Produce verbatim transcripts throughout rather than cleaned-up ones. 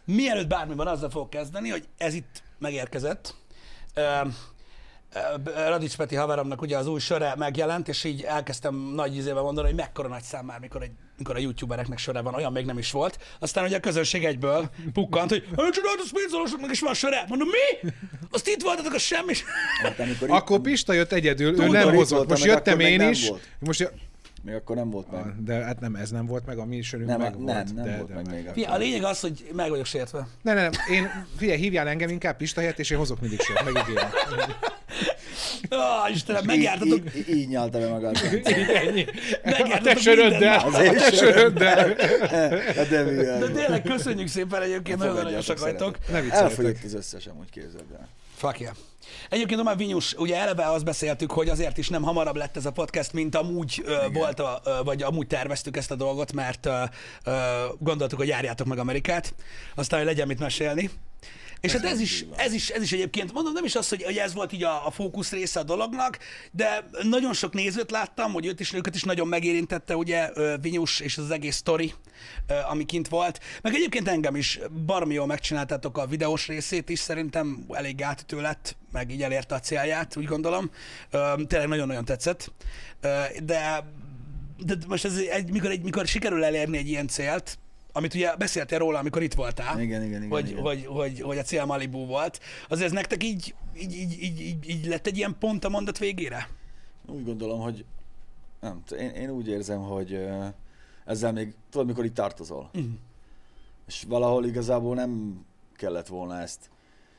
Mielőtt bármi van, azzal fogok kezdeni, hogy ez itt megérkezett. Uh, Radics Peti haveromnak ugye az új söre megjelent, és így elkezdtem nagy ízével mondani, hogy mekkora nagy szám már, mikor, egy, mikor a youtubereknek söre van, olyan még nem is volt. Aztán ugye a közönség egyből pukkant, hogy hogy csinált a speedzolósoknak is van söre. Mondom, mi? Azt itt voltatok, az semmi. Hát, akkor Pista jött egyedül, ő nem hozott. Most jöttem én is. Most még akkor nem volt meg. De hát nem, ez nem volt meg, a mi sörünk nem, meg nem, volt. Nem, de, nem volt de meg még. Fia, a lényeg az, hogy meg vagyok sértve. Nem, nem, nem. Én, figyelj, hívjál engem inkább Pista helyett, és én hozok mindig sört, megígérem. Ó, oh, Istenem, megjártatok. Így, így, így nyalta be magad. A te söröddel. A te söröddel. De tényleg köszönjük szépen egyébként, nagyon aranyosak vagytok. Elfogyott az összes, amúgy képzeld el. Fuck yeah. Egyébként már Vinyus, ugye eleve azt beszéltük, hogy azért is nem hamarabb lett ez a podcast, mint amúgy ö, volt, a, ö, vagy amúgy terveztük ezt a dolgot, mert ö, ö, gondoltuk, hogy járjátok meg Amerikát, aztán, hogy legyen mit mesélni. És ez hát ez is, ez, is, ez is egyébként, mondom, nem is az, hogy, hogy ez volt így a, a fókusz része a dolognak, de nagyon sok nézőt láttam, hogy őt is, őket is nagyon megérintette, ugye, Vinyus és az egész sztori, ami kint volt. Meg egyébként engem is baromi jól megcsináltátok a videós részét is, szerintem elég átütő lett, meg így elérte a célját, úgy gondolom. Tényleg nagyon-nagyon tetszett. De, de most ez egy, mikor, egy, mikor sikerül elérni egy ilyen célt, amit ugye beszéltél róla, amikor itt voltál, igen, igen, igen, hogy, igen. Hogy, hogy, hogy a cél Malibu volt, azért ez nektek így, így, így, így, így, így lett egy ilyen pont a mondat végére? Úgy gondolom, hogy nem, én, én úgy érzem, hogy ezzel még, tudod, mikor itt tartozol. Uh-huh. És valahol igazából nem kellett volna ezt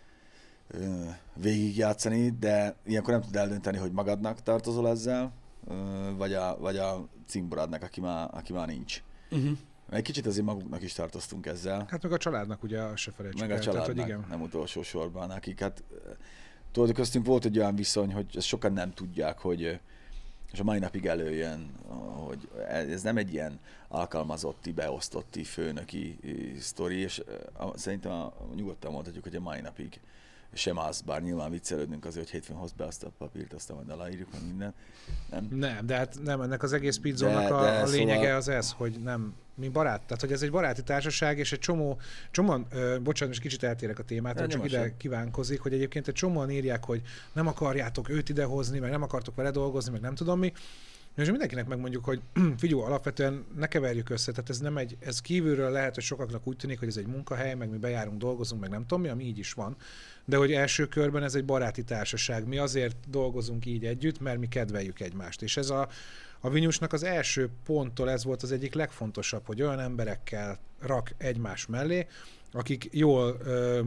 végigjátszani, de ilyenkor nem tud eldönteni, hogy magadnak tartozol ezzel, vagy a, vagy a cimboradnak, aki már, aki már nincs. Uh-huh. Egy kicsit azért maguknak is tartoztunk ezzel. Hát meg a családnak ugye, se felejtsük meg el. a családnak, tehát, hogy igen. nem utolsó sorban, akik hát tudod, köztünk volt egy olyan viszony, hogy ezt sokan nem tudják, hogy és a mai napig előjön, hogy ez nem egy ilyen alkalmazotti, beosztotti, főnöki sztori, és szerintem a, nyugodtan mondhatjuk, hogy a mai napig sem az, bár nyilván viccelődünk azért, hogy hétfőn hozd be azt a papírt, aztán majd aláírjuk, meg minden. Nem, nem de hát nem, ennek az egész pizzónak a, a lényege szóval... az ez, hogy nem, mi barát, tehát hogy ez egy baráti társaság, és egy csomó, csomóan, ö, bocsánat, most kicsit eltérek a témától, csak ide sem. Kívánkozik, hogy egyébként egy csomóan írják, hogy nem akarjátok őt idehozni, meg nem akartok vele dolgozni, meg nem tudom mi. És mindenkinek megmondjuk, hogy figyelj, alapvetően ne keverjük össze, tehát ez nem egy, ez kívülről lehet, hogy sokaknak úgy tűnik, hogy ez egy munkahely, meg mi bejárunk, dolgozunk, meg nem tudom mi, ami így is van, de hogy első körben ez egy baráti társaság. Mi azért dolgozunk így együtt, mert mi kedveljük egymást. És ez a, a Vinyusnak az első ponttól ez volt az egyik legfontosabb, hogy olyan emberekkel rak egymás mellé, akik jól,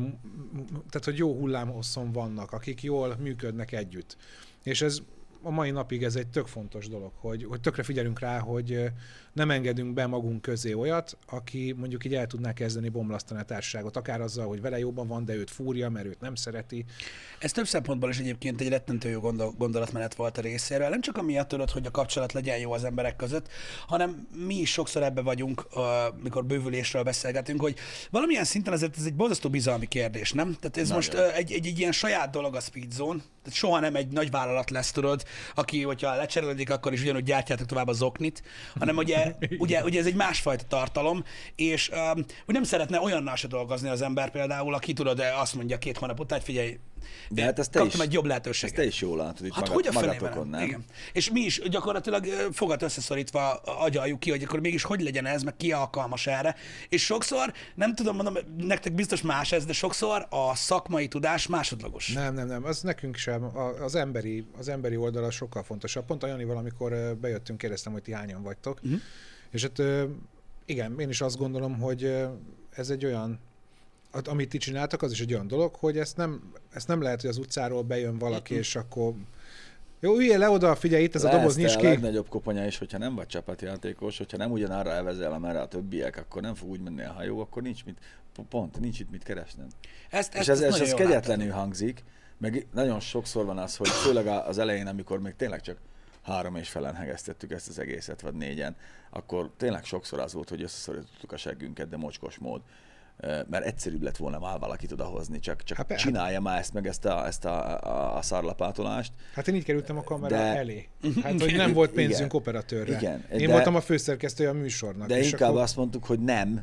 tehát hogy jó hullámhosszon vannak, akik jól működnek együtt. És ez a mai napig ez egy tök fontos dolog, hogy, hogy tökre figyelünk rá, hogy nem engedünk be magunk közé olyat, aki mondjuk így el tudná kezdeni bomlasztani a társaságot, akár azzal, hogy vele jobban van, de őt fúrja, mert őt nem szereti. Ez több szempontból is egyébként egy rettentő jó gondol, gondolatmenet volt a részéről. Nem csak amiatt tudod, hogy a kapcsolat legyen jó az emberek között, hanem mi is sokszor ebbe vagyunk, mikor bővülésről beszélgetünk, hogy valamilyen szinten azért ez egy borzasztó bizalmi kérdés, nem? Tehát ez Nagyon. most egy, egy, egy ilyen saját dolog a Speedzone, tehát soha nem egy nagy vállalat lesz, tudod, aki, hogyha lecserélődik, akkor is ugyanúgy gyártjátok tovább a zoknit, hanem ugye, ugye, ugye ez egy másfajta tartalom, és um, hogy nem szeretne olyannal se dolgozni az ember például, aki tudod, de azt mondja két hónap után, hogy figyelj, de hát ezt kaptam is, egy jobb lehetőséget. Ezt te is jól látod itt hát magad, hogy a magatokon, nem? Igen. És mi is gyakorlatilag fogat összeszorítva agyaljuk ki, hogy akkor mégis hogy legyen ez, meg ki alkalmas erre. És sokszor, nem tudom, mondom, nektek biztos más ez, de sokszor a szakmai tudás másodlagos. Nem, nem, nem, az nekünk sem. Az emberi, az emberi oldala sokkal fontosabb. Pont a Janival, amikor bejöttünk, kérdeztem, hogy ti hányan vagytok. Uh-huh. És hát igen, én is azt gondolom, hogy ez egy olyan, amit ti csináltak, az is egy olyan dolog, hogy ezt nem, ezt nem lehet, hogy az utcáról bejön valaki, és akkor jó, üljél le oda, figyelj, itt ez Lesz a doboz, nincs ki. ki. A legnagyobb koponya is, hogyha nem vagy csapatjátékos, hogyha nem ugyanarra elvezel, amerre a többiek, akkor nem fog úgy menni a hajó, akkor nincs mit, pont, nincs itt mit keresned. Ezt, és ez, ez, ez kegyetlenül hangzik, meg nagyon sokszor van az, hogy főleg az elején, amikor még tényleg csak három és felen hegesztettük ezt az egészet, vagy négyen, akkor tényleg sokszor az volt, hogy összeszorítottuk a seggünket, de mocskos mód. Mert egyszerűbb lett volna már valakit odahozni, csak, csak hát, csinálja már ezt meg ezt a, ezt a, a, a szarlapátolást. Hát én így kerültem a kamera de... elé. Hát, Igen. hogy nem volt pénzünk Igen. operatőrre. Igen. Én de... voltam a főszerkesztője a műsornak. De és inkább akkor... azt mondtuk, hogy nem,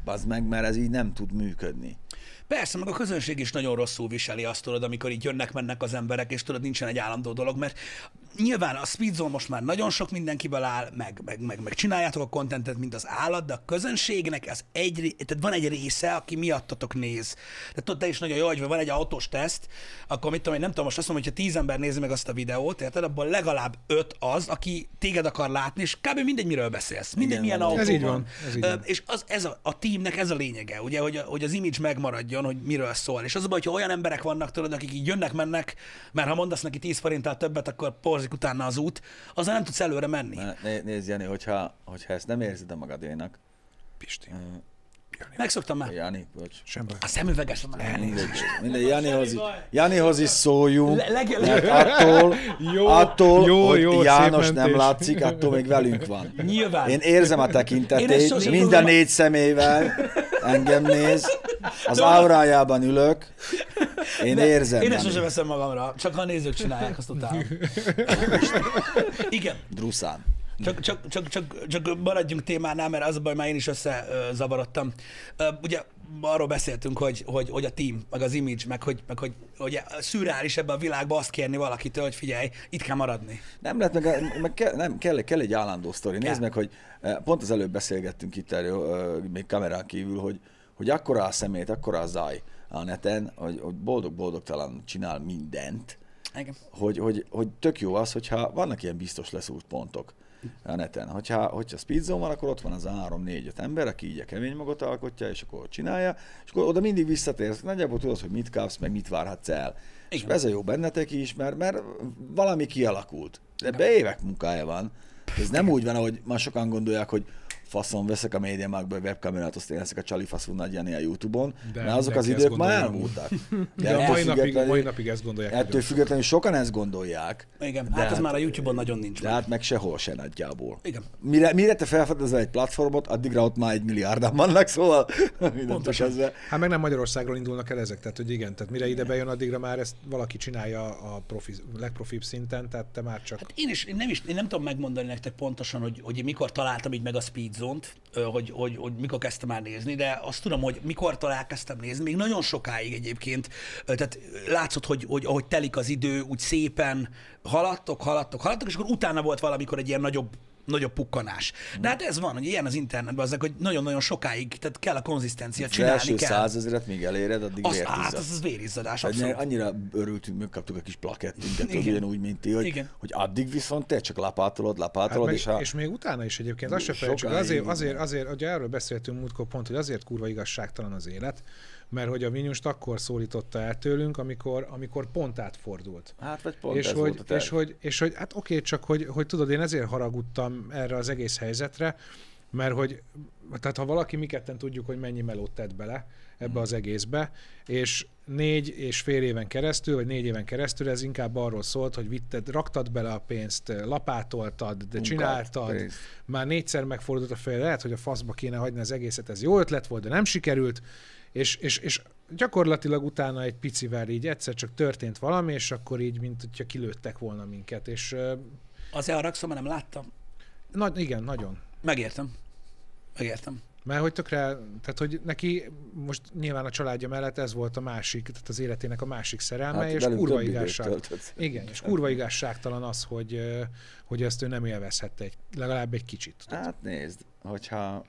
az meg, mert ez így nem tud működni. Persze, meg a közönség is nagyon rosszul viseli azt, tudod, amikor így jönnek-mennek az emberek, és tudod, nincsen egy állandó dolog, mert nyilván a Speedzone most már nagyon sok mindenkivel áll, meg, meg, meg, meg csináljátok a kontentet, mint az állat, de a közönségnek az egy, tehát van egy része, aki miattatok néz. Tehát tudod, te is nagyon jó, hogy van egy autós teszt, akkor mit tudom, én nem tudom, most azt mondom, hogyha tíz ember nézi meg azt a videót, érted, abból legalább öt az, aki téged akar látni, és kb. Mindegy, miről beszélsz. Mindegy, milyen autó ez van. Így van. Ez így van. És az, ez a, a teamnek ez a lényege, ugye, hogy, hogy az image megmaradjon, hogy miről szól. És az a baj, hogyha olyan emberek vannak, tudod, akik így jönnek-mennek, mert ha mondasz neki tíz forinttal többet, akkor porzik utána az út, azzal nem tudsz előre menni. Né, nézd, Jani, hogyha, hogyha ezt nem érzed a magadénak. Pisti. Uh, Megszoktam már. Jani, bocs. Semmi. A szemüveges már. Mindegy, mindegy Janihoz, Janihoz is szóljunk, Le- leg- mert attól, Jó, attól jó, hogy jó, János szép nem mentés. látszik, attól még velünk van. Nyilván. Én érzem a Én ezt tekintetét, sosem mind a tudom- négy szemével engem néz, az áurájában ülök, én érzem. Én ezt Jani. sosem veszem magamra, csak ha a nézők csinálják, azt utálom. Igen. Druszán. Csak, csak, csak, csak, csak maradjunk témánál, mert az a baj, már én is összezavarodtam. Ugye arról beszéltünk, hogy, hogy, hogy a team, meg az image, meg hogy, meg hogy, hogy szürreális ebben a világban azt kérni valakitől, hogy figyelj, itt kell maradni. Nem lehet, meg, meg kell, nem, kell, kell egy állandó sztori. Nézd meg, hogy pont az előbb beszélgettünk itt erről, még kamerán kívül, hogy, hogy akkora a szemét, akkora a zaj a neten, hogy, hogy boldog-boldogtalan csinál mindent, Igen. hogy, hogy, hogy tök jó az, hogyha vannak ilyen biztos leszúrt pontok a neten. Hogyha, hogyha Speedzone van, akkor ott van az a három négy öt ember, aki így a kemény magot alkotja, és akkor csinálja, és akkor oda mindig visszatérsz. Nagyjából tudod, hogy mit kapsz, meg mit várhatsz el. Igen. És ez a jó bennetek is, mert, mert valami kialakult. De ebbe évek munkája van. Ez nem úgy van, ahogy ma sokan gondolják, hogy faszon veszek a MediaMarktból webkamerát, azt én leszek a csali faszú nagy Jani a YouTube-on, de mert azok az idők már elmúltak. De, de a mai napig, mai napig ezt gondolják. Ettől függetlenül sokan ezt gondolják. Igen, hát ez már a YouTube-on nagyon nincs de meg. hát meg sehol se nagyjából. Igen. Mire, mire te felfedezel egy platformot, addigra ott már egy milliárdan vannak, szóval Pontosan. ezzel. Hát meg nem Magyarországról indulnak el ezek, tehát hogy igen, tehát mire ide bejön, addigra már ezt valaki csinálja a profi, legprofibb szinten, tehát te már csak... Hát én is, én nem is, én nem tudom megmondani nektek pontosan, hogy, hogy én mikor találtam így meg a Speedzone-t, hogy, hogy, hogy mikor kezdtem már nézni, de azt tudom, hogy mikor elkezdtem nézni, még nagyon sokáig egyébként, tehát látszott, hogy, hogy ahogy telik az idő, úgy szépen haladtok, haladtok, haladtok, és akkor utána volt valamikor egy ilyen nagyobb nagyobb pukkanás. De hát ez van, hogy ilyen az internetben, azok, hogy nagyon-nagyon sokáig, tehát kell a konzisztencia, Az csinálni első kell. százezret, míg eléred, addig Az, vért hát, izzadsz. az, az vérizzadás, Tehát abszolút. annyira örültünk, megkaptuk a kis plakettünket, Igen. ugyanúgy, mint ti, hogy, Igen. hogy addig viszont te csak lapátolod, Hát lapátolod, meg, és ha... és még utána is egyébként, azt se felejtsük, Sokáig- azért, azért, azért, ugye erről beszéltünk múltkor pont, hogy azért kurva igazságtalan az élet, mert hogy a Vinyust akkor szólította el tőlünk, amikor, amikor pont átfordult. Hát vagy pont és, ez hogy, volt a terv. és, hogy, és hogy, hát oké, csak hogy, hogy tudod, én ezért haragudtam erre az egész helyzetre, mert hogy, tehát ha valaki, mi ketten tudjuk, hogy mennyi melót tett bele ebbe az egészbe, és négy és fél éven keresztül, vagy négy éven keresztül ez inkább arról szólt, hogy vitted, raktad bele a pénzt, lapátoltad, de Munkát, csináltad, pénzt. már négyszer megfordult a feje, lehet, hogy a faszba kéne hagyni az egészet, ez jó ötlet volt, de nem sikerült, és, és, és gyakorlatilag utána egy picivel így egyszer csak történt valami, és akkor így, mint hogyha kilőttek volna minket, és ö, Azért haragszom, mert nem láttam. na, igen, nagyon. Megértem. Megértem. Mert hogy tökre, tehát hogy neki most nyilván a családja mellett ez volt a másik, tehát az életének a másik szerelme, Hát és velünk kurva több időt igazság. töltött. Igen, és kurva igazságtalan az, hogy, ö, hogy ezt ő nem élvezhette egy, legalább egy kicsit. tudod. Hát nézd, hogyha,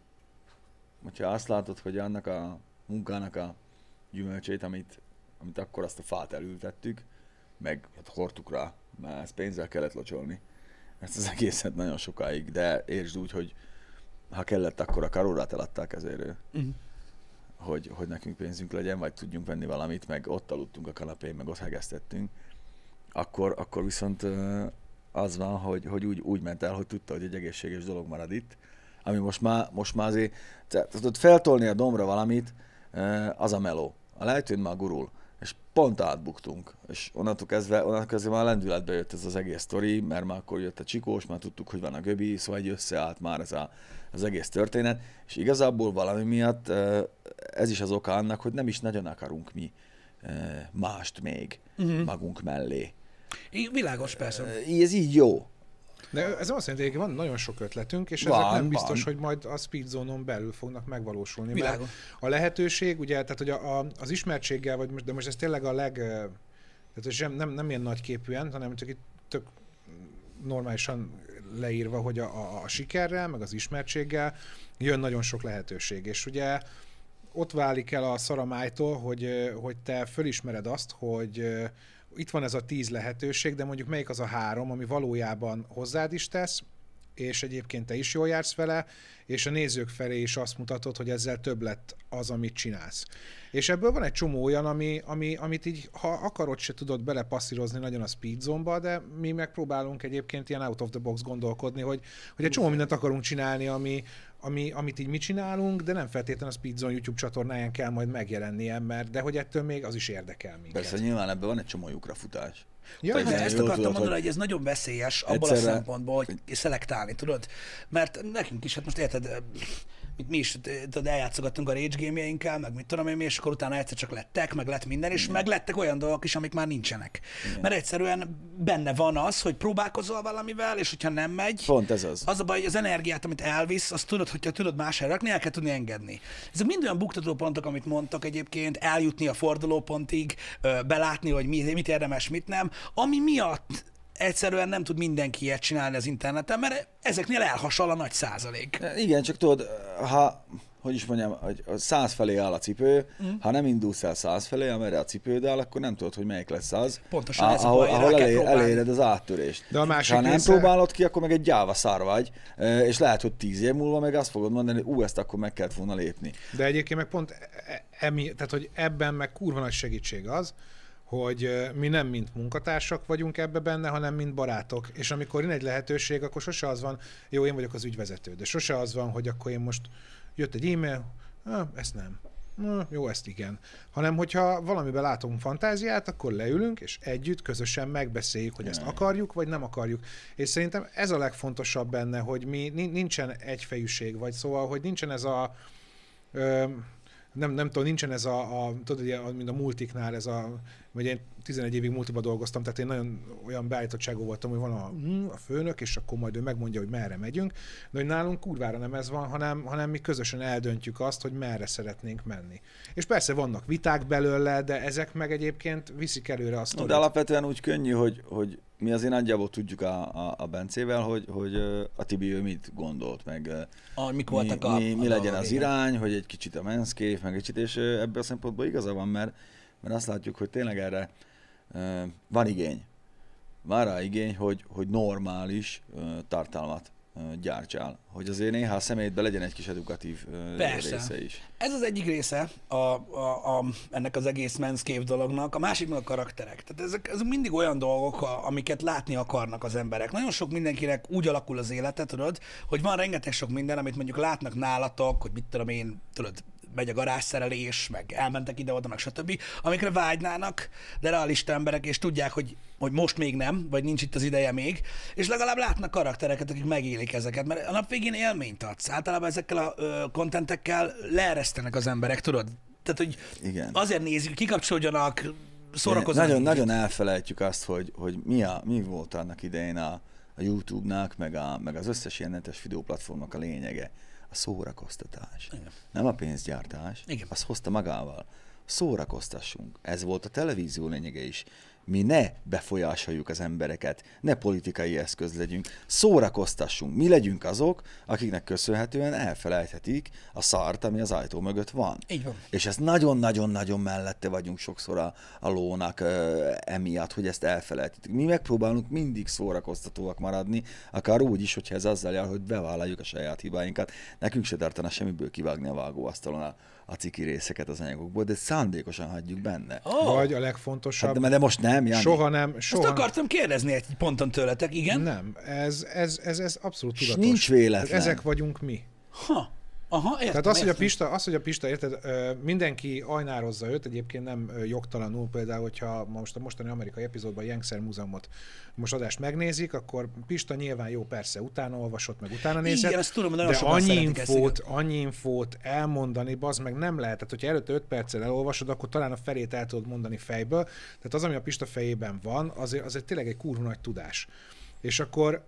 hogyha azt látod, hogy annak a munkának a gyümölcsét, amit, amit akkor azt a fát elültettük, meg hát hordtuk rá, mert ezt pénzzel kellett locsolni. Ezt az egészet nagyon sokáig, de értsd úgy, hogy ha kellett, akkor a karórát eladták ezért, Uh-huh. hogy, hogy nekünk pénzünk legyen, vagy tudjunk venni valamit, meg ott aludtunk a kanapén, meg ott hegesztettünk, akkor, akkor viszont ö, az van, hogy, hogy úgy, úgy ment el, hogy tudta, hogy egy egészséges dolog marad itt, ami most már, most már azért, tehát tudod, feltolni a dombra valamit, ö, az a meló. A lejtőn már gurul, és pont átbuktunk, és onnantól kezdve, onnantól kezdve már lendületbe jött ez az egész sztori, mert már akkor jött a Csikós, már tudtuk, hogy van a Göbi, szóval egy összeállt már ez a, az egész történet, és igazából valami miatt ö, ez is az oka annak, hogy nem is nagyon akarunk mi ö, mást még uh-huh. magunk mellé. Í- Világos, persze. Ö, Ez így jó. De ez azt jelenti, hogy van nagyon sok ötletünk, és van, ezek nem biztos, van. hogy majd a Speed Zone-on belül fognak megvalósulni. Világos. Mert a lehetőség, ugye, tehát hogy a, a, az ismertséggel, vagy most, de most ez tényleg a leg, tehát sem, nem, nem ilyen nagyképűen, hanem csak itt tök normálisan leírva, hogy a, a, a sikerrel, meg az ismertséggel jön nagyon sok lehetőség. És ugye ott válik el a szaramájtól, hogy, hogy te fölismered azt, hogy itt van ez a tíz lehetőség, de mondjuk melyik az a három, ami valójában hozzád is tesz, és egyébként te is jól jársz vele, és a nézők felé is azt mutatod, hogy ezzel több lett az, amit csinálsz. És ebből van egy csomó olyan, ami, ami, amit így, ha akarod, se tudod belepasszírozni nagyon a Speed Zone-ba, de mi megpróbálunk egyébként ilyen out of the box gondolkodni, hogy, hogy egy csomó mindent akarunk csinálni, ami, ami, amit így mi csinálunk, de nem feltétlenül a Speed Zone YouTube csatornáján kell majd megjelennie, mert de hogy ettől még az is érdekel minket. Persze, nyilván ebben van egy csomó lyukrafutás. Ja, hát ezt akartam tudod, mondani, hogy... hogy ez nagyon veszélyes abból egyszerre... a szempontból, hogy szelektálni, tudod? Mert nekünk is, hát most érted, mint mi is tudod, eljátszogattunk a rage game-jeinkkel, meg mit tudom én, és akkor utána egyszer csak lettek, meg lett minden, és igen. meg lettek olyan dolgok is, amik már nincsenek. Igen. Mert egyszerűen benne van az, hogy próbálkozol valamivel, és hogyha nem megy, pont ez az. Az a baj, hogy az energiát, amit elvisz, azt tudod, hogyha tudod más helyre rakni, el kell tudni engedni. Ezek mind olyan buktató pontok, amit mondtak egyébként, eljutni a fordulópontig, belátni, hogy mit érdemes, mit nem, ami miatt egyszerűen nem tud mindenki ilyet csinálni az interneten, mert ezeknél elhasal a nagy százalék. Igen, csak tudod, ha, hogy is mondjam, hogy száz felé áll a cipő, mm. ha nem indulsz el száz felé, amerre a cipőd áll, akkor nem tudod, hogy melyik lesz az. Pontosan a, ez a ahol, baj, ahol elér, eléred az áttörést. De a másik ha nem része... próbálod ki, akkor meg egy gyáva szar vagy, és lehet, hogy tíz év múlva meg azt fogod mondani, hogy ú, ezt akkor meg kellett volna lépni. De egyébként meg pont emi, tehát, hogy ebben meg kurva nagy segítség az, hogy mi nem mint munkatársak vagyunk ebbe benne, hanem mint barátok. És amikor jön egy lehetőség, akkor sose az van, jó, én vagyok az ügyvezető, de sose az van, hogy akkor én most jött egy e-mail, ah, ezt nem. Ah, jó, ezt igen. Hanem, hogyha valamiben látunk fantáziát, akkor leülünk, és együtt, közösen megbeszéljük, hogy ezt akarjuk, vagy nem akarjuk. És szerintem ez a legfontosabb benne, hogy mi nincsen egyfejűség, vagy szóval, hogy nincsen ez a... Ö, Nem, nem tudom, nincsen ez a, a tudod, mint a multiknál, ez a, vagy én tizenegy évig multiba dolgoztam, tehát én nagyon olyan beállítottságú voltam, hogy van a, a főnök, és akkor majd ő megmondja, hogy merre megyünk, de hogy nálunk kurvára nem ez van, hanem, hanem mi közösen eldöntjük azt, hogy merre szeretnénk menni. És persze vannak viták belőle, de ezek meg egyébként viszik előre azt. No, de alapvetően úgy könnyű, hogy, hogy mi azért nagyjából tudjuk a, a, a Bencével, hogy, hogy a Tibi ő mit gondolt, meg ah, mik mi, voltak a, mi, mi a legyen a az irány, hogy egy kicsit a manscape, meg egy kicsit, és ebből a szempontból igaza van, mert, mert azt látjuk, hogy tényleg erre uh, van igény. Van rá igény, hogy, hogy normális uh, tartalmat uh, gyártsál. Hogy azért néha a személyedben legyen egy kis edukatív uh, része is. Ez az egyik része a, a, a, ennek az egész manscape dolognak, a másik meg a karakterek. Tehát ezek, ezek mindig olyan dolgok, a, amiket látni akarnak az emberek. Nagyon sok mindenkinek úgy alakul az élete, tudod, hogy van rengeteg sok minden, amit mondjuk látnak nálatok, hogy mit tudom én, tudod, megy a garázsszerelés, meg elmentek ide-oda, meg stb., amikre vágynának, de realista emberek, és tudják, hogy, hogy most még nem, vagy nincs itt az ideje még, és legalább látnak karaktereket, akik megélik ezeket, mert a nap végén élményt adsz. Általában ezekkel a ö, kontentekkel leeresztenek az emberek, tudod? Tehát, hogy igen. Azért nézik, kikapcsoljanak, szórakozzanak. Nagyon, nagyon elfelejtjük azt, hogy, hogy mi, a, mi volt annak idején a, a YouTube-nak, meg, a, meg az összes ilyen netes videóplatformnak a lényege. A szórakoztatás. Igen. Nem a pénzgyártás. Igen. Azt hozta magával. Szórakoztassunk. Ez volt a televízió lényege is. Mi ne befolyásoljuk az embereket, ne politikai eszköz legyünk, szórakoztassunk. Mi legyünk azok, akiknek köszönhetően elfelejthetik a szart, ami az ajtó mögött van. Így van. És ezt nagyon-nagyon-nagyon mellette vagyunk sokszor a, a lónak ö, emiatt, hogy ezt elfelejthetik. Mi megpróbálunk mindig szórakoztatóak maradni, akár úgy is, hogyha ez azzal jár, hogy bevállaljuk a saját hibáinkat. Nekünk se tartana semmiből kivágni a vágóasztalon a, a ciki részeket az anyagokból, de szándékosan hagyjuk benne. Oh. Vagy a legfontosabb... Hát de, de most nem, Jani. Soha nem. Soha... Ezt akartam kérdezni egy ponton tőletek, igen? Nem, ez, ez, ez, ez abszolút tudatos. Nincs véletlen. Ezek vagyunk mi. Ha. Aha, értem, Tehát az, értem. hogy a Pista, az, hogy a Pista, érted, mindenki ajnározza őt, egyébként nem jogtalanul, például, hogyha most a mostani amerikai epizódban a Youngszer Múzeumot most adást megnézik, akkor Pista nyilván jó, persze, utána olvasott, meg utána nézett, igen, ezt tudom, de annyi infót, annyi infót elmondani, bazd meg nem lehet. Tehát, hogyha előtte öt perccel elolvasod, akkor talán a felét el tudod mondani fejből. Tehát az, ami a Pista fejében van, azért, azért tényleg egy kurva nagy tudás. És akkor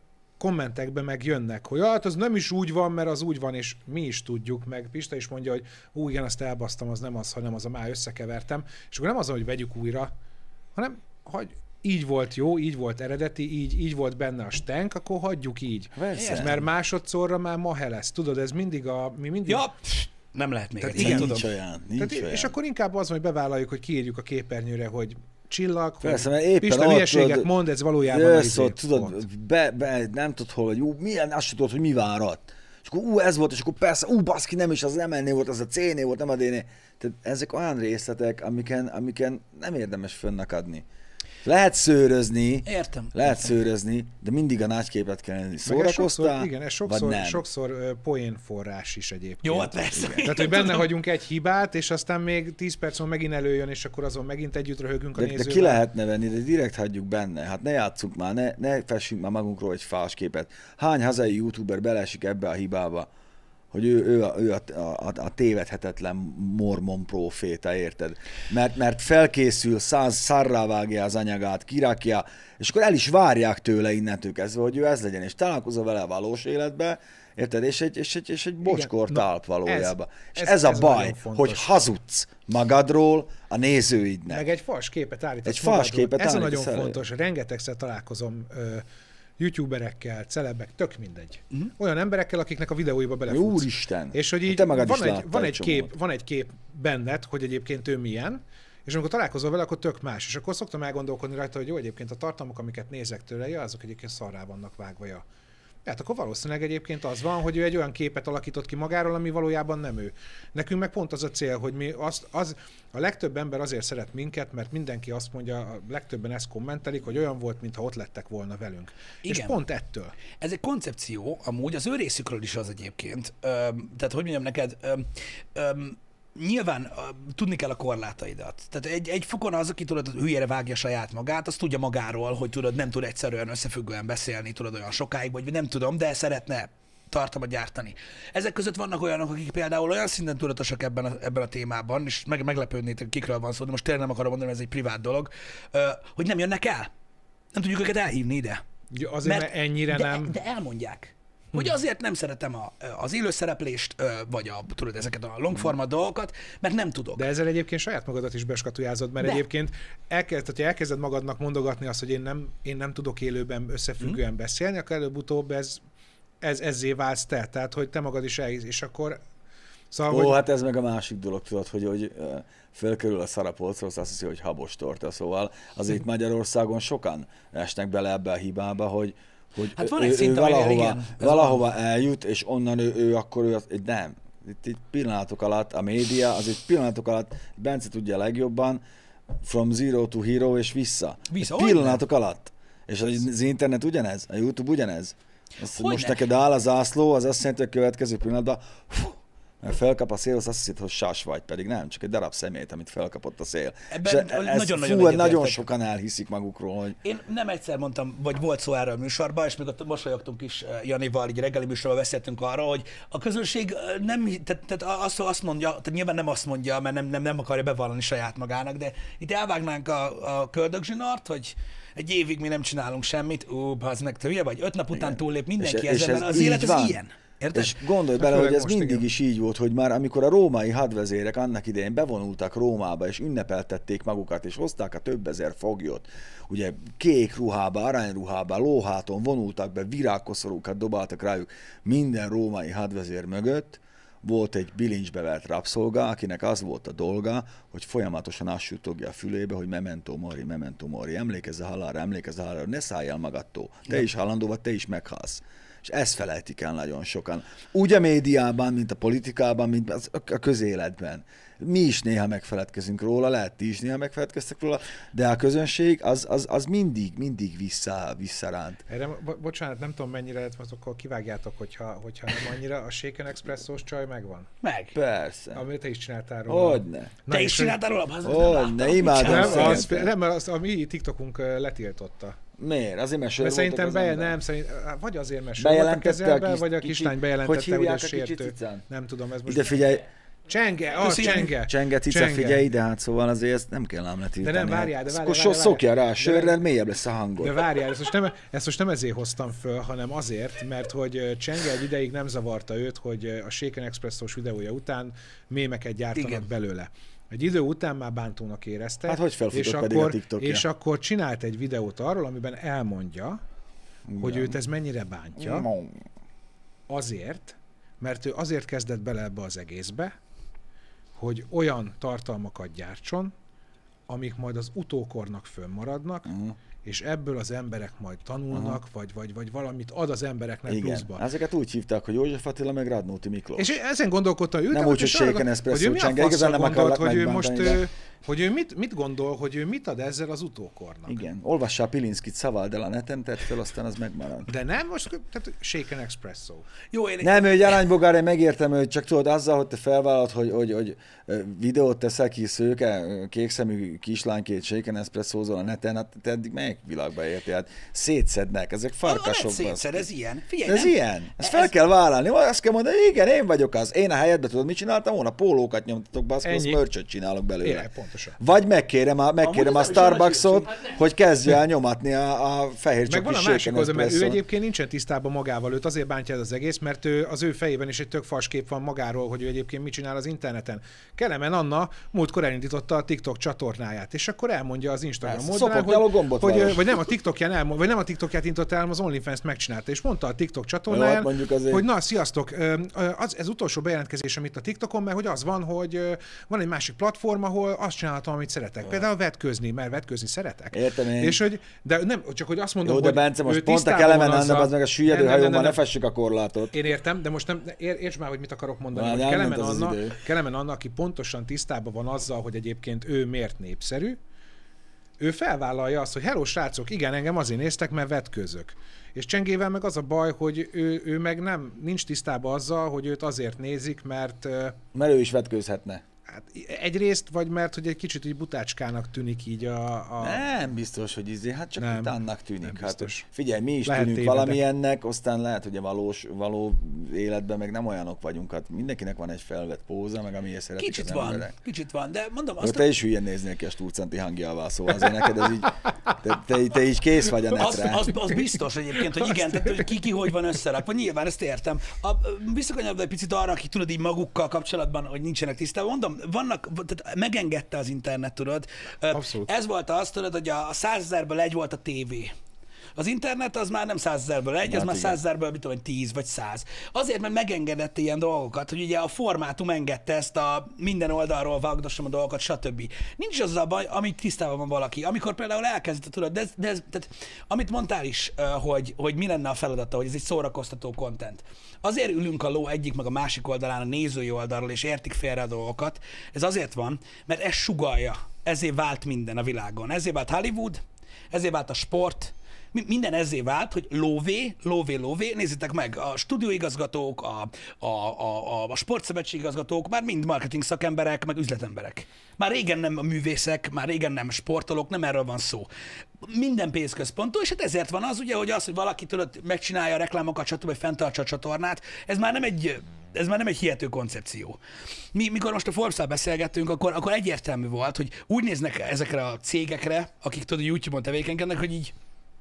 kommentekben meg jönnek, hogy hát az nem is úgy van, mert az úgy van, és mi is tudjuk, meg Pista is mondja, hogy ú, igen, azt elbasztam, az nem az, hanem az a már összekevertem, és akkor nem az, hogy vegyük újra, hanem hogy így volt jó, így volt eredeti, így, így volt benne a stenk, akkor hagyjuk így. Persze. Mert másodszorra már mahe lesz. Tudod, ez mindig a... Mi mindig... Ja, pff, nem lehet még Tehát egyszer, igen, tudom. Nincs olyan, nincs Tehát, olyan. és akkor inkább az, hogy bevállaljuk, hogy kiírjuk a képernyőre, hogy csillag, Persze, hogy mert éppen Pista ott hülyeséget tudod, mond, ez valójában jössz a ott, tudod, be, be, nem tudod hol, hogy ú, milyen, azt sem tudod, hogy mi várat. És akkor ú, ez volt, és akkor persze, ú, baszki, nem is az em en-nél volt, az a cé-nél volt, nem a dé-nél. Tehát ezek olyan részletek, amiken, amiken nem érdemes fönnakadni. Lehet szőrözni, Értem. lehet értem. szőrözni, de mindig a nagy képet kell lenni. Meg ez Szórakoztál, sokszor, igen, ez sokszor, vagy nem? sokszor uh, poén forrás is egyébként. Jó, hát persze. Igen. Tehát, hogy benne hagyunk egy hibát, és aztán még tíz perc múlva megint előjön, és akkor azon megint együtt röhögünk a De, de nézővel. ki lehetne venni, de direkt hagyjuk benne. Hát ne játsszuk már, ne, ne fessünk már magunkról egy fals képet. Hány hazai youtuber beleesik ebbe a hibába, hogy ő, ő, a, ő a, a, a tévedhetetlen mormon proféta, érted? Mert, mert felkészül, száz szarrá vágja az anyagát, kirakja, és akkor el is várják tőle innentől kezdve, hogy ő ez legyen, és találkozol vele a valós életbe, érted? És egy, és egy, és egy bocskor Igen, na, talp valójában. ez- És ez- ez, a ez baj, nagyon fontos. hogy hazudsz magadról a nézőidnek. Meg egy fals képet állítasz Egy fals magadról. képet Ez a állítasz nagyon elő. fontos. Rengetegszer találkozom ö, youtuberekkel, celebek, tök mindegy. Uh-huh. Olyan emberekkel, akiknek a videóiba belefutsz. Úristen! És hogy így Te magad van is egy, láttál van, egy egy csomót. kép, van egy kép benned, hogy egyébként ő milyen, és amikor találkozol vele, akkor tök más. És akkor szoktam elgondolkodni rajta, hogy jó, egyébként a tartalmak, amiket nézek tőle, ja, azok egyébként szarrá vannak vágva. Ja. Hát akkor valószínűleg egyébként az van, hogy ő egy olyan képet alakított ki magáról, ami valójában nem ő. Nekünk meg pont az a cél, hogy mi azt, az, a legtöbb ember azért szeret minket, mert mindenki azt mondja, a legtöbben ezt kommentelik, hogy olyan volt, mintha ott lettek volna velünk. Igen. És pont ettől. Ez egy koncepció, amúgy az ő részükről is az egyébként. Öm, tehát, hogy mondjam neked, öm, öm, nyilván öm, tudni kell a korlátaidat. Tehát egy, egy fokon az, aki tudod, hülyére vágja saját magát, az tudja magáról, hogy tudod, nem tud egyszerűen összefüggően beszélni, tudod, olyan sokáig, vagy nem tudom, de szeretne tartalmat gyártani. Ezek között vannak olyanok, akik például olyan szinten tudatosak ebben a, ebben a témában, és meg, meglepődnétek, kikről van szó, de most tényleg nem akarom mondani, ez egy privát dolog, ö, hogy nem jönnek el. Nem tudjuk őket elhívni ide. Ja, azért, mert, mert ennyire de, nem... De elmondják. Hogy azért nem szeretem a, az élőszereplést, ö, vagy a, tudod, ezeket a longforma dolgokat, mert nem tudok. De ezzel egyébként saját magadat is beskatujázod, mert De. egyébként elkezd, hogyha elkezded magadnak mondogatni azt, hogy én nem, én nem tudok élőben összefüggően hmm. beszélni, akkor előbb-utóbb ez, ez, ezzé válsz te. Tehát, hogy te magad is elhisz, és akkor... Szóval, Ó, hogy... hát ez meg a másik dolog, tudod, hogy, hogy fölkerül a szarapolcról, azt hiszi, hogy habos torta, szóval azért itt Magyarországon sokan esnek bele ebbe a hibába, hogy, hogy Hát van ő, egy szint, ő amelynél valahova, igen, ez valahova eljut, és onnan ő, ő akkor ő az, nem. Itt, itt pillanatok alatt, a média, az itt pillanatok alatt, Bence tudja legjobban, from zero to hero és vissza. Vissza, Egy pillanatok alatt. És az internet ugyanez, a YouTube ugyanez. Azt, hogy most neked áll a zászló, az azt jelenti, hogy a következő pillanatban fú, mert felkap a szél, az azt hiszed, hogy sas vagy, pedig nem, csak egy darab szemét, amit felkapott a szél. Ebben és ez, nagyon-nagyon fú, egyetértek. nagyon sokan elhiszik magukról, hogy... Én nem egyszer mondtam, vagy volt szó erről a műsorban, és még ott mosolyogtunk is Janival, így reggeli műsorban beszéltünk arról, hogy a közönség nem, tehát, tehát azt, azt mondja, tehát nyilván nem azt mondja, mert nem, nem, nem akarja bevallani saját magának, de itt elvágnánk a, a köldögzsinart, hogy egy évig mi nem csinálunk semmit, ú, bazd meg, te hülye vagy, öt nap után Igen. túllép mindenki És- és ezen, ez mert az így élet van. ez ilyen. Érted? És gondolj bele, főleg hogy ez most, mindig igen. is így volt, hogy már amikor a római hadvezérek annak idején bevonultak Rómába, és ünnepeltették magukat, és hozták a több ezer foglyot, ugye kék ruhába, aranyruhába, lóháton vonultak be, virágkoszorúkat dobáltak rájuk, minden római hadvezér mögött volt egy bilincsbe vert rabszolga, akinek az volt a dolga, hogy folyamatosan azt suttogja a fülébe, hogy memento mori, memento mori, emlékezz a halálra, emlékezz a halálra, ne szállj el magadtól, te is halandó vagy, te is meghalsz. És ezt felejtik el nagyon sokan. Úgy a médiában, mint a politikában, mint az- a közéletben. Mi is néha megfeledkezünk róla, lehet ti is néha megfeledkeztek róla, de a közönség az, az, az mindig, mindig vissza, visszaránt. Erre, bo- bocsánat, nem tudom mennyire lehet, most akkor kivágjátok, hogyha, hogyha nem annyira. A Shaken Expressos csaj megvan. Meg. Persze. Amit te is csináltál róla. Hogyne. Te is és csináltál róla? Bazd meg, Hogy, láttam, ne mit imádom csinálsz? Nem, az, Szerintem. nem, mert az, a mi TikTokunk ö, letiltotta. Miért? Azért, mert sör Mert voltak szerintem az be, ember? nem, szerint, vagy azért, mert sör voltak Bejelentette a kezelve, kis- vagy a kicsi- kislány hogy bejelentette, hogy hívják ez a kicsi sértő. cicán? Nem tudom, ez most... Ide figyelj, Csenge, ah, csenge. Csenge, cica, figyelj ide, hát szóval azért ezt nem kell ám letiltani. De nem, várjál, de várjál. Akkor várjál, szokja rá a sörrel, mélyebb lesz a hangod. De várjál, ezt most, nem, ezt most nem ezért hoztam föl, hanem azért, mert hogy Csenge egy ideig nem zavarta őt, hogy a Shaken Expresso-s videója után mémeket gyártanak Igen. belőle. Egy idő után már bántónak érezte. Hát hogy felfutott és pedig akkor, a TikTokja. És akkor csinált egy videót arról, amiben elmondja, Igen. hogy őt ez mennyire bántja. No. Azért, mert ő azért kezdett bele ebbe az egészbe, hogy olyan tartalmakat gyártson, amik majd az utókornak fönnmaradnak, uh-huh. és ebből az emberek majd tanulnak, uh-huh. vagy, vagy, vagy valamit ad az embereknek Igen. pluszba. Ezeket úgy hívták, hogy József Attila meg Radnóti Miklós. És ezen gondolkodtam, hogy nem úgy, hogy Shaken Espresso Csenge, igazán nem akarlak hogy ő most, ő, hogy ő mit, mit gondol, hogy ő mit ad ezzel az utókornak. Igen, olvassál Pilinszkit, szaváld el a neten, tedd fel, aztán az megmarad. De nem, most tehát Shaken Espresso. Jó, én... Nem, ő egy aránybogár, én megértem, hogy csak tudod, azzal, hogy te felvállalod, hogy, hogy, hogy videót teszel ki szőke, kékszemű kislánykét Shaken Espresso-zol a neten, hát te eddig melyik világba értél? Hát szétszednek, ezek farkasok. Szétszed, ez ilyen. Figyelj, ez nem? ilyen. Ezt fel ez... kell vállalni. Azt kell mondani, igen, én vagyok az. Én a helyedben tudod, mit csináltam volna? Pólókat nyomtatok be, azt mörcsöt csinálok belőle. Igen, pontosan. Vagy megkérem a, megkérem a Starbucksot, hogy kezdje el nyomatni a, a fehér csokis Shaken Espresso. Meg van a másik, mert ő egyébként nincsen tisztában magával, őt azért bántja ez az egész, mert ő, az ő fejében is egy tök fals kép van magáról, hogy ő egyébként mit csinál az interneten. Kelemen Anna múltkor elindította a TikTok csatornáját, és akkor elmondja az Instagram oldalán, hogy, hogy vagy nem a TikTokján elmond, vagy nem a TikTokját indította el, az OnlyFans-t megcsinálta, és mondta a TikTok csatornáján, hogy na, sziasztok, az, ez utolsó bejelentkezés, amit a TikTokon, mert hogy az van, hogy van egy másik platform, ahol azt csináltam, amit szeretek. Például vetkőzni, mert vetkőzni szeretek. Értem én. És hogy, de nem, csak hogy azt mondom, Jó, de hogy Bence, most pont a Kelemen Anna, az meg a süllyedő hajóban, ne fessük a korlátot. Én értem, de most nem, értsd már, hogy mit akarok mondani. Hogy Kelemen Anna, Kelemen Anna, aki pontosan tisztában van azzal, hogy egyébként ő miért népszerű, ő felvállalja azt, hogy hello srácok, igen, engem azért néztek, mert vetkőzök. És Csengével meg az a baj, hogy ő, ő meg nem, nincs tisztában azzal, hogy őt azért nézik, mert... Mert ő is vetkőzhetne. Hát egyrészt, vagy mert hogy egy kicsit így butácskának tűnik így a... a... Nem biztos, hogy izé, hát csak nem, annak tűnik. Hát figyelj, mi is lehet tűnünk valamilyennek, aztán lehet, hogy a valós, való életben meg nem olyanok vagyunk. Hát mindenkinek van egy felvett póza, meg amiért szeretik kicsit az van, emberek. Kicsit van, de mondom azt... Te a... is hülyen néznél ki a Stúrcanti hangjával, szóval azért neked ez így... Te, te, te így kész vagy a netre. Az, az, az biztos egyébként, hogy igen, tehát, hogy ki, ki hogy van összerakva. Nyilván ezt értem. Visszakanyarodva egy picit arra, akik tudod így magukkal kapcsolatban, hogy nincsenek tisztában. Mondom, vannak, tehát megengedte az internet, tudod. Abszolút. Ez volt az, tudod, hogy a százezerből egy volt a tévé. Az internet az már nem százezerből egy, az hát már százezerből, mit tudom, tíz vagy száz. Azért, mert megengedett ilyen dolgokat, hogy ugye a formátum engedte ezt a minden oldalról vagdossam a dolgokat, stb. Nincs az a baj, amit tisztában van valaki. Amikor például elkezdett, tudod, de ez, de ez, tehát, amit mondtál is, hogy, hogy mi lenne a feladata, hogy ez egy szórakoztató content. Azért ülünk a ló egyik meg a másik oldalán, a nézői oldalról, és értik félre a dolgokat. Ez azért van, mert ez sugallja. Ezért vált minden a világon. Ezért vált Hollywood, ezért vált a sport, minden ezzé vált, hogy lóvé, lóvé, lóvé, nézzétek meg, a stúdióigazgatók, a, a, a, a sportszövetségigazgatók már mind marketing szakemberek, meg üzletemberek. Már régen nem a művészek, már régen nem sportolók, nem erről van szó. Minden pénzközpontú, és hát ezért van az, ugye, hogy az, hogy valaki tudod, megcsinálja a reklámokat, stb., vagy fenntartsa a csatornát, ez már nem egy, ez már nem egy hihető koncepció. Mi, mikor most a Forbes-szal beszélgettünk, akkor, akkor egyértelmű volt, hogy úgy néznek ezekre a cégekre, akik tudod, YouTube-on tevékenykednek, hogy így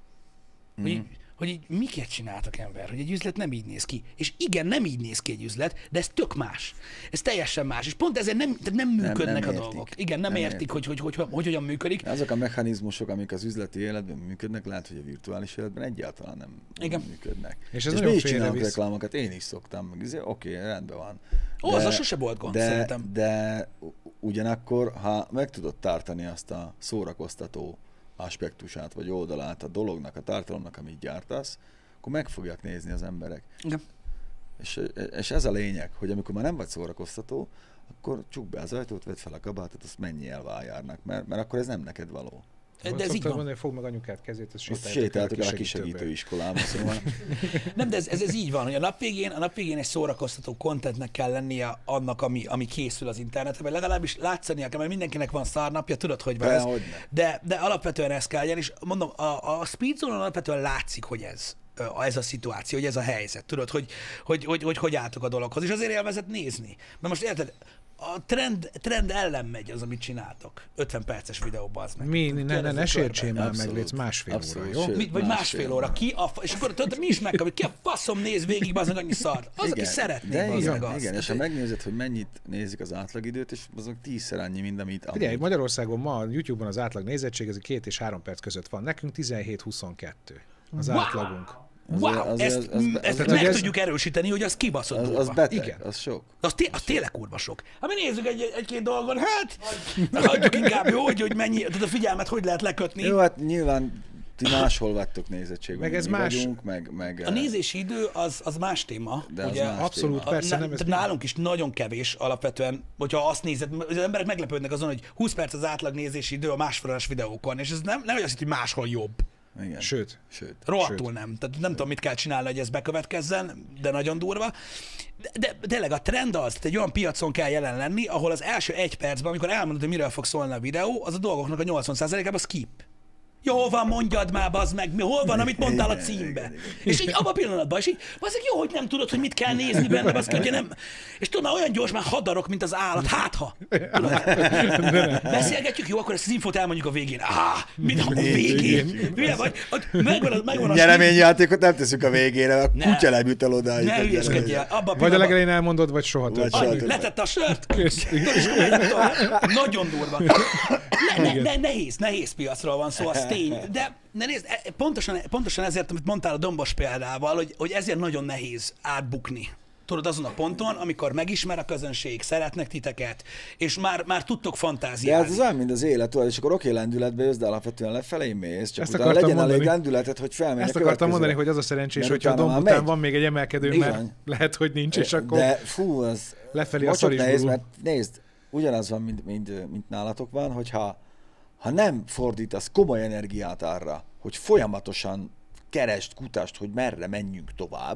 Mm. Hogy, hogy így miket csináltak ember, hogy egy üzlet nem így néz ki. És igen, nem így néz ki egy üzlet, de ez tök más. Ez teljesen más. És pont ezért nem, nem működnek nem, nem a dolgok. Igen, nem, nem értik, értik. Hogy, hogy, hogy, hogy, hogy hogyan működik. Azok a mechanizmusok, amik az üzleti életben működnek, lehet, hogy a virtuális életben egyáltalán nem igen. működnek. És, ez és mi is csinálunk visz. reklámokat, én is szoktam. Oké, okay, rendben van. Ó, de, az sose volt gond, de, szerintem. De ugyanakkor, ha meg tudod tartani azt a szórakoztató aspektusát, vagy oldalát a dolognak, a tartalomnak, amit gyártasz, akkor meg fogják nézni az emberek. Igen. És, és ez a lényeg, hogy amikor már nem vagy szórakoztató, akkor csukd be az ajtót, vedd fel a kabátot, azt mennyi elvájárnak, mert, mert akkor ez nem neked való. De ez így van. Mondani, fogd meg anyukát kezét, ez sétáltuk el a kisegítő iskolába, szóval. Nem, de ez, ez, ez így van, hogy a nap végén, a nap végén egy szórakoztató contentnek kell lennie annak, ami, ami készül az interneten, vagy legalábbis látszania kell, mert mindenkinek van szarnapja, tudod, hogy van ez. De, de alapvetően ez kell legyen, és mondom, a, a Speedzone alapvetően látszik, hogy ez. ez a szituáció, hogy ez a helyzet. Tudod, hogy hogy, hogy, hogy, hogy álltok a dologhoz. És azért élvezett nézni. Mert most érted, a trend, trend ellen megy az, amit csináltok. ötven perces videóban az meg. Mi? Ne, ne, ne sértsél már meg, létsz másfél Abszolút, óra, jó? sőt, Mi, vagy másfél másfél óra. Ki a, és akkor tudod, mi is megkapjuk, ki a faszom néz végig, az meg annyi szart. Az, igen, aki szeretné, de az igen, meg az. igen, és ha megnézed, hogy mennyit nézik az átlagidőt, és azok tízszer annyi, mint amit amúgy. Figyelj, Magyarországon ma a YouTube-on az átlag nézettség, ez két és három perc között van. Nekünk tizenhét huszonkettő az Wow! átlagunk. Wow, Az- az- ezt, az- az- ezt az- meg az- tudjuk erősíteni, hogy az kibaszott Az, durva. az beteg, Igen. az sok. Az, té- az tényleg kurva sok. Ha mi nézzük egy, egy-két dolgon, hát hagyjuk inkább jó, hogy, hogy mennyi, tehát a figyelmet hogy lehet lekötni. Jó, hát nyilván ti máshol vettek nézettséget. Meg ez mi más- Vagyunk, meg, meg, A nézési idő az, az más téma. De az ugye, más Abszolút, téma. persze, a, nem ne, ez tehát nálunk is nagyon kevés alapvetően, hogyha azt nézed, az emberek meglepődnek azon, hogy húsz perc az átlag nézési idő a másfélórás videókon, és ez nem, nem hogy azt, hogy máshol jobb. Igen. Sőt. Sőt. Rohadtul nem. Tehát nem tudom, mit kell csinálni, hogy ez bekövetkezzen, de nagyon durva. De, de tényleg a trend az, tehát egy olyan piacon kell jelen lenni, ahol az első egy percben, amikor elmondod, hogy miről fog szólni a videó, az a dolgoknak a nyolcvan százalékában skip. Jó van, mondjad már, bazd meg, mi, hol van, amit mondtál a Igen, címbe. igen, igen. És így abban a pillanatban, és így, bazd meg, jó, hogy nem tudod, hogy mit kell nézni benne, bazd meg, ugye nem. És tudod, már olyan gyors, már hadarok, mint az állat, hát ha. Tudod? Beszélgetjük, jó, akkor ezt az infót elmondjuk a végén. Ah, mit a végén? Hülye vagy? Ott megvan, a- megvan a Nyereményjátékot nem teszünk a végére, a Ne. kutya nem jut el odáig. Ne hogy hülyeskedjél. gyere. Abba a Vagy a pillanatban- legelején elmondod, vagy soha Vagy többet. soha Annyi, többet. letette a sört? Kész. Tudod, és akkor nem tudom, nagyon durva. Ne, ne, ne, nehéz, nehéz piacról van szó, az tény. De ne nézd, e- pontosan, pontosan ezért, amit mondtál a dombos példával, hogy, hogy ezért nagyon nehéz átbukni. Tudod, azon a ponton, amikor megismer a közönség, szeretnek titeket, és már, már tudtok De fantáziálni. ez az olyan, mint az élet, tudod, és akkor oké, lendületbe jössz, de alapvetően lefelé mész, csak Ezt utána akartam legyen elég mondani. lendületet, hogy felmenj Ezt a akartam következőre. mondani, hogy az a szerencsés, Mert hogyha a utána domb már után megy. van még egy emelkedő, Bizony. mert lehet, hogy nincs, és akkor De fú, az lefelé a most szar is nehéz, gurul. mert nézd, ugyanaz van, mint, mint, mint nálatok van, hogyha ha nem fordítasz komoly energiát arra, hogy folyamatosan keresd, kutasd, hogy merre menjünk tovább,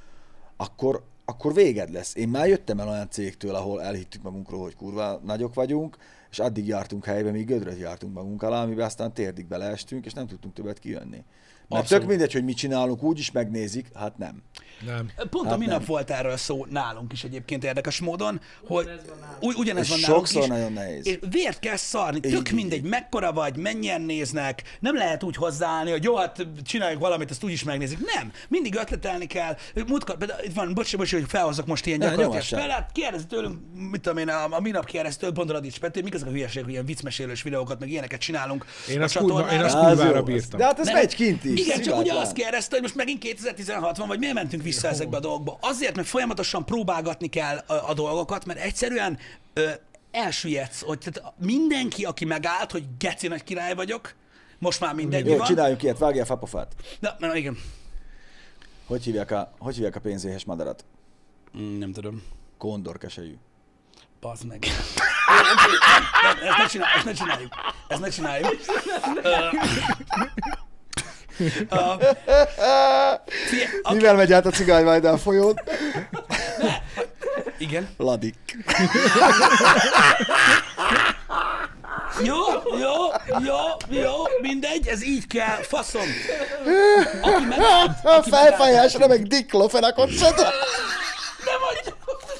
akkor, akkor véged lesz. Én már jöttem el olyan cégtől, ahol elhittük magunkról, hogy kurva nagyok vagyunk, és addig jártunk helybe, míg gödröt jártunk magunk alá, amiben aztán térdig beleestünk, és nem tudtunk többet kijönni. Mert Abszolút. tök mindegy, hogy mit csinálunk, úgy is megnézik, hát nem. nem. Pont Hát a minap nem. volt erről szó nálunk is egyébként érdekes módon, hogy ugy- ugyanez És van nálunk sokszor is. nagyon nehéz. És vért kell szarni, tök Így, így, mindegy, mekkora vagy, mennyien néznek, nem lehet úgy hozzáállni, hogy jó, hát csináljuk valamit, azt úgyis megnézik. Nem, mindig ötletelni kell. Múltkor, például itt van, bocs, bocs, hogy felhozzak most ilyen Ne, gyakorlatilag nyomassál. példát, kérdezi tőlünk, mit tudom én, a, a minap kérdezi tőlünk, pont a Radics Peti, mik ezek a hülyeségek, hogy ilyen viccmesélős videókat, meg ilyeneket csinálunk. Én a azt kurva- én csatornára. azt Az kurvára jó, bírtam. De hát ez Nem, megy kint is. Igen, csak ugye szívátlan. azt kérdezte, hogy most megint kétezer-tizenhat van, vagy miért mentünk vissza ezekbe a dolgokba. Azért, mert folyamatosan próbálgatni kell a, a dolgokat, mert egyszerűen ö, elsüllyedsz, hogy tehát mindenki, aki megállt, hogy geci nagy király vagyok, most már mindegy Jó, van. csináljunk ilyet, vágjál fapofát. Na, na, igen. Hogy hívják a, hogy hívják a pénzéhes madarat? Mm, nem tudom. Kóndorkeselyű. Bazd meg. Nem, ezt ne csináljuk, ezt ne csináljuk. Ezt ne csináljuk. Ö, ö, figyelj, aki- Mivel megy át a cigányvájdán folyón? Igen. Ladik. Jó, jó, jó, jó, mindegy, ez így kell, faszom. Aki megállt, A aki megállt, felfájásra meg diklofenakot szed. nem vagy.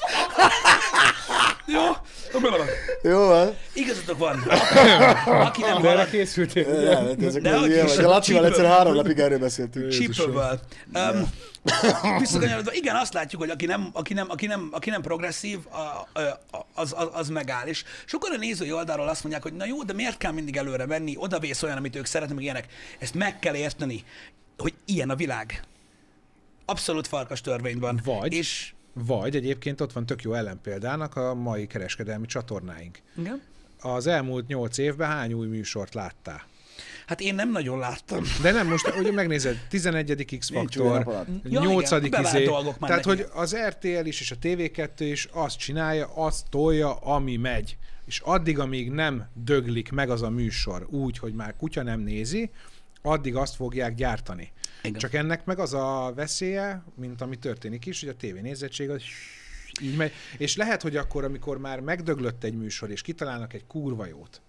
Jó, Jó van. igazatok van. Aki, aki nem De erre halad, készültél. ugye? Ja, hát ezek De az hogy ilyen is, vagy. A Lacival csípő. egyszer három napig erről beszéltünk. csípővel. Um, visszakanyarodva, igen, azt látjuk, hogy aki nem, aki nem, aki nem, aki nem progresszív, a, a, az, az, az megáll. És sokan a nézői oldalról azt mondják, hogy na jó, de miért kell mindig előre menni, odavész olyan, amit ők szeretnek, meg ilyenek. Ezt meg kell érteni, hogy ilyen a világ. Abszolút farkas törvény van. Vagy, És vagy egyébként ott van tök jó ellenpéldának a mai kereskedelmi csatornáink. igen? Az elmúlt nyolc évben hány új műsort láttál? Hát én nem nagyon láttam. De nem, most ugye megnézed, tizenegyedik új X-faktor, nap alatt. Ja, nyolcadik igen, bevált izé. dolgok már Tehát, neki. hogy az er té el is és a té vé kettő is azt csinálja, azt tolja, ami megy. És addig, amíg nem döglik meg az a műsor úgy, hogy már kutya nem nézi, addig azt fogják gyártani. Igen. Csak ennek meg az a veszélye, mint ami történik is, hogy a tévé nézettség az így megy. És lehet, hogy akkor, amikor már megdöglött egy műsor, és kitalálnak egy kurva jót,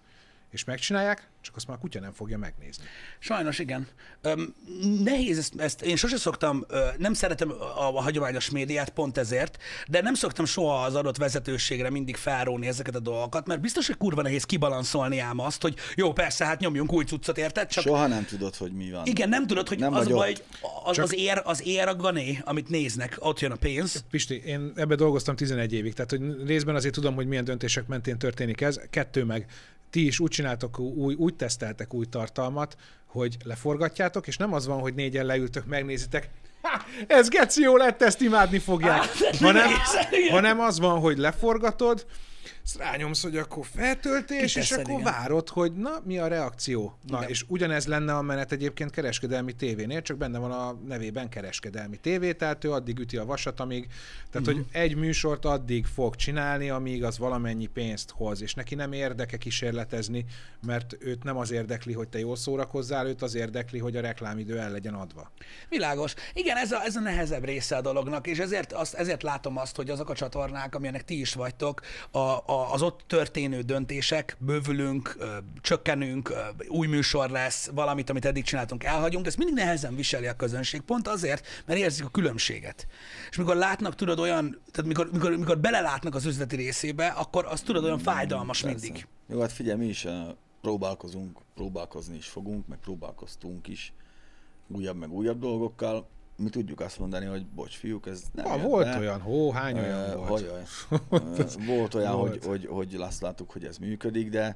és megcsinálják, csak azt már a kutya nem fogja megnézni. Sajnos igen. Öm, nehéz ezt, ezt, én sose szoktam, ö, nem szeretem a, a hagyományos médiát pont ezért, de nem szoktam soha az adott vezetőségre mindig felróni ezeket a dolgokat, mert biztos, hogy kurva nehéz kibalanszolni ám azt, hogy jó, persze, hát nyomjunk új cuccot, érted? Csak soha nem tudod, hogy mi van. igen, nem tudod, hogy nem az, vagy baj, az, Csak... az, ér, az ér a gané, amit néznek, ott jön a pénz. Pisti, én ebben dolgoztam tizenegy évig, tehát hogy részben azért tudom, hogy milyen döntések mentén történik ez. Kettő meg, ti is úgy csináltok, új, úgy teszteltek új tartalmat, hogy leforgatjátok, és nem az van, hogy négyen leültök, megnézitek, ha, ez geci jó lett, ezt imádni fogják. Hanem, hanem az van, hogy leforgatod, ezt rányomsz, hogy akkor feltöltés, és akkor igen. Várod, hogy na, mi a reakció. Na, igen. És ugyanez lenne a menet egyébként kereskedelmi tévénél, csak benne van a nevében kereskedelmi tévé, tehát ő addig üti a vasat, amíg, tehát uh-huh. hogy egy műsort addig fog csinálni, amíg az valamennyi pénzt hoz, és neki nem érdeke kísérletezni, mert őt nem az érdekli, hogy te jól szórakozzál, őt az érdekli, hogy a reklámidő el legyen adva. Világos. Igen, ez a, ez a nehezebb része a dolognak, és ezért, azt, ezért látom azt, hogy azok a csatornák, amilyenek ti is vagytok, a, a az ott történő döntések, bővülünk, csökkenünk, új műsor lesz, valamit, amit eddig csináltunk, elhagyunk, de ezt mindig nehezen viseli a közönség, pont azért, mert érzik a különbséget. És mikor látnak, tudod, olyan, tehát mikor, mikor, mikor belelátnak az üzleti részébe, akkor az tudod, olyan fájdalmas Persze. mindig. Jó, hát figyelj, mi is próbálkozunk, próbálkozni is fogunk, meg próbálkoztunk is újabb meg újabb dolgokkal. Mi tudjuk azt mondani, hogy bocs, fiúk, ez nem ha, volt be. Olyan, hó, hány olyan uh, volt? Hogy, volt olyan, volt. Hogy, hogy, hogy azt láttuk, hogy ez működik, de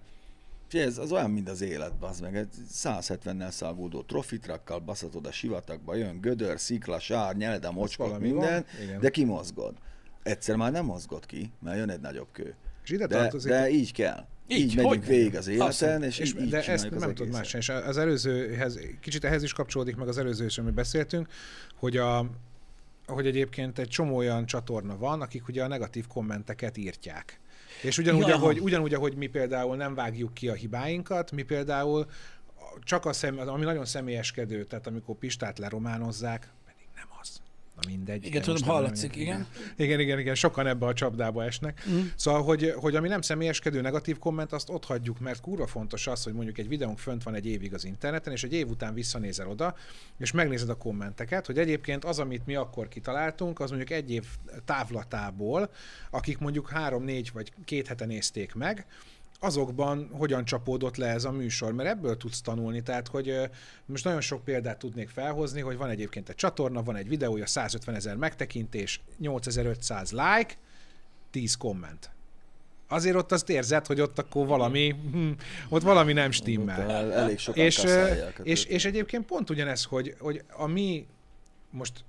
ez az olyan, mint az életben, az meg egy száz hetvennel száguldó trofitrakkal baszatod a sivatagba, jön gödör, szikla, sár, nyelde, mocskot, minden, de kimozgod. Egyszer már nem mozgod ki, mert jön egy nagyobb kő. És ide de, de így kell. Így, így megyünk végig az életen, és, és így, de így ezt nem az tudod más. És az előzőhez, kicsit ehhez is kapcsolódik meg az előzőhöz, amit beszéltünk, hogy, a, hogy egyébként egy csomó olyan csatorna van, akik ugye a negatív kommenteket írtják. És ugyanúgy, ja. ahogy, ugyanúgy, ahogy mi például nem vágjuk ki a hibáinkat, mi például csak a szem, ami nagyon személyeskedő, tehát amikor Pistát lerománozzák, pedig nem az. Na mindegy. Igen, tudom, hallatszik, igen. Igen, igen, igen, sokan ebbe a csapdába esnek. Mm. Szóval, hogy, hogy ami nem személyeskedő negatív komment, azt ott hagyjuk, mert kurva fontos az, hogy mondjuk egy videónk fönt van egy évig az interneten, és egy év után visszanézel oda, és megnézed a kommenteket, hogy egyébként az, amit mi akkor kitaláltunk, az mondjuk egy év távlatából, akik mondjuk három, négy vagy két hete nézték meg, azokban hogyan csapódott le ez a műsor, mert ebből tudsz tanulni, tehát hogy most nagyon sok példát tudnék felhozni, hogy van egyébként egy csatorna, van egy videója, százötvenezer megtekintés, nyolcezer-ötszáz like, tíz komment. Azért ott azt érzed, hogy ott akkor valami, hm, ott valami nem stimmel. El, elég sokan és, és, és egyébként pont ugyanez, hogy, hogy a mi most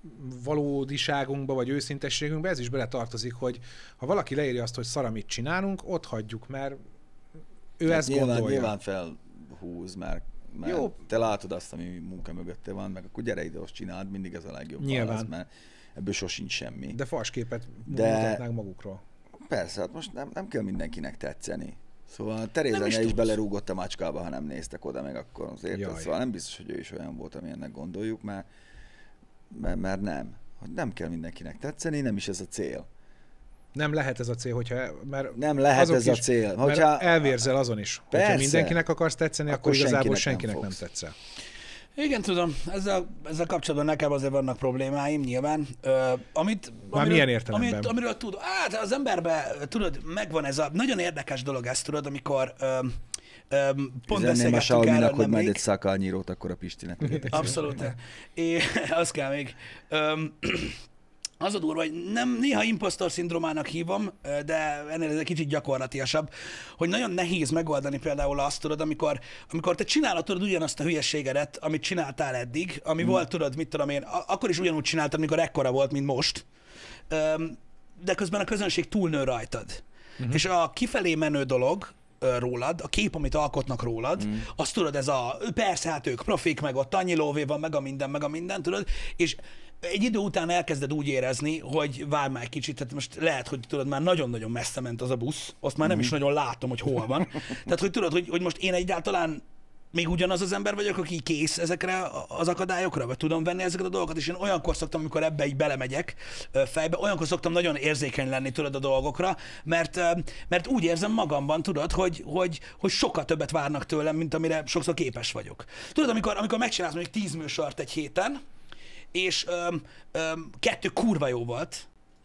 valódiságunkba, vagy őszintességünkbe ez is beletartozik, hogy ha valaki leírja azt, hogy szar, amit csinálunk, ott hagyjuk, mert ő hát ezt nyilván, gondolja. Nyilván felhúz, mert, mert Jó. te látod azt, ami munka mögötte van, meg akkor gyere ide, azt csináld, mindig ez a legjobb válasz, mert ebből sosincs semmi. De falsképet De... mutatnánk magukról. Persze, hát most nem, nem kell mindenkinek tetszeni. Szóval Teréz anya is, is belerúgott a macskába, ha nem néztek oda, meg akkor azért. Szóval nem biztos, hogy ő is olyan volt, amilyennek gondoljuk, mert Mert, mert nem. Nem kell mindenkinek tetszeni, nem is ez a cél. Nem lehet ez a cél, hogyha... Mert nem lehet ez is, a cél. Hogyha elvérzel azon is. Persze, hogyha mindenkinek akarsz tetszeni, akkor, akkor igazából senkinek, senkinek nem, nem tetszel. Igen, tudom, ezzel, ezzel kapcsolatban nekem azért vannak problémáim, nyilván. Uh, amit, Már milyen értelemben? Amit, amiről tud, hát az emberben, tudod, megvan ez a nagyon érdekes dolog, ezt tudod, amikor... Uh, Um, pont beszélgettünk erről hogy majd egy szakalnyírót akkor a Pistinek. Abszolút. É, az kell még. Um, az a durva, hogy nem, néha impostor szindrómának hívom, de ennél ez egy kicsit gyakorlatiasabb, hogy nagyon nehéz megoldani például azt, tudod, amikor, amikor te csinálod, tudod, ugyanazt a hülyeségedet, amit csináltál eddig, ami hmm. volt, tudod, mit tudom én, akkor is ugyanúgy csináltad, amikor ekkora volt, mint most, um, de közben a közönség túlnő rajtad. Hmm. És a kifelé menő dolog, rólad, a kép, amit alkotnak rólad, mm. azt tudod, ez a, persze, hát ők profik, meg ott annyi lóvé van, meg a minden, meg a minden, tudod, és egy idő után elkezded úgy érezni, hogy várj már egy kicsit, tehát most lehet, hogy tudod, már nagyon-nagyon messze ment az a busz, azt már nem mm. is nagyon látom, hogy hol van. Tehát, hogy tudod, hogy, hogy most én egyáltalán még ugyanaz az ember vagyok, aki kész ezekre az akadályokra, vagy tudom venni ezeket a dolgokat, és én olyankor szoktam, amikor ebbe így belemegyek fejbe, olyankor szoktam nagyon érzékeny lenni, tudod, a dolgokra, mert, mert úgy érzem magamban, tudod, hogy, hogy, hogy sokkal többet várnak tőlem, mint amire sokszor képes vagyok. Tudod, amikor, amikor megcsinálsz mondjuk tíz műsort egy héten, és öm, öm, kettő kurva jó volt,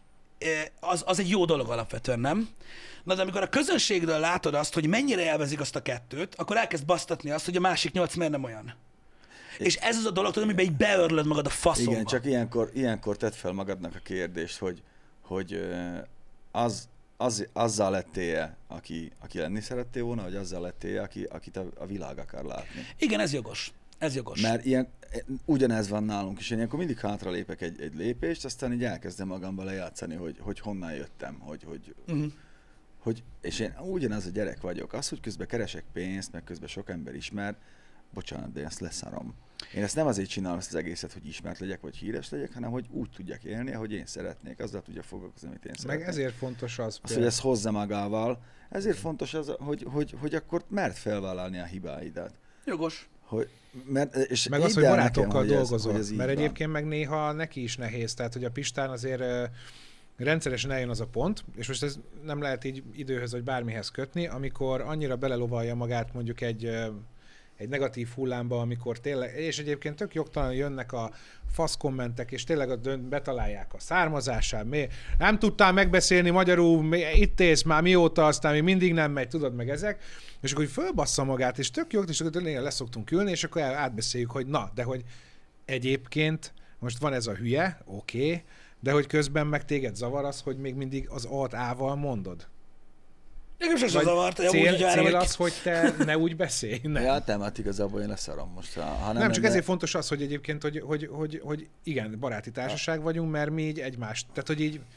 az, az egy jó dolog alapvetően, nem? Na de amikor a közönségről látod azt, hogy mennyire elvezik azt a kettőt, akkor elkezd basztatni azt, hogy a másik nyolc miért nem olyan. És ez az a dolog, tudod, amiben így beörlöd magad a faszomba. Igen, csak ilyenkor, ilyenkor tedd fel magadnak a kérdést, hogy, hogy az, az, azzal lettél, aki, aki lenni szerettél volna, vagy azzal lettél, aki, akit a, a világ akar látni. Igen, ez jogos. Ez jogos. Mert ilyen, ugyanez van nálunk is. Én ilyenkor mindig hátralépek egy, egy lépést, aztán így elkezdem magamba lejátszani, hogy, hogy honnan jöttem, hogy, hogy, uh-huh. hogy, és én ugyanaz a gyerek vagyok. Az, hogy közben keresek pénzt, meg közben sok ember ismer, bocsánat, de én ezt leszarom. Én ezt nem azért csinálom ezt az egészet, hogy ismert legyek, vagy híres legyek, hanem hogy úgy tudjak élni, ahogy én szeretnék, azzal tudjak foglalkozni, amit én szeretnék. Meg ezért fontos az. Az, hogy ezt hozza magával, ezért fontos az, hogy, hogy, hogy akkor mert felvállalni a hibáidat. Jogos. Hogy, mert, és meg az, hogy barátokkal nekem, dolgozol, hogy ez, hogy ez mert egyébként meg néha neki is nehéz, tehát hogy a Pistán azért uh, rendszeresen eljön az a pont, és most ez nem lehet így időhöz vagy bármihez kötni, amikor annyira belelovalja magát mondjuk egy, uh, egy negatív hullámba, amikor tényleg, és egyébként tök jogtalan jönnek a fasz kommentek, és tényleg a dönt, betalálják a származását, mi, nem tudtál megbeszélni magyarul, mi, itt élsz már mióta, aztán még mindig nem megy, tudod meg ezek, és akkor hogy fölbassza magát, és tök jó, és akkor tényleg leszoktunk ülni, és akkor átbeszéljük, hogy na, de hogy egyébként most van ez a hülye, oké, okay, de hogy közben meg téged zavar az, hogy még mindig az alt A-val mondod. Nekem sosem zavart. Cél, úgy, cél az, hogy te ne úgy beszélj. Nem. Ja, te, hát igazából én leszarom most. Ha nem, nem, csak de... ezért fontos az, hogy egyébként, hogy, hogy, hogy, hogy igen, baráti társaság vagyunk, mert mi így egymást, tehát hogy így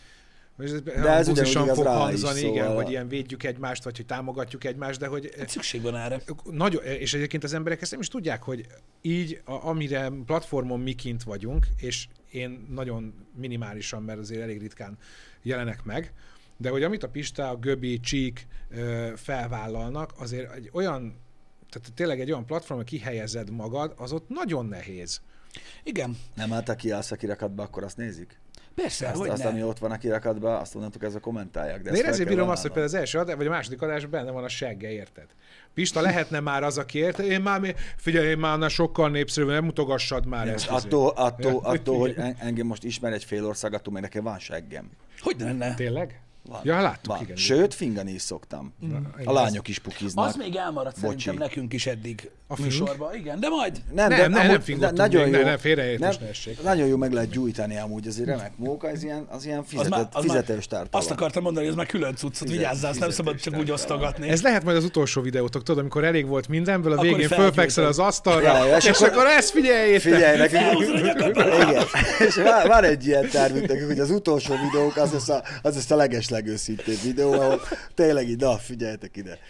de ez ugyanúgy fog hangzani, is, igen, szóval... hogy ilyen védjük egymást, vagy hogy támogatjuk egymást, de hogy... Szükség van erre. Nagyon, és egyébként az emberek ezt nem is tudják, hogy így, a, amire platformon mi kint vagyunk, és én nagyon minimálisan, mert azért elég ritkán jelenek meg, de hogy amit a Pista, a Göbi, Csík felvállalnak, azért egy olyan, tehát tényleg egy olyan platformon kihelyezed magad, az ott nagyon nehéz. Igen. Nem, hát aki állsz a kirakatba, akkor azt nézik. Persze, azt, hogy azt, ne. ami ott van a kirakatban, azt mondtuk, ez a kommentálják. De, de én ezért bírom azt, hogy például az első adás, vagy a második adásban benne van a segge, érted? Pista lehetne már az, aki érted? Én már, figyelj, én már annál sokkal népszerűbb, nem mutogassad már én ezt. Attól, attól, attól, hogy engem most ismer egy fél ország, attól még nekem van seggem. Hogy lenne? Tényleg? Van. Ja, láttuk, van. igen. Sőt, fingani is szoktam. Mm. A lányok is pukiznak. Az még elmaradt Bocsi. szerintem nekünk is eddig a műsorban. Igen, de majd. Nem, nem, nem, nem fingottunk nagyon még, jó, ne, ne, félreértés nem, ne essék. Nagyon jó meg lehet gyújtani amúgy, azért remek móka, az ilyen, az ilyen fizetett, az már, az fizetős tartalom. Azt akartam mondani, hogy ez már külön cuccot, vigyázzál, azt nem szabad csak úgy osztogatni. Ez lehet majd az utolsó videótok, tudod, amikor elég volt mindenből, a akkor végén fölfekszel az asztalra, ja, ja, és, és akkor, akkor ezt figyeljétek! Figyelj nekünk! Igen. És van, van egy ilyen tervünk nekünk, hogy az utolsó videók az lesz a, az lesz a legeslegőszintén videó, ahol tényleg így, na, figyeljetek ide.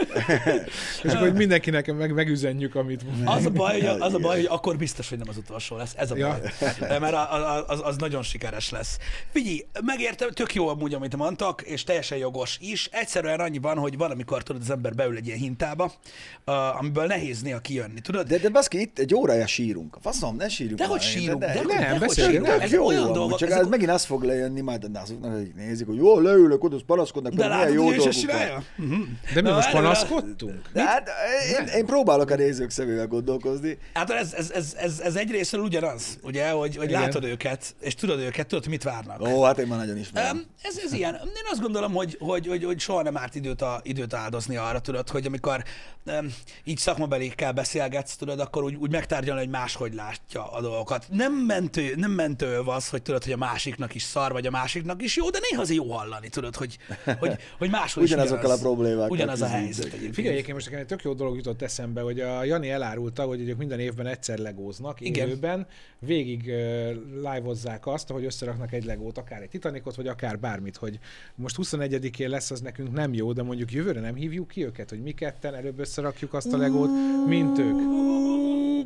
És akkor mindenkinek meg, megüzenjük, amit az a baj, hogy, az a baj, hogy akkor biztos, hogy nem az utolsó lesz. Ez a baj. Ja. Mert az, az nagyon sikeres lesz. Figyelj, megértem, tök jó amúgy, amit mondtak, és teljesen jogos is. Egyszerűen annyi van, hogy van, amikor tudod, az ember beül egy ilyen hintába, uh, amiből nehéz néha kijönni, tudod? De, de baszki, itt egy órája sírunk. Faszom, ne sírjunk. De hogy sírunk? De, de, nem, de, beszélünk. Nem, ez jó, olyan jó, dolgok. csak ezek... ez megint az fog lejönni, majd azoknak, akik nézik, hogy jó, leülök, oda panaszkodnak, de milyen jó dolgok uh-huh. De mi Na, most panaszkodtunk? De hát én, én próbálok a nézők szemével gondolkozni. Hát ez, ez, ez, ez, ez egyrésztről ugyanaz, ugye, hogy, hogy látod őket, és tudod őket, tudod, mit várnak. Ó, hát én már nagyon ismerem. Um, ez, ez ilyen. Én azt gondolom, hogy, hogy, hogy, hogy soha nem árt időt, a, időt áldozni arra, tudod, hogy amikor um, így szakmabelékkel beszélgetsz, tudod, akkor úgy, úgy megtárgyalni, hogy máshogy látja a dolgokat. Nem mentő, nem mentő az, hogy tudod, hogy a másiknak is szar, vagy a másiknak is jó, de néha azért jó hallani, tudod, hogy, hogy, hogy máshol is ugyanazokkal ugyanaz, a problémákkal. Ugyanaz a helyzet egyébként. Figyelj, egyébként most nekem egy tök jó dolog jutott eszembe, hogy a Jani elárulta, hogy ők minden évben egyszer legóznak élőben, végig uh, live-ozzák azt, hogy összeraknak egy legót, akár egy Titanicot, vagy akár bármit, hogy most huszonegyedikén lesz, az nekünk nem jó, de mondjuk jövőre nem hívjuk ki őket, hogy mi ketten előbb összerakjuk azt a legót, mint ők.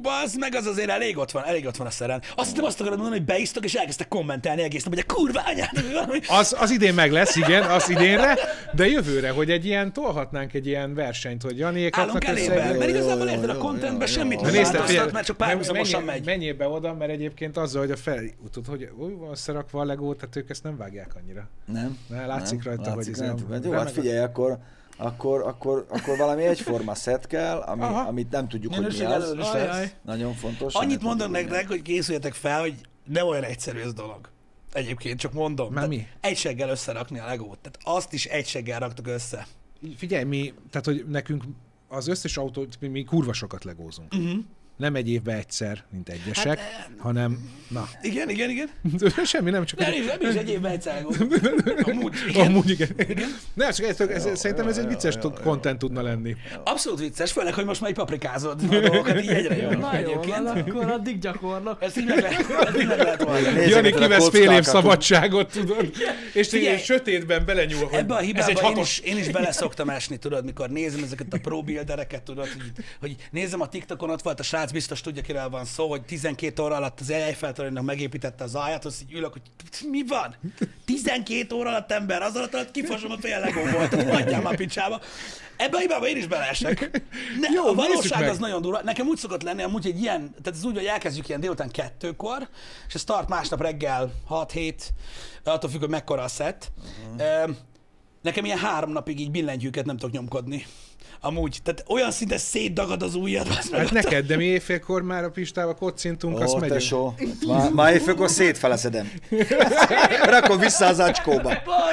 bazd meg, az azért elég ott van, elég ott van a szeren. Azt hiszem azt akarod mondani, hogy beisztok, és elkezdtek kommentelni egész nap, hogy a kurva anyád, valami. Az, az idén meg lesz, igen, az idénre, de jövőre, hogy egy ilyen, tolhatnánk egy ilyen versenyt, hogy Janiék állunk elébe, mert igazából érted a contentben semmit nem változtat, mert csak párhuzamosan megy. Menjél be oda, mert egyébként azzal, hogy a fel, tudod, hogy úgy van összerakva a legó, tehát ők ezt nem vágják annyira. Nem. Ne, látszik nem, rajta, látszik, hogy ez nem. Jó, hát figyelj, akkor, akkor, akkor, akkor valami egyforma szett kell, ami, amit nem tudjuk, hogy mi az. Nagyon fontos. Annyit mondom nektek, hogy készüljetek fel, hogy nem olyan egyszerű ez dolog. Egyébként csak mondom. Már mi? Egy seggel összerakni a legót. Tehát azt is egy seggel raktuk össze. Figyelj, mi, tehát hogy nekünk az összes autót, mi, mi kurva sokat legózunk. Uh-huh. Nem egy évben egyszer, mint egyesek, hát, hanem, na. Igen, igen, igen. Semmi, nem csak... Nem, egy... nem is egy évben egyszer legózunk. Amúgy, igen. Amúgy, igen. igen. Nem, csak ez, ez, ez, szerintem ez egy vicces content tudna lenni. Abszolút vicces, főleg, hogy most már így paprikázod a dolgokat, így egyre jobb. Na jó, van, akkor addig gyakorlok. Ezt így meg lehet volna. Jani kivesz fél év szabadságot, tudod, és egy sötétben belenyúl, hogy ebbe a hibába én is, én is bele szoktam esni, tudod, mikor nézem ezeket a pro buildereket, tudod, hogy, hogy nézem a TikTokon, ott volt a srác, biztos tudja, kiről van szó, hogy tizenkét óra alatt az Eiffel-toronynak megépítette az alját, azt így ülök, hogy mi van? tizenkét óra alatt ember, az alatt, alatt kifosom a fél legóból, tehát hagyjál már picsába. Ebben a hibában én is beleesek. Ne, Jó, a valóság az nagyon durva. Nekem úgy szokott lenni, amúgy egy ilyen, tehát ez úgy, hogy elkezdjük ilyen délután kettőkor, és ez start másnap reggel hat-hét, attól függ, hogy mekkora a szett. Uh-huh. Nekem ilyen három napig így billentyűket nem tudok nyomkodni. Amúgy, tehát olyan szinte szétdagad az ujjad. Hát neked, de mi éjfélkor már a Pistába kocintunk, Ó, azt megyünk. Tesó, már, már éjfélkor szétfeleszedem. Rakom vissza az acskóba.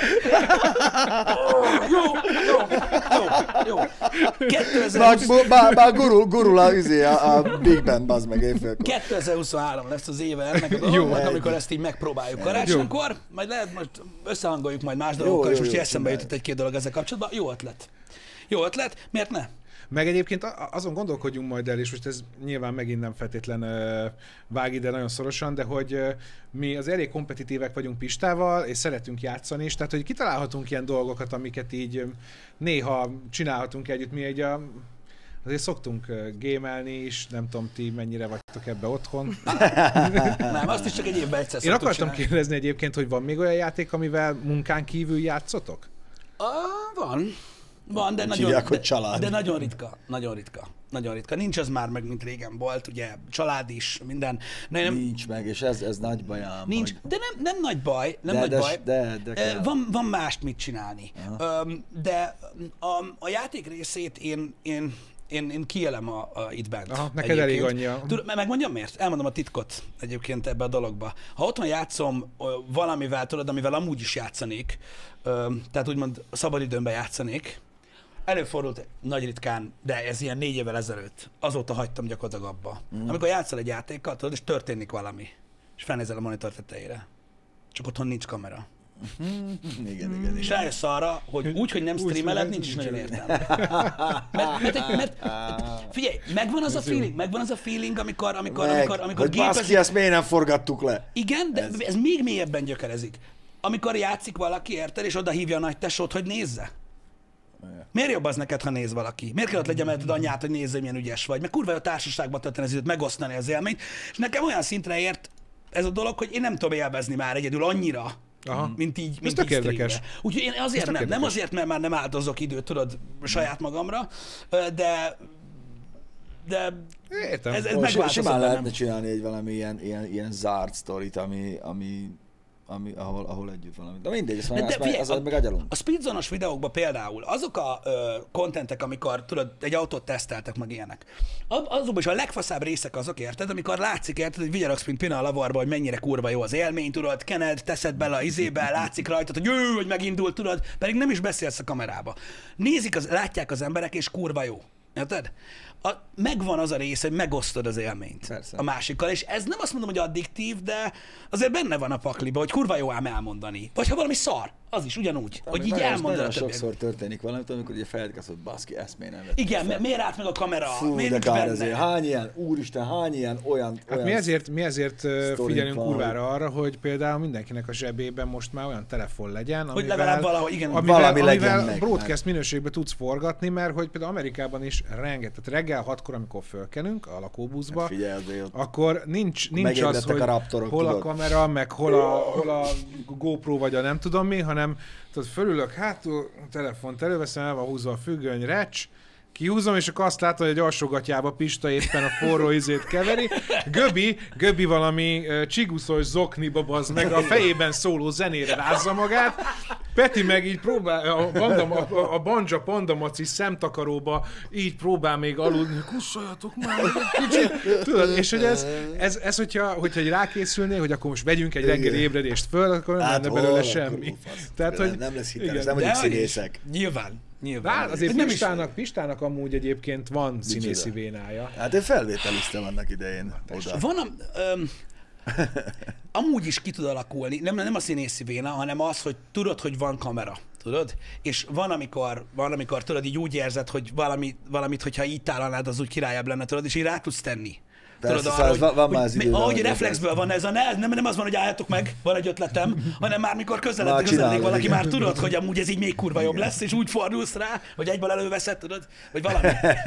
Jó, jó, jó, jó. kétezer-húsz... Bár, bár gurul, gurul a, a, a Big Ben, bazd meg éjfélkor. kétezer-huszonhárom lesz az éve ennek a dolognak, amikor ezt így megpróbáljuk karácsonykor. Majd lehet, most összehangoljuk majd más dolgokkal, jó, és most eszembe jutott egy-két dolog ezzel kapcsolatban. Jó ötlet. Jó ötlet, miért ne? Meg egyébként azon gondolkodjunk majd el, és most ez nyilván megint nem feltétlen uh, vág ide nagyon szorosan, de hogy uh, mi az elég kompetitívek vagyunk Pistával, és szeretünk játszani is, tehát hogy kitalálhatunk ilyen dolgokat, amiket így um, néha csinálhatunk együtt. Mi egy a, azért szoktunk uh, gémelni is, nem tudom ti mennyire vagytok ebbe otthon. Nem, azt is csak egy évben egyszer Én akartam csinálni. kérdezni egyébként, hogy van még olyan játék, amivel munkán kívül játszotok? Uh, van. Van, de nagyon, hívják, hogy de, család. de nagyon ritka, nagyon ritka, nagyon ritka. Nincs az már meg, mint régen volt, ugye, család is, minden. De nem, nincs meg, és ez, ez nagy baj ám. Nincs, hogy... de nem, nem nagy baj, nem de, nagy de, baj. De, de, de van, van mást mit csinálni. Aha. De a, a játék részét én, én, én, én kielem a, a itt bent. Aha, neked elég annyi. Tud, megmondjam miért? Elmondom a titkot egyébként ebbe a dologba. Ha otthon játszom valamivel, tudod, amivel amúgy is játszanék, tehát úgymond szabadidőmben játszanék, előfordult nagy ritkán, de ez ilyen négy évvel ezelőtt. Azóta hagytam gyakorlatilag abba. Mm. Amikor játszol egy játékkal, tudod, és történik valami, és felnézel a monitor tetejére. Csak otthon nincs kamera. igen, igen, és rájössz arra, hogy úgy, hogy nem streameled, nincs is nagyon értelme. Mert, mert, mert, mert figyelj, megvan az a feeling, megvan az a feeling, amikor, amikor, Meg, amikor, amikor hogy gépezik. Baszki, ezt miért nem forgattuk le? Igen, de ez, ez még mélyebben gyökerezik. Amikor játszik valaki, érted, és oda hívja a nagy tesót, hogy nézze. Miért jobb az neked, ha néz valaki? Miért kell ott legyen mellett anyját, hogy nézze, milyen ügyes vagy? Meg kurva a társaságban tölteni az időt, megosztani az élményt. És nekem olyan szintre ért ez a dolog, hogy én nem tudom élvezni már egyedül annyira, aha. mint így, mint így érdekes. Úgyhogy én azért nem, nem azért, mert már nem áldozok időt, tudod, saját magamra, de de értem. ez, ez megváltozott. Simán lehetne csinálni egy valami ilyen, ilyen, ilyen zárt sztorit, ami, ami Ami, ahol, ahol együtt valami. De mindegy, ezt már, már, az, meg agyalunk. A speedzonos videókban például azok a ö, kontentek, amikor tudod, egy autót teszteltek, meg ilyenek. Azokban is a legfaszább részek azok, érted, amikor látszik, érted, hogy vigyorogsz, mint Pina a lavarba, hogy mennyire kurva jó az élmény, tudod, kened, teszed bele a izébe, látszik rajtad, hogy jö, hogy megindult, tudod, pedig nem is beszélsz a kamerába. Nézik, az, látják az emberek, és kurva jó. Érted? A, megvan az a rész, hogy megosztod az élményt persze. A másikkal, és ez nem azt mondom, hogy addiktív, de azért benne van a pakliba, hogy kurva jó ám elmondani. Vagy ha valami szar, az is ugyanúgy, de hogy így elmondod. Nagyon sokszor történik valamit, amikor ugye fejedik hogy baszki, ezt miért nem vettem igen, fel. miért állt meg a kamera? Fú, miért de nincs kár benne? ezért. Hány ilyen, úristen, hány ilyen olyan... Hát olyan mi ezért, mi ezért figyelünk van, kurvára arra, hogy például mindenkinek a zsebében most már olyan telefon legyen, amivel, hogy legalább valahol, igen, amivel, valami amivel legyen meg, broadcast meg. minőségben tudsz forgatni, mert hogy például Amerikában is és rengeteg. Reggel hatkor, amikor fölkelünk a lakóbuszba, hát figyelj, akkor nincs, nincs az, hogy a raptorok, hol tudod? a kamera, meg hol a, hol a GoPro, vagy a nem tudom mi, hanem tudod, fölülök hátul, a telefont előveszem, el van húzva a függöny, recs, kihúzom, és akkor azt látom, hogy egy alsógatjába Pista éppen a forró izét keveri. Göbi, Göbi valami uh, csiguszos zokniba, bazd meg, a fejében szóló zenére rázza magát. Peti meg így próbál, a, banda, a, a Banja Pandamaci szemtakaróba így próbál még aludni, kussoljatok már egy kicsit. Tudod, és hogy ez, ez, ez hogyha, hogyha rákészülnél, hogy akkor most vegyünk egy reggeli ébredést föl, akkor nem hát lenne belőle semmi. Tehát, hogy nem lesz hiteles, nem vagyunk színészek. Nyilván. Nyilván. Bár azért Pistának, Pistának amúgy egyébként van színészi vénája. Hát én felvételiztem annak idején oda. Van a, öm, amúgy is ki tud alakulni, nem, nem a színészi véna, hanem az, hogy tudod, hogy van kamera. Tudod? És van, amikor, van, amikor tudod, így úgy érzed, hogy valami, valamit, hogyha így tálalnád, az úgy királyabb lenne, tudod, és így rá tudsz tenni. Persze, tudod, szóval arra, van, van hogy, már az hogy, idő. ahogy reflexből van ez a ne, nem, nem az van, hogy álljatok meg, van egy ötletem, hanem már mikor közeledtek Már közelednék csinálod, valaki, igen. már tudod, hogy amúgy ez így még kurva jobb lesz, és úgy fordulsz rá, vagy egyből előveszed, tudod, vagy valami.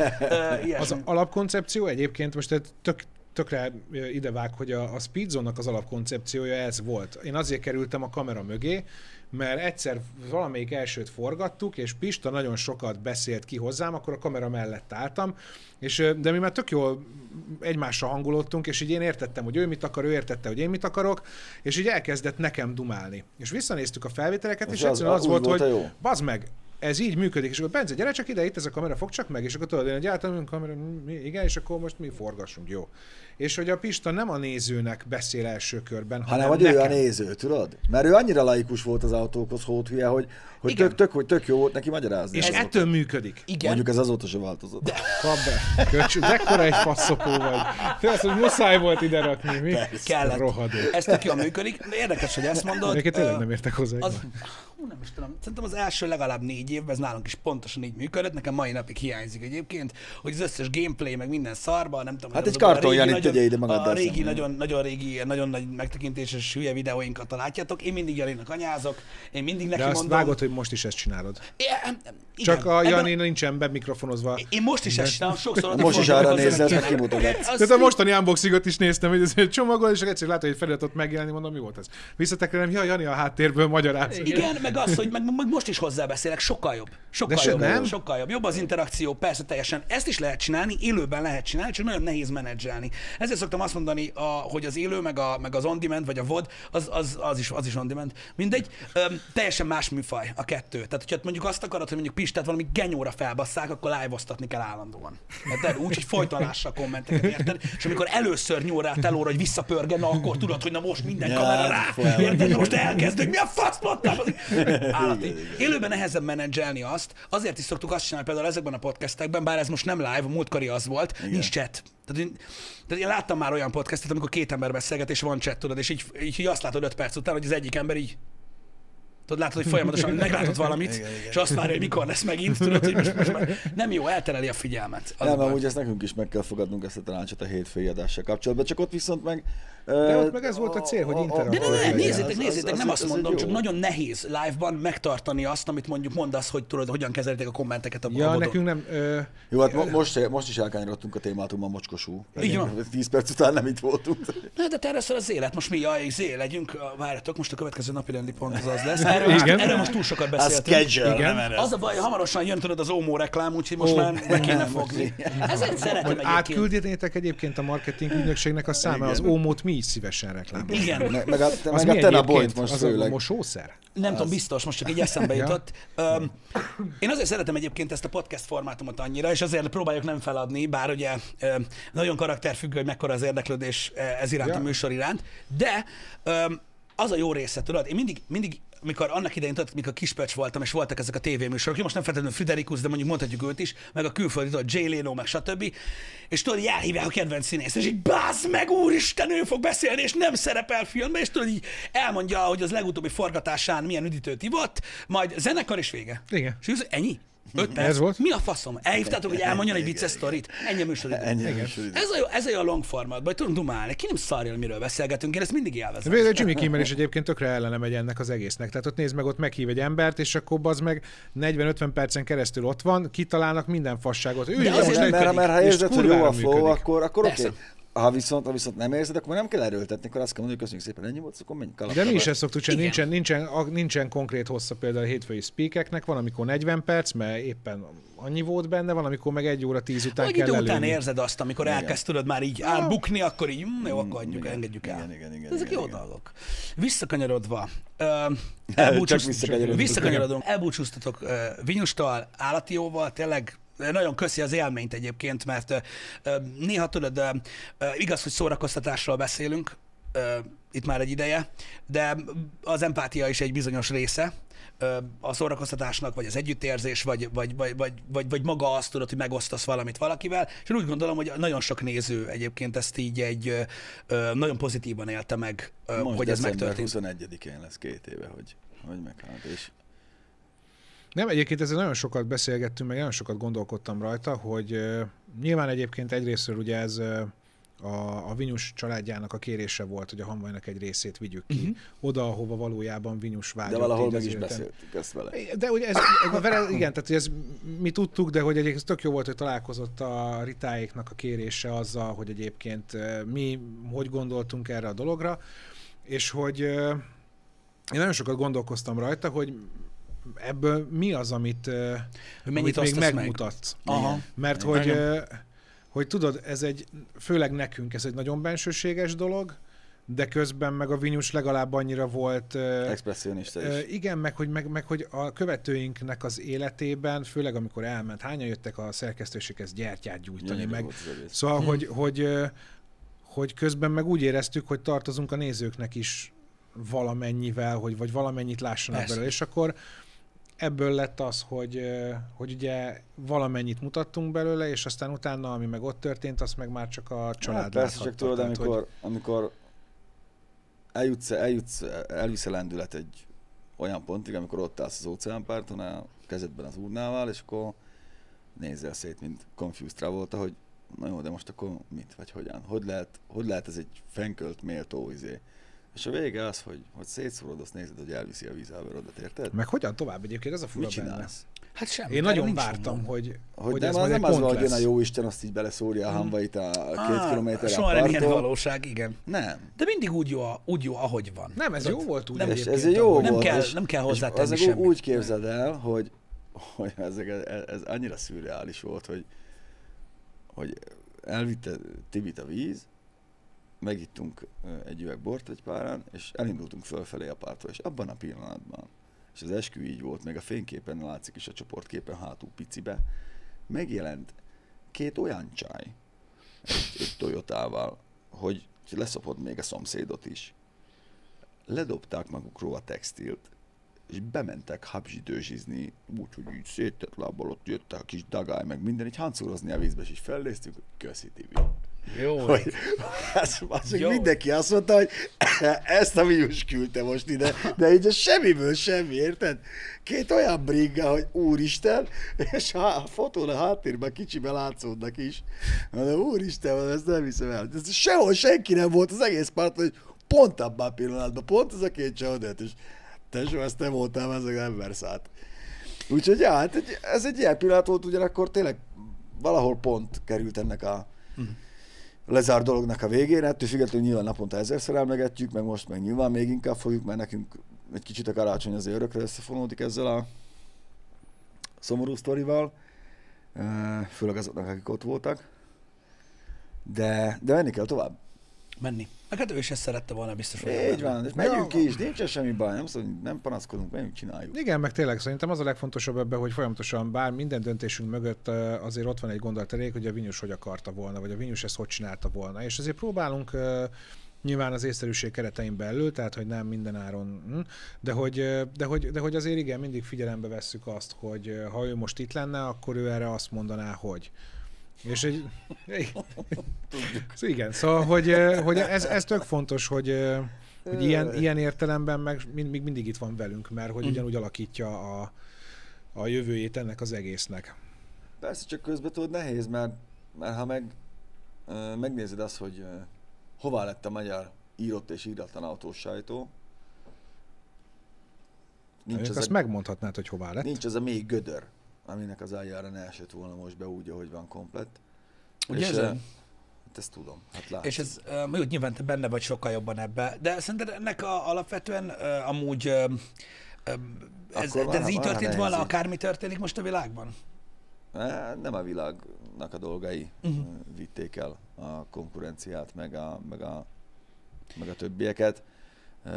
uh, az alapkoncepció egyébként most tök, tökre idevág, hogy a, a Speedzone-nak az alapkoncepciója ez volt. Én azért kerültem a kamera mögé, mert egyszer valamelyik elsőt forgattuk, és Pista nagyon sokat beszélt ki hozzám, akkor a kamera mellett álltam, és, de mi már tök jól egymással hangolódtunk, és így én értettem, hogy ő mit akar, ő értette, hogy én mit akarok, és így elkezdett nekem dumálni. És visszanéztük a felvételeket, és, és egyszerűen az, az volt, volt hogy bazd meg, ez így működik, és akkor Bence, gyere csak ide, itt ez a kamera, fog csak meg, és akkor tudod, én egy általában kamera, mi, igen, és akkor most mi forgassunk, jó. És hogy a Pista nem a nézőnek beszél első körben, hanem, hanem hogy nekem. ő a néző, tudod? Mert ő annyira laikus volt az autókhoz, hót hülye, hogy, hogy tök, tök, hogy tök jó volt neki magyarázni. És azokat. ettől működik. Igen. Mondjuk ez azóta sem változott. De... Kap be, köcsög, dekkora egy faszopó vagy. Te azt, hogy muszáj volt ide rakni, mi? Kellett. Rohadó. Ez tök jól működik, de érdekes, hogy ezt mondod. Egyébként tényleg nem értek hozzá. Az, hú, nem is tudom. Szerintem az első legalább négy évben, ez nálunk is pontosan így működött, nekem mai napig hiányzik egyébként, hogy az összes gameplay, meg minden szarba, nem tudom. Hát egy karton Janit tegye ide magaddal. A régi, sem, nagyon, nagyon régi, nagyon nagy megtekintéses hülye videóinkat látjátok. Én mindig Janinak anyázok, én mindig neki de azt mondom. vágod, hogy most is ezt csinálod. Igen, csak a Jani ebben... nincsen bemikrofonozva. Én most is ezt csinálom, sokszor. Most is arra nézel, meg kimutogatsz. Tehát a mostani unboxingot is néztem, hogy ez egy csomagol, és egyszer látod, hogy feliratot megjelenni, mondom, mi volt ez. Visszatekerem, ja, Jani a háttérből magyaráz. Igen, meg az, hogy meg, meg most is hozzá-beszélek, sokkal jobb. Sokkal De jobb, nem? sokkal jobb. Jobb az interakció, persze teljesen. Ezt is lehet csinálni, élőben lehet csinálni, csak nagyon nehéz menedzselni. Ezért szoktam azt mondani, a, hogy az élő, meg, a, meg az on-demand, vagy a vod, az, az, az, is, az is on-demand. Mindegy, öm, teljesen más műfaj a kettő. Tehát, hogyha mondjuk azt akarod, hogy mondjuk Pistát valami genyóra felbasszák, akkor live-oztatni kell állandóan. Érted? Úgy, hogy folyton lássa a kommenteket, érted? És amikor először nyúl rá telóra, hogy visszapörgen, na akkor tudod, hogy na most minden kamera rá. Érted? Na most elkezdődik, mi a fasz mondtam? Állati. Élőben nehezebb menedzselni azt, azért is szoktuk azt csinálni például ezekben a podcastekben, bár ez most nem live, a múltkori az volt, igen. Nincs chat. Tehát én, tehát én láttam már olyan podcastet, amikor két ember beszélget, és van chat, tudod, és így, így, így azt látod öt perc után, hogy az egyik ember így tudod, látod, hogy folyamatosan meglátod valamit, igen, igen, és azt várja, hogy mikor lesz megint, tudod, hogy most, most már nem jó, eltereli a figyelmet. Nem, amúgy ezt nekünk is meg kell fogadnunk, ezt a tanácsot a hétfői adással kapcsolatban, csak ott viszont meg... De ott meg ez volt a cél, hogy interaktív. De ne, ne, nézzétek, nézzétek, az, nem az, azt az mondom, csak nagyon nehéz live-ban megtartani azt, amit mondjuk mondasz, hogy tudod, hogyan kezelitek a kommenteket a Ja, vodon. nekünk nem... Ö, Jó, hát mo- most, most is elkanyarodtunk a témától, a mocskosú. Így van. tíz perc után nem itt voltunk. Na, de terjesztől az élet. Most mi, jaj, zé, legyünk, várjatok, most a következő napi rendi pont az az lesz. Erről, most, erről most túl sokat beszéltünk. A schedule, nem erre. Az a baj, hamarosan jön tudod az Omo reklám, úgyhogy most oh. már meg kéne fogni. Ezért szeretem egyébként. Átküldjétek egyébként a marketing ügynökségnek a számára, az Omót mi is szívesen reklámoljuk. Igen. Meg, meg a, meg a Tenabolt most az főleg. a mosószer? Nem tudom, biztos, most csak így eszembe jutott. Um, én azért szeretem egyébként ezt a podcast formátumot annyira, és azért próbáljuk nem feladni, bár ugye um, nagyon karakterfüggő, hogy mekkora az érdeklődés ez iránt ja. a műsor iránt, de um, az a jó része, tudod, én mindig, mindig mikor annak idején, tudod, mikor kispöcs voltam, és voltak ezek a tévéműsorok, most nem feltétlenül Friderikus, de mondjuk mondhatjuk őt is, meg a külföldi, tudod, Jay Leno, meg stb. És tudod, így elhívják a kedvenc színész, és így bázd meg, úristen, ő fog beszélni, és nem szerepel filmben, és tudod, így elmondja, hogy az legutóbbi forgatásán milyen üdítőt ivott, majd zenekar és vége. Igen. És így, ennyi? öt perc. Ez volt? Mi a faszom? Elhívtátok, hogy elmondjon egy vicces sztorit? Ennyi a műsoridő. Ennyi a műsoridő. Ez a jó, ez a jó long format, vagy tudunk dumálni. Ki nem szarja, miről beszélgetünk, én ezt mindig élvezem. De Jimmy Kimmel is egyébként tökre ellene megy ennek az egésznek. Tehát ott nézd meg, ott meghív egy embert, és akkor az meg negyven-ötven percen keresztül ott van, kitalálnak minden fasságot. Ő De is azért most mert, mert, mert ha érzed, hogy jó a flow, működik. akkor, akkor oké. Persze. Okay. Ha viszont, ha viszont nem érzed, akkor nem kell erőltetni, akkor azt kell mondani, hogy köszönjük szépen, ennyi volt, akkor menj kalapra. De mi is ezt szoktuk csinálni, Igen. nincsen, nincsen, nincsen konkrét hossza például a hétfői speakeknek, van, amikor negyven perc, mert éppen annyi volt benne, van, amikor meg egy óra tíz után Vagy kell idő után lelőni. érzed azt, amikor Igen. elkezd tudod már így elbukni, akkor így, mm, jó, akkor adjuk, igen, engedjük el. igen, igen, igen, Ezek igen, jó igen. dolgok. Visszakanyarodva, ö, Csak elbúcsúzt- visszakanyarodunk. visszakanyarodunk, elbúcsúztatok ö, Vinyustól, Állatióval, tényleg nagyon köszi az élményt egyébként, mert ö, ö, néha tudod, ö, ö, igaz, hogy szórakoztatásról beszélünk, ö, itt már egy ideje, de az empátia is egy bizonyos része ö, a szórakoztatásnak, vagy az együttérzés, vagy, vagy, vagy, vagy, vagy, vagy maga azt tudod, hogy megosztasz valamit valakivel, és én úgy gondolom, hogy nagyon sok néző egyébként ezt így egy ö, ö, nagyon pozitívan élte meg, ö, Most hogy ez december megtörtént. huszonegyedikén lesz két éve, hogy, hogy meghalt, és Nem, egyébként ezzel nagyon sokat beszélgettünk, meg nagyon sokat gondolkodtam rajta, hogy uh, nyilván egyébként egyrésztről ugye ez uh, a, a Vinyus családjának a kérése volt, hogy a Hanvajnak egy részét vigyük ki, uh-huh. oda, ahova valójában Vinyus vágyott. de valahol így meg az is életen. beszéltük ezt vele. De ugye ez, ez vele, igen, tehát hogy ez mi tudtuk, de hogy egyébként tök jó volt, hogy találkozott a Ritáéknak a kérése azzal, hogy egyébként uh, mi hogy gondoltunk erre a dologra, és hogy uh, én nagyon sokat gondolkoztam rajta, hogy ebből mi az, amit, Hogy amit még meg? megmutatsz. Aha. Mert Igen. hogy, hogy tudod, ez egy, főleg nekünk ez egy nagyon bensőséges dolog, de közben meg a Vinyus legalább annyira volt... Expresszionista is. Uh, igen, meg hogy, meg, meg hogy a követőinknek az életében, főleg amikor elment, hányan jöttek a szerkesztőséghez gyertyát gyújtani, Gyönyörű meg... volt az egész. Szóval, hm. hogy, hogy, hogy közben meg úgy éreztük, hogy tartozunk a nézőknek is valamennyivel, hogy, vagy valamennyit lássanak Persze. belőle, és akkor ebből lett az, hogy, hogy ugye valamennyit mutattunk belőle, és aztán utána, ami meg ott történt, azt meg már csak a család Hát persze, láthatta. csak tudod, Tehát, amikor, hogy... amikor eljutsz, eljutsz, elvisz a lendület egy olyan pontig, amikor ott állsz az óceánparton, a kezedben az urnával, és akkor nézzel szét, mint Confused Travolta, hogy na jó, de most akkor mit, vagy hogyan? Hogy lehet, hogy lehet ez egy fenkölt méltó izé? És a vége az, hogy, hogy szétszórod, azt nézed, hogy elviszi a vízelverodat, érted? Meg hogyan tovább egyébként, ez a fura Mit benne. csinálsz? Hát semmi. Én erre nagyon nincs vártam, mondom. hogy, Hogy, hogy nem, ez az majd egy nem az pont van, hogy jön a lesz. jó Isten, azt így beleszórja a Hanvait a két Á, kilométerre soha a nem ilyen parttól. valóság, igen. Nem. De mindig úgy jó, úgy jó ahogy van. Nem, ez Tudod, jó volt úgy nem- És egyébként. ez egy jó ahogy- Nem volt, kell- és, nem kell és hozzátenni azok semmit. úgy képzeld el, hogy, hogy ezek, ez, ez annyira szürreális volt, hogy, hogy elvitte Tibit a víz, megittunk egy üveg bort egy párán, és elindultunk fölfelé a pártól, és abban a pillanatban, és az eskü így volt, meg a fényképen látszik is a csoportképen hátul picibe, megjelent két olyan csaj egy, egy Toyotával, hogy leszopott még a szomszédot is. Ledobták magukról a textilt, és bementek habzsidőzsizni, úgyhogy így széttett lábbal ott jöttek a kis dagály, meg minden, így hancúrozni a vízbe, és így felnéztük, hogy köszi Tibi. Jó. Hogy, az, az Jó. mindenki azt mondta, hogy ezt a Vinyus küldte most ide, de így a semmiből semmi, érted? Két olyan brigga, hogy úristen, és a fotón a háttérben kicsiben látszódnak is. Mondom, úristen, ezt nem hiszem el. Ez sehol senki nem volt az egész párt, hogy pont abban a pillanatban, pont az a két csodát, és tesó, ezt nem voltál, ezek ember szállt. Úgyhogy ja, hát egy, ez egy ilyen pillanat volt, ugyanakkor tényleg valahol pont került ennek a lezár dolognak a végére, ettől függetlenül nyilván naponta ezerszer elmegetjük, meg most meg nyilván még inkább fogjuk, mert nekünk egy kicsit a karácsony azért örökre összefonódik ezzel a szomorú sztorival, főleg azoknak, akik ott voltak, de, de menni kell tovább. Menni. Meg hát ő is ezt szerette volna biztos. hogy Így menni. van, és megyünk ki is, nincsen semmi baj, nem, szóval nem panaszkodunk, megyünk, csináljuk. Igen, meg tényleg szerintem az a legfontosabb ebben, hogy folyamatosan bár minden döntésünk mögött uh, azért ott van egy gondolatelék, hogy a Vinyus hogy akarta volna, vagy a Vinyus ezt hogy csinálta volna. És azért próbálunk uh, nyilván az észszerűség keretein belül, tehát hogy nem minden áron, hm, de hogy, uh, de, hogy, de hogy azért igen, mindig figyelembe vesszük azt, hogy uh, ha ő most itt lenne, akkor ő erre azt mondaná, hogy. És egy... igen, szóval, hogy, uh, hogy ez, ez tök fontos, hogy uh, hogy ilyen, ilyen értelemben meg még mindig itt van velünk, mert hogy ugyanúgy alakítja a, a jövőjét ennek az egésznek. Persze, csak közben tudod nehéz, mert, mert ha meg, uh, megnézed azt, hogy uh, hová lett a magyar írott és íratlan autós sajtó, nincs az azt a, megmondhatnád, hogy hová lett. Nincs az a mély gödör, aminek az aljára ne esett volna most be úgy, ahogy van komplett. Ugye és, ez? Uh, hát ezt tudom, hát látszik. És ez, uh, úgy nyilván te benne vagy sokkal jobban ebbe, de szerinted ennek a, alapvetően uh, amúgy uh, ez, de ez így történt volna, akármi történik most a világban? Nem a világnak a dolgai uh-huh. vitték el a konkurenciát, meg a, meg a, meg a többieket, uh,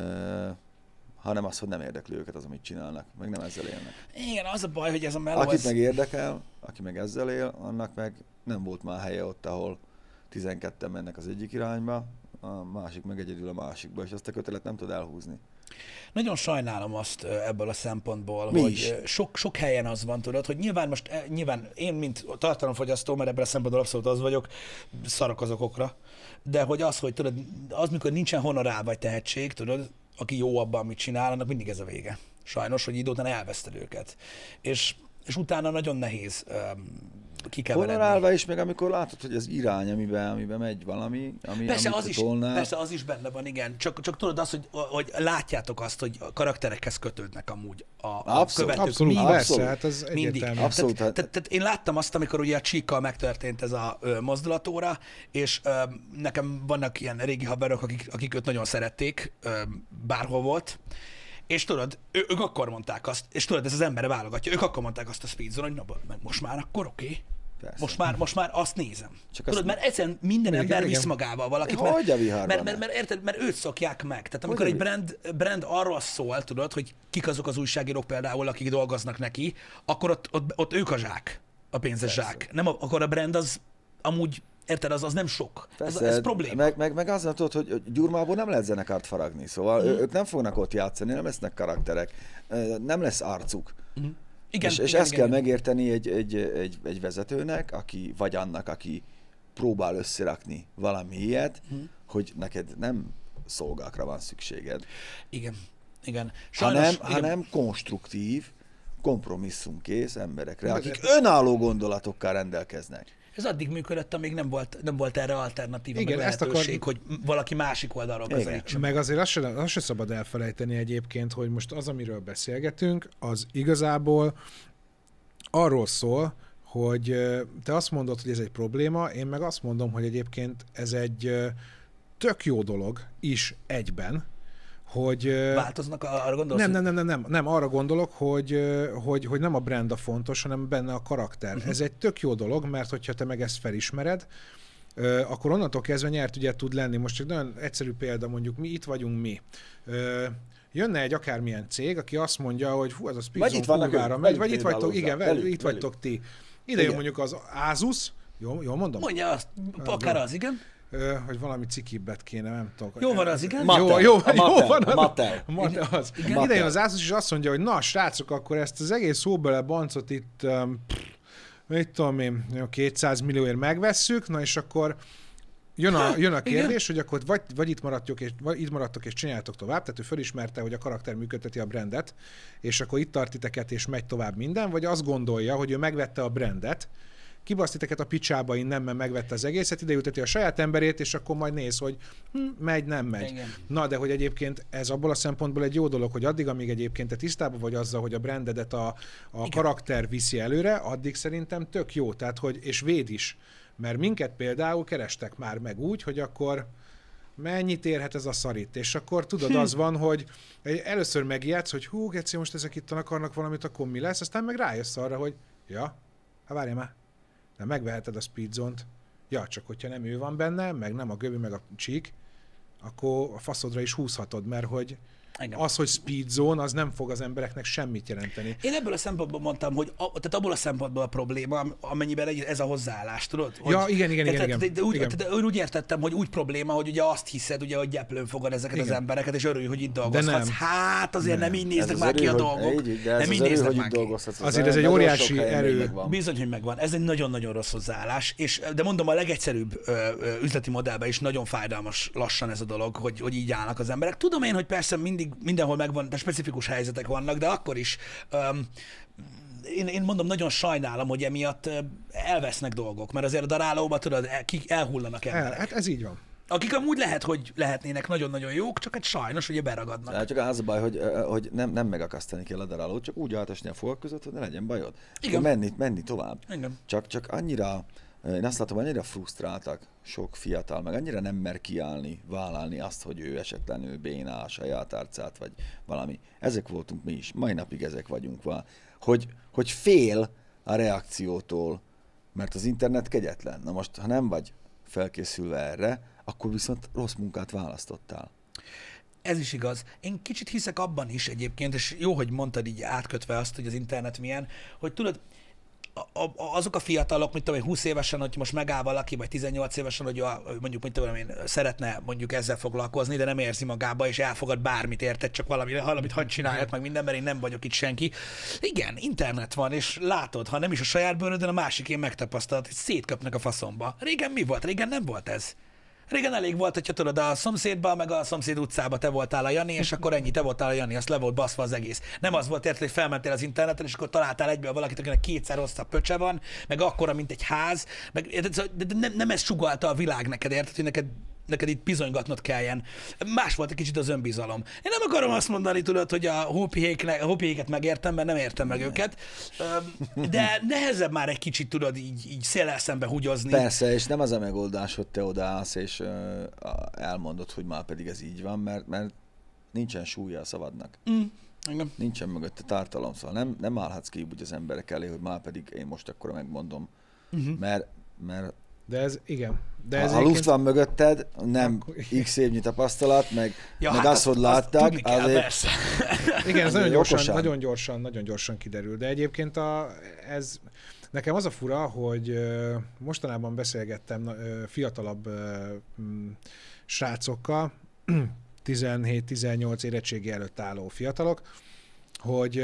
hanem az, hogy nem érdekli őket az, amit csinálnak, meg nem ezzel élnek. Igen, az a baj, hogy ez a meló... Akit ez... meg érdekel, aki meg ezzel él, annak meg nem volt már helye ott, ahol tizenketten mennek az egyik irányba, a másik meg egyedül a másikba, és azt a kötelet nem tud elhúzni. Nagyon sajnálom azt ebből a szempontból, Mi hogy is. sok, sok helyen az van, tudod, hogy nyilván most, nyilván én, mint tartalomfogyasztó, mert ebből a szempontból abszolút az vagyok, szarok az okokra, de hogy az, hogy tudod, az, mikor nincsen honorál vagy tehetség, tudod, aki jó abban, amit csinál, annak mindig ez a vége. Sajnos, hogy idő után elveszted őket. És, és utána nagyon nehéz um, kikeveredni. Honorálva is, meg amikor látod, hogy az irány, amiben, amiben megy valami, ami, persze, amit az is, tolnál... persze az is benne van, igen. Csak, csak tudod azt, hogy, hogy látjátok azt, hogy a karakterekhez kötődnek amúgy a, a Abszolút, követők. Abszolút, mindig. persze, hát ez mindig. egyértelmű. Abszolút. Tehát, tehát, tehát én láttam azt, amikor ugye a Csíkkal megtörtént ez a ö, mozdulatóra, és ö, nekem vannak ilyen régi haverok, akik, akik őt nagyon szerették, ö, bárhol volt, és tudod, ő, ők akkor mondták azt, és tudod, ez az embere válogatja, ők akkor mondták azt a Speedzone, hogy na, meg most már akkor oké. Okay. Most már, most már azt nézem. Csak tudod, azt mert egyszerűen minden igen, ember igen. visz magával valakit, Hogy mert, a viharban mert, mert, mert, érted, mert őt szokják meg. Tehát amikor Hogy egy brand, brand arról szól, tudod, hogy kik azok az újságírók például, akik dolgoznak neki, akkor ott, ott, ott ők a zsák, a pénzes Persze. zsák. Nem, a, akkor a brand az amúgy, érted, az, az nem sok. Persze, ez, ez probléma. Meg, meg, meg az nem tudod, hogy Gyurmából nem lehet zenekart faragni, szóval Mm. ők nem fognak ott játszani, nem lesznek karakterek, nem lesz arcuk. Mm. Igen, és és igen, ezt igen, kell igen. megérteni egy, egy, egy, egy vezetőnek, aki, vagy annak, aki próbál összerakni valami ilyet, Mm. hogy neked nem szolgákra van szükséged, Igen, igen. hanem, igen. hanem konstruktív, kompromisszumkész emberekre, akik önálló gondolatokkal rendelkeznek. Ez addig működött, amíg nem volt, nem volt erre alternatíva, Igen, meg ezt lehetőség, akar- hogy valaki másik oldalról Igen. közelítsen. Meg azért azt se, azt se szabad elfelejteni egyébként, hogy most az, amiről beszélgetünk, az igazából arról szól, hogy ö, te azt mondod, hogy ez egy probléma, én meg azt mondom, hogy egyébként ez egy ö, tök jó dolog is egyben, hogy... ö, Változnak, arra gondolsz? Nem, hogy- nem, nem, nem, nem, nem, arra gondolok, hogy, ö, hogy, hogy nem a brand a fontos, hanem benne a karakter. Uh-huh. Ez egy tök jó dolog, mert hogyha te meg ezt felismered, ö, akkor onnantól kezdve nyert ügyet tud lenni. Most csak nagyon egyszerű példa, mondjuk mi itt vagyunk mi. Ö, Jönne egy akármilyen cég, aki azt mondja, hogy hú, ez a Vagy itt Speedzone vannak kurvára ők, megy, velük vagy itt vagytok, például igen, velük, velük, itt velük. vagytok ti. Ide Igen. jön mondjuk az Asus, jól, jól mondom? Mondja azt, akár az, igen. Ö, hogy valami cikibbet kéne, nem tudom. Jó van az, igen. Ma- Jó, Mattel, jó, a jó Mattel, van a az. Mattel. A Mattel az. Igen. Ide Mattel. jön az Asus, és azt mondja, hogy na, srácok, akkor ezt az egész szóbele bancot itt, um, pff, mit tudom én, jó, kétszáz millióért megvesszük, na és akkor jön a, jön a kérdés, hogy akkor vagy, vagy, itt maradtok és, vagy itt maradtok és csináltok tovább, tehát ő fölismerte, hogy a karakter működteti a brandet, és akkor itt tart titeket és megy tovább minden, vagy azt gondolja, hogy ő megvette a brandet, kibaszt titeket a picsába innen, mert megvette az egészet, ide jutati a saját emberét, és akkor majd néz, hogy hm, megy, nem megy. Igen. Na, de hogy egyébként ez abból a szempontból egy jó dolog, hogy addig, amíg egyébként te tisztában vagy azzal, hogy a brandedet a, a karakter viszi előre, addig szerintem tök jó, tehát hogy, és véd is. Mert minket például kerestek már meg úgy, hogy akkor mennyit érhet ez a szarít, és akkor tudod, az van, hogy először megijedsz, hogy hú, geci, most ezek itt akarnak valamit, akkor mi lesz, aztán meg rájössz arra, hogy ja, hát várjál már, de megveheted a Speedzone-t, ja, csak hogyha nem ő van benne, meg nem a Göbi, meg a Csík, akkor a faszodra is húzhatod, mert hogy Igen. az, hogy Speedzone, az nem fog az embereknek semmit jelenteni. Én ebből a szempontból mondtam, hogy a, tehát abból a szempontból a probléma, amennyiben egy- ez a hozzáállás, tudod? Hogy, Ja, igen, igen, tehát, igen, De, de, úgy, igen. de úgy értettem, hogy úgy probléma, hogy ugye azt hiszed, ugye, hogy gyeplőn fogad ezeket Igen. az embereket, és örülj, hogy itt dolgozhatsz. nem. Hát azért nem, Nem. így néznek Ez már az ki a erő, dolgok. hogy, így, de ez nem az így erő, néznek hogy már itt ki. dolgozhatsz. Azért ez egy nagyon óriási sok helyen erő. még megvan. Bizony, hogy megvan. Ez egy nagyon-nagyon rossz hozzáállás, és, de mondom, a legegyszerűbb ö, ö, üzleti modellben is nagyon fájdalmas lassan ez a dolog, hogy, hogy így állnak az emberek. Tudom én, hogy persze mindig, mindenhol megvan, de specifikus helyzetek vannak, de akkor is öm, én, én mondom, nagyon sajnálom, hogy emiatt elvesznek dolgok, mert azért a darálóba, tudod, el, kik elhullanak emberek. El, hát ez így van. Akik amúgy lehet, hogy lehetnének nagyon-nagyon jók, csak hát sajnos ugye beragadnak. Ja, csak az a baj, hogy, hogy nem, nem megakasztani kell a darálót, csak úgy átesni a fogak között, hogy ne legyen bajod. Igen. Menni, menni tovább. Igen. Csak, csak annyira, én azt látom, annyira frusztráltak sok fiatal, meg annyira nem mer kiállni, vállalni azt, hogy ő esetlenül béná a saját arcát, vagy valami. Ezek voltunk mi is, mai napig ezek vagyunk, hogy, hogy fél a reakciótól, mert az internet kegyetlen. Na most, ha nem vagy felkészülve erre, akkor viszont rossz munkát választottál. Ez is igaz. Én kicsit hiszek abban is egyébként, és jó, hogy mondtad így átkötve azt, hogy az internet milyen, hogy tudod, a, a, azok a fiatalok, mint tudom én, húsz évesen, hogy most megáll valaki, vagy tizennyolc évesen, hogy a, mondjuk, mint tudom én, szeretne mondjuk ezzel foglalkozni, de nem érzi magába, és elfogad bármit, érted, csak valami, valamit hadd csináljak, meg minden, mert én nem vagyok itt senki. Igen, internet van, és látod, ha nem is a saját bőrödön, a másikén megtapasztalod, hogy szétköpnek a faszomba. Régen mi volt? Régen nem volt ez. Régen elég volt, hogyha tudod, a szomszédban, meg a szomszéd utcában te voltál a Jani, és akkor ennyi, te voltál a Jani, azt le volt baszva az egész. Nem az volt, érted, hogy felmentél az interneten, és akkor találtál egyből valakit, akinek kétszer rosszabb pöcse van, meg akkora, mint egy ház, meg, érted, de nem, nem ez sugallta a világ neked, érted, hogy neked, neked itt bizonygatnod kelljen. Más volt egy kicsit az önbizalom. Én nem akarom azt mondani, tudod, hogy a hópihéket megértem, mert nem értem meg őket, de nehezebb már egy kicsit, tudod, így, így széllel szembe hugyozni. Persze, és nem az a megoldás, hogy te odaállsz, és elmondod, hogy már pedig ez így van, mert, mert nincsen súlya a szavadnak. Mm. Igen. Nincsen mögötte tartalom, szóval nem, nem állhatsz ki úgy az emberek elé, hogy már pedig én most akkor megmondom, uh-huh. mert, mert de ez, igen. De ez ha luft van mögötted, nem x évnyi tapasztalat, meg, ja, meg hát azt, hogy látták, azért... Igen, ez nagyon gyorsan, nagyon gyorsan, nagyon gyorsan kiderül. De egyébként a, ez, nekem az a fura, hogy mostanában beszélgettem fiatalabb srácokkal, tizenhét-tizennyolc érettségi előtt álló fiatalok, hogy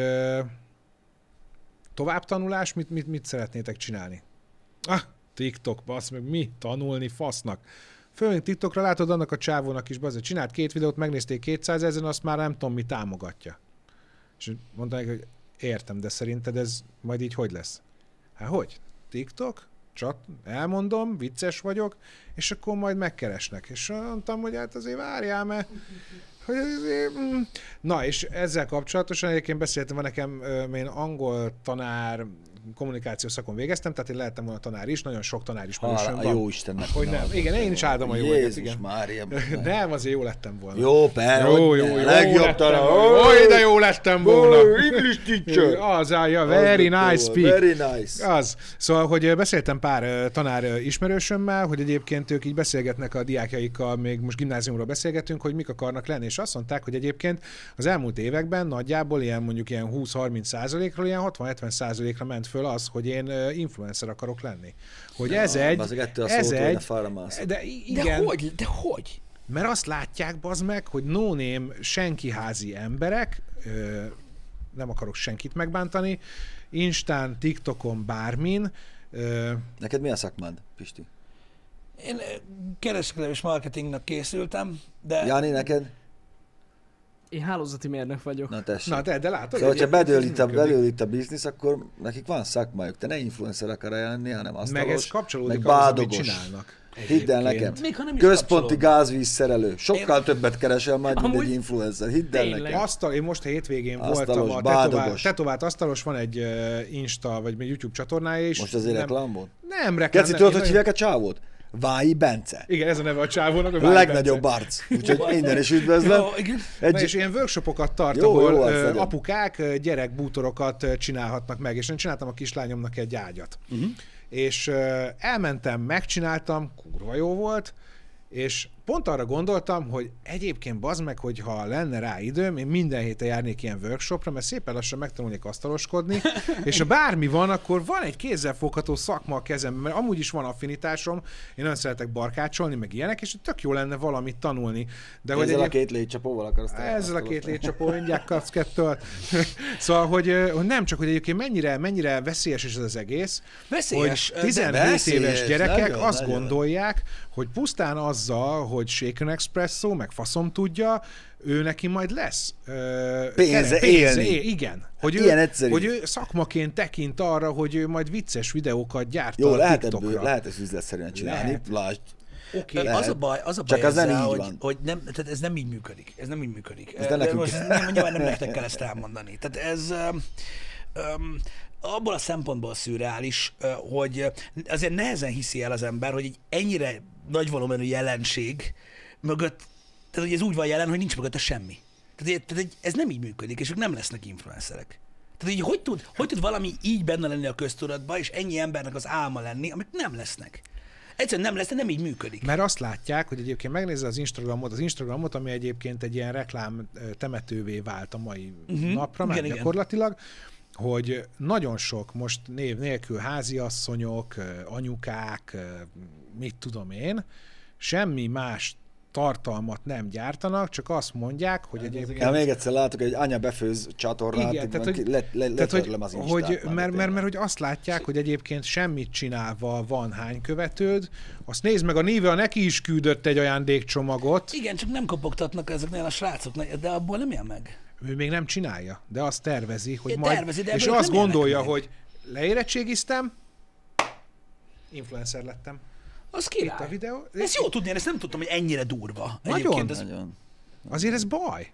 továbbtanulás, mit, mit, mit szeretnétek csinálni? Ah, TikTok, basz, meg mi? Tanulni fasznak. Főleg TikTokra látod annak a csávónak is, basz, csinált két videót, megnézték kétszázezren, azt már nem tudom, mi támogatja. És mondta neki, hogy értem, de szerinted ez majd így hogy lesz? Hát hogy? TikTok? Csak elmondom, vicces vagyok, és akkor majd megkeresnek. És mondtam, hogy hát azért várjál, mert hogy azért... Na, és ezzel kapcsolatosan egyébként beszéltem, van nekem, én angol tanár, kommunikációs szakon végeztem, tehát én lehettem volna tanár is, nagyon sok tanár is van. Jó Istennek. Hogy nem. Igen, én is áldom a jó Jézus igen. Mária. Nem, azért jó lettem volna. Jó, persze. Jó, jó, jó. Legjobb tanár. Ó, de jó lettem volna. English teacher. Az állja, very nice speak. Very nice. Az. Szóval, hogy beszéltem pár tanár ismerősömmel, hogy egyébként ők így beszélgetnek a diákjaikkal, még most gimnáziumról beszélgetünk, hogy mik akarnak lenni, és azt mondták, hogy egyébként az elmúlt években nagyjából ilyen mondjuk ilyen húsz-harminc százalékról ilyen hatvan-hetven százalékra ment föl az, hogy én influencer akarok lenni. Hogy ja, ez egy... Ez egy de, igen, de hogy? De hogy? Mert azt látják, bazd meg, hogy no-name senki házi emberek, ö, nem akarok senkit megbántani, Instán, TikTokon, bármin. Ö, Neked mi a szakmád, Pisti? Én kereskedelmi és marketingnak készültem, de... Jani, neked? Én hálózati mérnök vagyok. Na tessék. Na de, de látod. Szóval, ha bedől itt, a, bedől itt a biznisz, akkor nekik van szakmájuk. Te ne influencer akar lenni, hanem asztalos, meg ez kapcsolódik meg ahhoz, bádogos. amit csinálnak. Hidd el nekem. Központi gázvíz szerelő. Sokkal én... többet keresel majd, mint egy influencer. Hidd el nekem. Asztal, én most a hétvégén asztalos, voltam a tetovált, tetovált asztalos, van egy uh, Insta, vagy egy YouTube csatornája is. Most azért reklám volt? Nem, reklám. Keci, tudod, hogy hívják a csávót? Vályi Bence. Igen, ez a neve a csávónak. A legnagyobb arc. Úgyhogy minden is üdvözlöm. Egy... Na, és ilyen workshopokat tart, jó, ahol jó, uh, apukák gyerekbútorokat csinálhatnak meg. És én csináltam a kislányomnak egy ágyat. Uh-huh. És uh, elmentem, megcsináltam, kurva jó volt, és pont arra gondoltam, hogy egyébként bazd meg, hogyha lenne rá időm, én minden héten járnék ilyen workshopra, mert szépen lassan megtanulnék asztaloskodni, és ha bármi van, akkor van egy kézzelfogható szakma a kezemben, mert amúgy is van affinitásom, én nagyon szeretek barkácsolni, meg ilyenek, és tök jó lenne valamit tanulni. De ezzel hogy a két létcsapóval akarsz? Ezzel a két létcsapó, mindjárt kapsz kettőt. Szóval, hogy, hogy nem csak, hogy egyébként mennyire, mennyire veszélyes is ez az egész, veszélyes, hogy tizenhét éves gyerekek nagyon, azt nagyon. gondolják, hogy pusztán azzal, hogy Shaken Espresso, meg faszom tudja, ő neki majd lesz ö, pénze, pénze élni. É, igen. Hogy Ilyen ő, egyszerű. hogy ő szakmaként tekint arra, hogy ő majd vicces videókat gyárt Jó, a lehet TikTokra. ebből, lehet ezt üzletszerűen csinálni. Lehet. Lásd. Okay. Az a baj, az a baj Csak az nem ezzel, így hogy, van. hogy nem, tehát ez nem így működik. Ez nem így működik. Ez de nekünk most is. nem, nyilván nem nektek kell ezt elmondani. Tehát ez um, um, abból a szempontból szürreális, hogy azért nehezen hiszi el az ember, hogy egy ennyire nagy volumenű jelenség mögött, tehát hogy ez úgy van jelen, hogy nincs mögötte semmi. Tehát, tehát ez nem így működik, és ők nem lesznek influencerek. Tehát így hogy tud, hogy tud valami így benne lenni a köztudatban, és ennyi embernek az álma lenni, amik nem lesznek. Egyszerűen nem lesz, de nem így működik. Mert azt látják, hogy egyébként megnézze az Instagramot, az Instagramot, ami egyébként egy ilyen reklám temetővé vált a mai uh-huh. napra, már igen, gyakorlatilag, igen. hogy nagyon sok most név nélkül háziasszonyok, anyukák, mit tudom én, semmi más tartalmat nem gyártanak, csak azt mondják, hogy egyébként... Ja, még egyszer látok, egy anya befőz csatornát, igen, tehát, hogy, le, le, tehát, hogy, az hogy mert, mert, mert hogy azt látják, hogy egyébként semmit csinálva van hány követőd, azt nézd meg, a Nivea neki is küldött egy ajándékcsomagot. Igen, csak nem kopogtatnak ezeknél a srácoknak, de abból nem él meg. Ő még nem csinálja, de azt tervezi, hogy é, majd... Tervezi, de és azt gondolja, hogy leérettségiztem, influencer lettem. Az király. A videó. Ezt jó tudni, én ezt nem tudtam, hogy ennyire durva. Nagyon. Ez... Nagyon. Azért ez baj.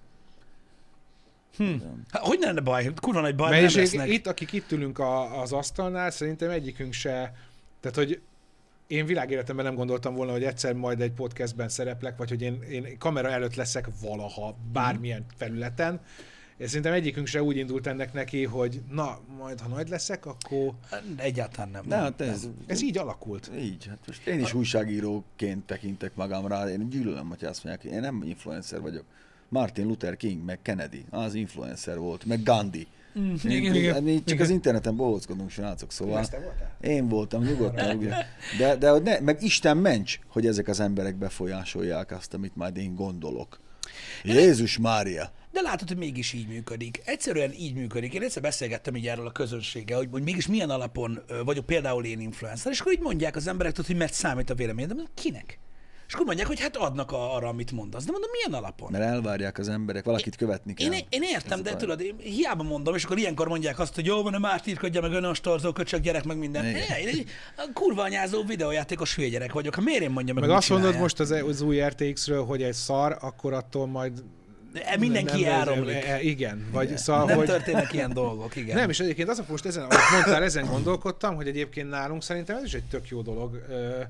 Hm. Hát, hogy ne lenne baj? Kurva nagy baj, mert nem lesznek. Itt, akik itt ülünk a, az asztalnál, szerintem egyikünk se... Tehát, hogy én világéletemben nem gondoltam volna, hogy egyszer majd egy podcastben szereplek, vagy hogy én, én kamera előtt leszek valaha, bármilyen felületen. És szerintem egyikünk se úgy indult ennek neki, hogy na, majd ha nagy leszek, akkor... Egyáltalán nem. Ne, hát ez, ez így alakult. Így. Hát most én is újságíróként tekintek magamra. Én gyűlölöm, hogy azt mondják, én nem influencer vagyok. Martin Luther King, meg Kennedy, az influencer volt, meg Gandhi. Mm, igen, igen, mi csak igen. Az interneten bohóckodunk, srácok, szóval én voltam, nyugodtan. De, de ne, meg Isten ments, hogy ezek az emberek befolyásolják azt, amit majd én gondolok. Jézus Mária! De látod, hogy mégis így működik. Egyszerűen így működik. Én egyszer beszélgettem így erről a közönséggel, hogy, hogy mégis milyen alapon vagyok például én influencer, és akkor így mondják az emberek, hogy mert számít a vélemény, de mondom, kinek? És akkor mondják, hogy hát adnak arra, amit mondasz. De mondom, milyen alapon? Mert elvárják az emberek, valakit követni kell. Én, én értem, de tudod, én hiába mondom, és akkor ilyenkor mondják azt, hogy jó van, a Mártírkodja, meg önostorzó, köcsög gyerek, meg minden. Én, én egy kurva anyázó videójátékos hülye gyerek vagyok. Ha miért én mondjam meg, meg azt mondod most az, az új er té iksz-ről, hogy egy szar, akkor attól majd mindenki nem, elromlik. E, e, igen. Vagy, szóval, nem hogy... történnek ilyen dolgok, igen. Nem, és egyébként azok most ezen, ahogy mondtál, ezen gondolkodtam, hogy egyébként nálunk szerintem ez is egy tök jó dolog,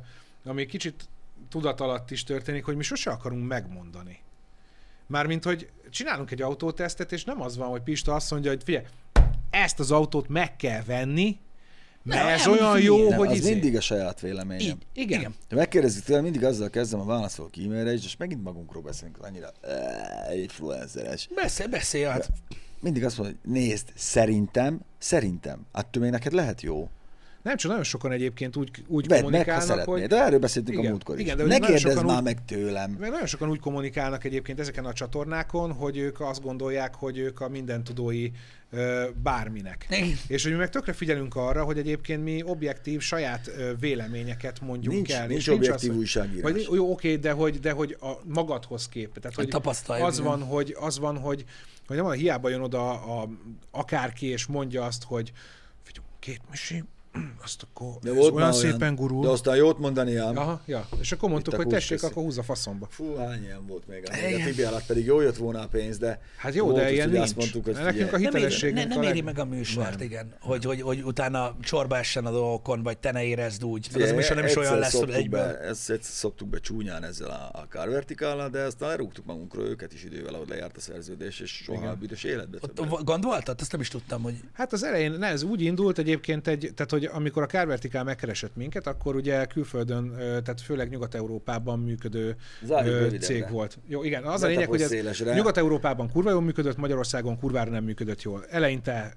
ami kicsit tudat alatt is történik, hogy mi sose akarunk megmondani. Mármint, hogy csinálunk egy autótesztet, és nem az van, hogy Pista azt mondja, hogy figyelj, ezt az autót meg kell venni, mert nem, ez nem, olyan jó, nem, hogy az izé... mindig a saját véleményem. Így, igen. igen. Ha megkérdezik tőle, mindig azzal kezdem a válaszolók e-mailre is, és megint magunkról beszélünk, annyira influenceres. Beszél, beszél, hát. Mindig azt mondja, hogy nézd, szerintem, szerintem, attól még neked lehet jó. Nem csak nagyon sokan egyébként úgy, úgy Vedd kommunikálnak, meg, ha hogy... De erről beszéltünk igen, a múltkor is. Igen, de ne kérdezz már úgy, meg tőlem. Meg nagyon sokan úgy kommunikálnak egyébként ezeken a csatornákon, hogy ők azt gondolják, hogy ők a mindentudói ö, bárminek. Igen. És hogy mi meg tökre figyelünk arra, hogy egyébként mi objektív saját ö, véleményeket mondjunk nincs, el. Nincs és objektív nincs újságírás. Vagy, jó, oké, de hogy, de hogy a magadhoz kép. Tehát, hogy tapasztalj. Az van, hogy, az van, hogy, hogy nem, hiába jön oda a, akárki, és mondja azt, hogy figyelj, két misi, azt akkor de ez olyan, olyan szépen gurul. De aztán jót mondani ám. Aha, ja. És akkor mondtuk, hogy tessék, akkor húzz a faszomba. Fú, hány ilyen volt még. A Tibi alatt pedig jó jött volna a pénz, de... Hát jó, de ilyen nincs. Mondtuk, hogy nekünk a hitelességünk... Nem, éri, nem éri meg a műsort, nem. Igen. Hogy, hogy, hogy utána csorba essen a dolgokon, vagy te ne érezd úgy. Figyelj, az műsor nem is olyan lesz, hogy egyben. Be, ezt, ezt szoktuk be csúnyán ezzel a, a Car Vertical-nal, de aztán lerúgtuk magunkról őket is idővel, ahogy lejárt a szerződés, és soha a büdös életbe. Gond voltat? Azt nem is tudtam, hogy... Hát az elején, ne, ez úgy indult egyébként, egy, tehát hogy amikor a Car Vertical megkeresett minket, akkor ugye külföldön, tehát főleg Nyugat-Európában működő Zárjuk cég volt. Jó, igen, az a lényeg, hogy ez Nyugat-Európában kurva jól működött, Magyarországon kurvára nem működött jól. Eleinte,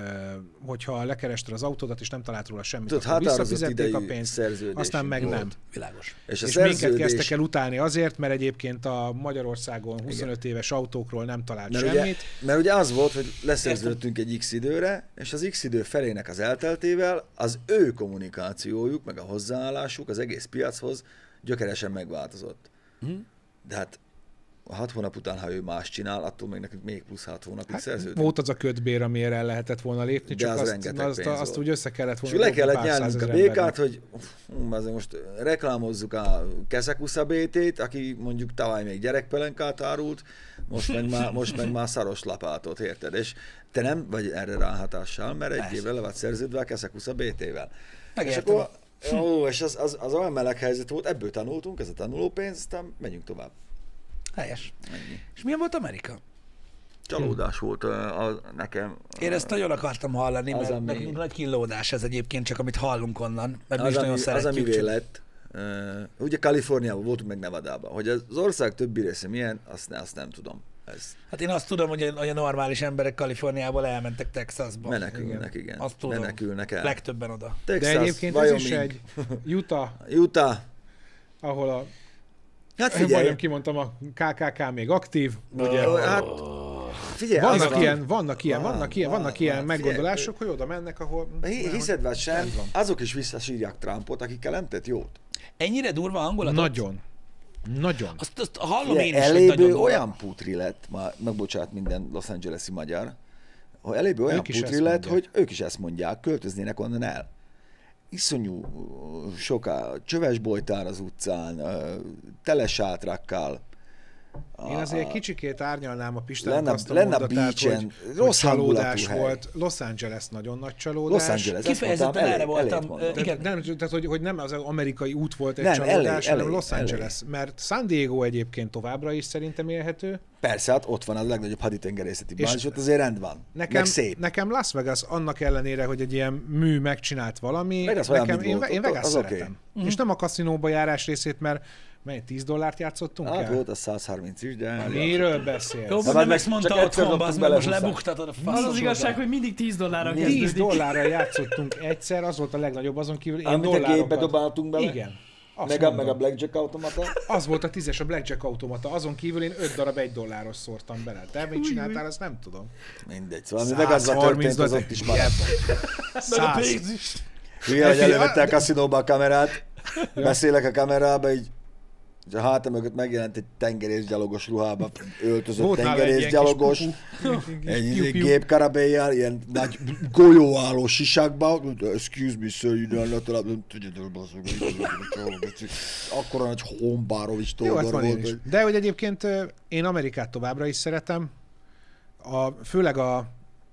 hogyha lekerested az autódat, és nem talált róla semmit, Tud, akkor visszafizették a pénzt, aztán meg volt. Nem. Világos. És, és szerződés... minket kezdtek el utálni azért, mert egyébként a Magyarországon huszonöt igen. éves autókról nem talált mert semmit. Ugye, mert ugye az volt, hogy leszerződtünk egy X időre, és az X idő felének az elteltével az ő kommunikációjuk, meg a hozzáállásuk az egész piachoz gyökeresen megváltozott. Uh-huh. De hát a hat hónap után, ha ő más csinál, attól még nekünk még plusz hat hónapig hát szerződünk. Volt az a kötbér, amire el lehetett volna lépni, de csak az azt, azt, azt, azt úgy össze kellett volna. És le kellett nyelnünk a békát, hogy uh, azért most reklámozzuk a Keszekusza bé té-t, aki mondjuk tavaly még gyerekpelenkát árult, most meg már, most meg már szaros lapátot, érted? És te nem vagy erre ráhatással, mert egy évre le vagy szerződve a Keszekusza bé té-vel. És akkor, ó, és az, az, az olyan meleg helyzet volt, ebből tanultunk, ez a tanulópénz, aztán megyünk tovább. Helyes. Ennyi. És milyen volt Amerika? Csalódás volt uh, a, nekem. Én ezt nagyon akartam hallani, az, mert ami... nekünk nagy kínlódás ez egyébként, csak amit hallunk onnan, mert mi az, is nagyon ami, szeretjük. Az, ami lett, uh, ugye Kaliforniában voltunk, meg Nevadában, hogy az ország többi része milyen, azt, azt nem tudom. Ez. Hát én azt tudom, hogy a, hogy a normális emberek Kaliforniából elmentek Texasba. Menekülnek, igen. igen. Azt tudom. Menekülnek el. Legtöbben oda. Texas, de egyébként Wyoming. ez is egy Utah, Utah. ahol a Hát Én figyelj. majdnem kimondtam, a ká ká ká még aktív, ugye? Uh, hát figyelj, vannak az ilyen, van. vannak ilyen, Van, vannak ilyen, van, vannak ilyen van. meggondolások, hogy oda mennek, ahol... Hiszed vagy sem, Ez van. azok is visszasírják Trumpot, akikkel nem tett jót. Ennyire durva hangulat? Nagyon. Nagyon. Azt, azt hallom Figyelj, én is, hogy eléből nagyon durva. olyan putri lett, már megbocsát minden Los Angeles-i magyar, hogy eléből olyan Ők is putri ezt lett, mondják. hogy ők is ezt mondják, költöznének onnan el. Iszonyú soká, csöves bojtár az utcán, tele sátrakkal. Én azért kicsikét árnyalnám a Pistának Lenne- azt a lenne a mondatát, beachen, hogy, hogy rossz csalódás hangulatú hely. volt. Los Angeles nagyon nagy csalódás. Los Angeles, ezt Kifejezetten mondtam, erre elég- voltam, elég mondom. ö, igen. Tehát, nem, tehát hogy, hogy nem az amerikai út volt egy Nem, csalódás, elég, hanem elég, Los Angeles. Mert San Diego egyébként továbbra is szerintem élhető. Persze, hát ott van a legnagyobb haditengerészeti És bázis, ott azért rend van. Nekem, meg szép. nekem Las Vegas annak ellenére, hogy egy ilyen mű megcsinált valami, Vegas olyan, nekem, mint én, volt, én ott Vegas az szeretem. oké. És nem a kaszinóba járás részét, mert mely tíz dollárt játszottunk Hát el? volt a száz harminc is, de... Miről beszélsz? Jó, De nem meg ezt mondta csak egyszer otthon, dobtunk az bele most húszat. lebuktatod a Az faszos az igazság, oldalt. hogy mindig tíz dollárra tíz kezdődik. dollárra játszottunk egyszer, az volt a legnagyobb, azon kívül én Amit a dollárokat... gépbe dobáltunk bele? Igen. Azt Meg a, mondom. meg a blackjack automata? Az volt a tízes, a blackjack automata, azon kívül én öt darab egy dolláros szórtam bele. Te mit csináltál, azt nem tudom. Mindegy, szóval ami Vegasban történt, az ott is maradt. Meg a Száz. pénz is. Hülye, hogy figyelj, elővette a kaszinóba a kamerát, beszélek a kamerába, így és a hátam mögött megjelent egy tengerészgyalogos ruhába öltözött Volt nála egy ilyen tengerészgyalogos, kis pupu. egy Piu, egy piu. gépkarabélyjal, ilyen nagy golyóálló sisakba, excuse me sir, you don't know, nem tudjátok, basszok, akkora nagy Hombárovics Jó, hát Tódor van én volt, is. hogy De hogy egyébként ö, én Amerikát továbbra is szeretem, a, főleg a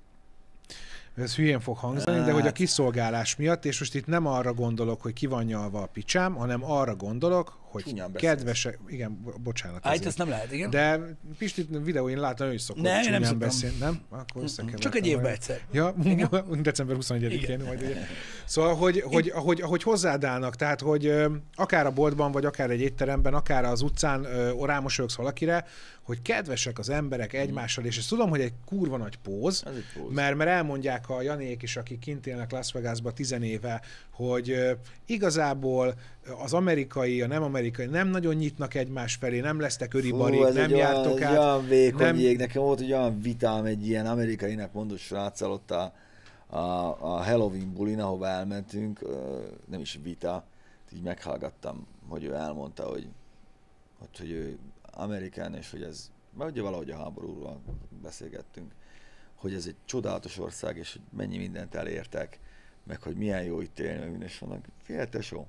ez hülyén fog hangzani, de hogy a Hát. kiszolgálás miatt, és most itt nem arra gondolok, hogy ki van nyalva a picsám, hanem arra gondolok, hogy Csúnyán beszélsz. kedvesek, igen, bo- bocsánat. Ájt, ezért. ezt nem lehet, igen? De Pistit videóin látom, ő is szokott Nem, én nem csúnyán szoktam. beszélni, nem? Akkor összekevertem Csak egy évben majd. egyszer. Ja, december huszonegyedikén majd ugye. Szóval, hogy, hogy, ahogy, ahogy hozzádállnak, tehát, hogy ö, akár a boltban, vagy akár egy étteremben, akár az utcán ö, rámosolyogsz valakire, hogy kedvesek az emberek egymással, és ezt tudom, hogy egy kurva nagy póz, Ez egy póz. mert, mert elmondják a Janék is, akik kint élnek Las Vegasban tizenéve, hogy ö, igazából az amerikai, a nem amerikai nem nagyon nyitnak egymás felé, nem lesztek öribarik, ez nem egy jártok olyan, át. egy olyan vékony nem- jég. Nekem volt egy olyan vitám egy ilyen amerikainak mondott sráccal ott a, a, a Halloween bulin, ahova elmentünk, ö, nem is vita, így meghallgattam, hogy ő elmondta, hogy, hogy, hogy ő amerikán, és hogy ez, mert ugye valahogy a háborúról beszélgettünk, hogy ez egy csodálatos ország, és hogy mennyi mindent elértek, meg hogy milyen jó itt élni, meg minden, és vannak, figyelj tesó,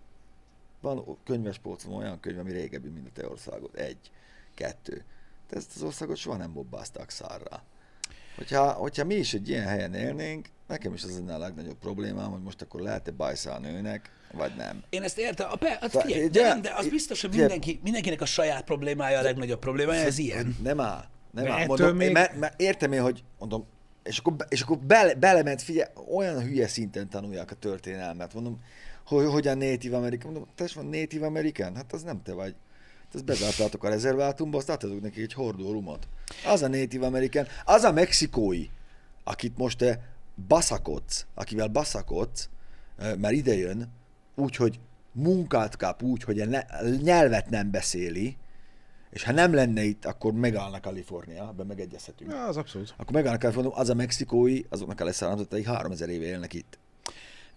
van könyvespolcon olyan könyv, ami régebbi, mint a te országod. Egy, kettő. De ezt az országot soha nem bobbázták szárrá. Hogyha, hogyha mi is egy ilyen helyen élnénk, nekem is az lenne a legnagyobb problémám, hogy most akkor lehet-e bajszál nőnek, vagy nem. Én ezt értem. A pe, hát Te- figyelj, de- de, nem, de az biztos, hogy figyelj. mindenki, mindenkinek a saját problémája a legnagyobb problémája, ez ilyen. Nem áll. Nem De áll. ettől Mondom, még- még... mert, mert értem én, hogy mondom, és akkor, be- és akkor bele, belement, figyelj, olyan hülye szinten tanulják a történelmet. Mondom, hogy hogyan Native American. Mondom, te is van Native American? Hát az nem te vagy. Ezt bezártátok a rezervátumba, azt átadok neki egy hordó rumot. Az a Native American, az a mexikói, akit most te baszakodsz, akivel baszakodsz, mert ide jön, úgyhogy munkát kap úgy, hogy a ne- a nyelvet nem beszéli, és ha nem lenne itt, akkor megállna Kalifornia, ebben megegyezhetünk. Ja, az abszolút. Akkor megállna Kalifornia, az a mexikói, azoknak a leszármazottai háromezer éve élnek itt.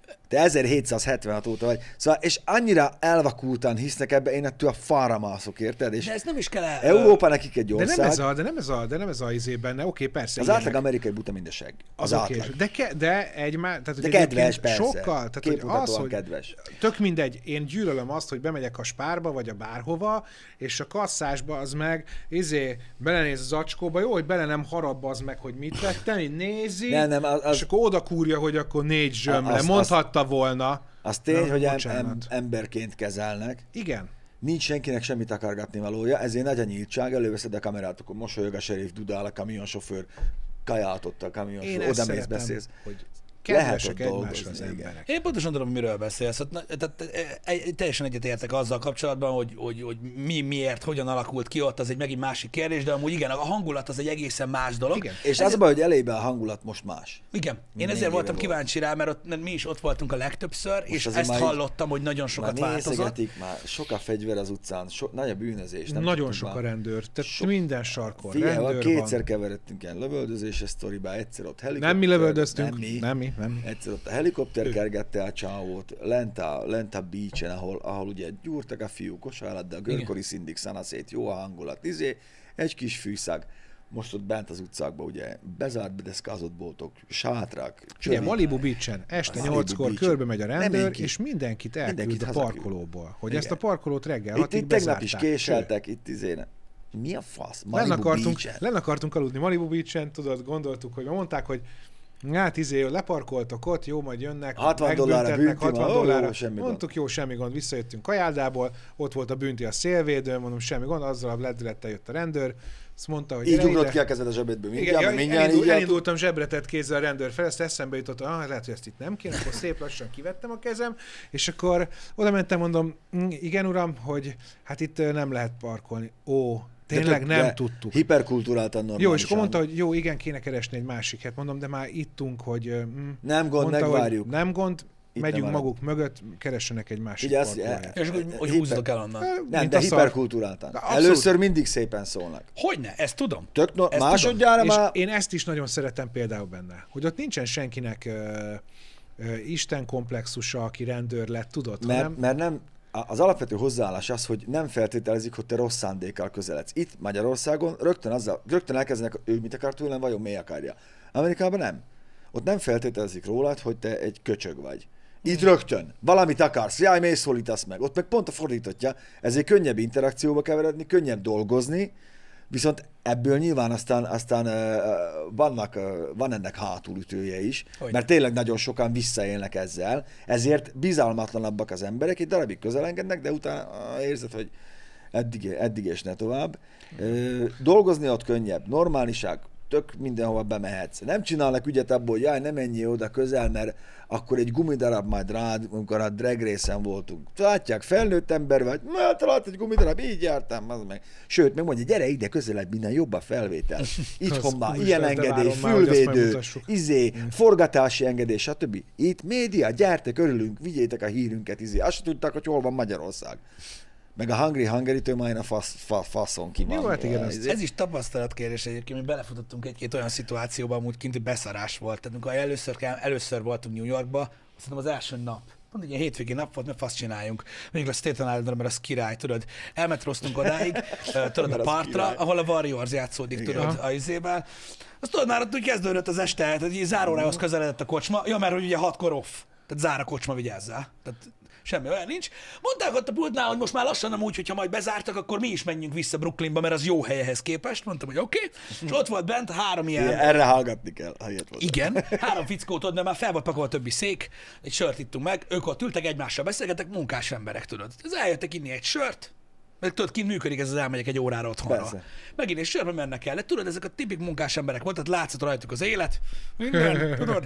Te ezerhétszázhetvenhat óta vagy. Szóval, és annyira elvakultan hisznek ebbe, én ettől a falra mászok, érted? És de ez nem is kell el... Európa nekik egy ország. De nem ez a, de nem ez a, de nem ez a izé benne, oké, persze. Az ilyenek. átlag amerikai buta mindeség. Az, az átlag. Okay. De, ke, de egy már, tehát de kedves, persze. Sokkal, tehát hogy az, hogy kedves. Tök mindegy, én gyűlölöm azt, hogy bemegyek a Spárba, vagy a bárhova, és a kasszásba az meg, izé, belenéz az acskóba, jó, hogy bele nem harab az meg, hogy mit vettem, így nézi, nem, nem, az, az, és akkor oda kúrja, hogy akkor négy zsömle, az, mondhatta volna. Az tény, Na, hogy em, bocsánat. em, emberként kezelnek. Igen. Nincs senkinek semmit akargatni valója, ezért nagy a nyíltság, előveszed a kamerát, akkor mosolyog a serif, dudál a kamionsofőr, kajáltotta a kamionsofőr, oda mész, beszélsz. Hogy lehet ott egymásra az dolgozni, emberek. Én pontosan tudom, miről beszélsz. Tehát teljesen egyetértek azzal kapcsolatban, hogy, hogy, hogy mi, miért, hogyan alakult ki ott, az egy megint másik kérdés, de amúgy igen, a hangulat az egy egészen más dolog. Igen. És ez az a baj, hogy elébe a hangulat most más. Igen. Én Négy ezért voltam éve kíváncsi rá, mert, ott, mert mi is ott voltunk a legtöbbször, és azért ezt már hallottam, hogy nagyon sokat már változott. nézegetik, már sok a fegyver az utcán, so, nagy a bűnözés. Nem Nagyon sok már. a rendőr, tehát Sok- minden sarkon Figyelj, rendőr kétszer van. keveredtünk ilyen lövöldözéses sztoribá, egyszer ott helikopter. Nem mi lövöldöztünk, Nem mi. nem mi, nem mi. Egyszer ott a helikopter kergette a csávót, lent a, lent a beachen, ahol, ahol ugye gyúrtak a fiúk, kosárlabda, a görkori szindik, szanaszét, jó a hangulat, izé, egy kis fűszag. Most ott bent az utcákban ugye bezárt, bedeszkázott boltok, sátrak, Igen, csövik. Malibu Beach-en este Malibu nyolckor Beach-en. körbe megy a rendőr, Mindenki. és mindenkit elküld Mindenkit a hazaküld. parkolóból, hogy Igen. ezt a parkolót reggel Itt, hatig itt tegnap is bezárták. késeltek, itt izé. Mi a fasz? Len Malibu akartunk, Beach-en. len akartunk aludni Malibu Beach-en, tudod, gondoltuk, hogy mondták, hogy hát izé, leparkoltok ott, jó, majd jönnek, hatvan dollárra megbüntetnek, bünti van, hatvan ó, jó, dollárra. semmi gond. Mondtuk, jó, semmi gond, visszajöttünk Kajáldából, ott volt a bünti a szélvédőn, mondom, semmi gond, azzal a lendülettel jött a rendőr, azt mondta, hogy Így gyere ugrott ide. ki a kezed a zsebedből. Igen, Mindjárt, ja, mindjárt elindul, így elindultam zsebretett kézzel a rendőr fel, ezt eszembe jutott, ah, lehet, hogy ezt itt nem kéne, akkor szép lassan kivettem a kezem, és akkor oda mentem, mondom, "Mm, igen uram, hogy hát itt ö, nem lehet parkolni. Ó, tényleg De- nem de tudtuk. Hiperkultúráltan normálisan. Jó, és akkor mondta, hogy jó, igen, kéne keresni egy másiket. Mondom, de már ittunk, hogy ö, mm, Nem gond, mondta, hogy megvárjuk. nem gond, Itt megyünk nem maguk mögött, keressenek egy másik Ugye azt- parkolóhelyet. És akkor, hogy Hiper- húzzak el onnan. Nem, Mint de a szar. hiperkultúráltan. De abszolút. Először mindig szépen szólnak. Hogyne, ezt tudom. Tök no- Ezt másodjára És már... én ezt is nagyon szeretem például benne, hogy ott nincsen senkinek ö, ö, Isten komplexusa, aki rendőr lett, tudod, Mert, hanem mert nem, az alapvető hozzáállás az, hogy nem feltételezik, hogy te rossz szándékkal közeledsz. Itt Magyarországon rögtön, azzal, rögtön elkezdenek, ő mit akar tőlem, vajon mi akarja. Amerikában nem. Ott nem feltételezik rólad, hogy te egy köcsög vagy. Itt rögtön. Valamit akarsz. Jaj, miért szólítasz meg? Ott meg pont a fordítottja. Ezért könnyebb interakcióba keveredni, könnyebb dolgozni, viszont ebből nyilván aztán, aztán uh, vannak, uh, van ennek hátulütője is, Hogy? mert tényleg nagyon sokan visszaélnek ezzel, ezért bizalmatlanabbak az emberek, egy darabig közelengednek, de utána uh, érzed, hogy eddig, eddig és ne tovább. Uh, dolgozni ott könnyebb, normáliság, tök mindenhova bemehetsz. Nem csinálnak ügyet abból, hogy jaj, ne menjél oda közel, mert akkor egy gumidarab majd rád, amikor a drag race-en voltunk. Látják, felnőtt ember vagy, mert talált egy gumidarab, így jártam, az meg. Sőt, meg mondja, gyere ide közelebb, minden jobb a felvétel. Itthon már úristen, ilyen de engedély, várom már, hogy azt fülvédő, megmutassuk. izé, forgatási engedély, stb. Itt média, gyertek, örülünk, vigyétek a hírünket, izé. Azt se tudták, hogy hol van Magyarország. Meg a Hungry Hungary-től már a fasz, fa, faszon ki van. Jó, hát igen, Izé. Ez is tapasztalatkérdés egyébként, mi belefutottunk egy-két olyan szituációba, amúgy kinti beszarás volt. Tehát amikor először, kell- először voltunk New Yorkba, szerintem az első nap, pont egy ilyen hétvégi nap volt, mert azt csináljunk. Mondjuk a Staten Islandra, mert az király, tudod. Elmetroztunk odáig, ö, tudod, a Mert az partra, király. ahol a Warriors játszódik, Igen. tudod, a izében. Azt tudod, már ott úgy kezdődött az este, tehát így zárórához közeledett a kocsma. Ja, mert hogy ugye hatkor off, tehát zár a kocsma, vigyázzál. Tehát semmi olyan nincs. Mondták ott a pultnál, hogy most már lassan nem úgy, hogyha majd bezártak, akkor mi is menjünk vissza Brooklynba, mert az jó helyhez képest. Mondtam, hogy oké. Okay. És ott volt bent három ilyen... Igen, erre hallgatni kell, ha ilyet volt. Igen, három fickót ott, mert már fel volt pakolva a többi szék, egy sört ittunk meg, ők ott ültek, egymással beszélgettek, munkás emberek, tudod. Ez eljöttek inni egy sört, meg tudod, kint működik ez az elmegyek egy órára otthonra. Persze. Megint egy sörbe mennek el, de tudod, ezek a tipik munkás emberek voltak, látszott rajtuk az élet, minden, tudod.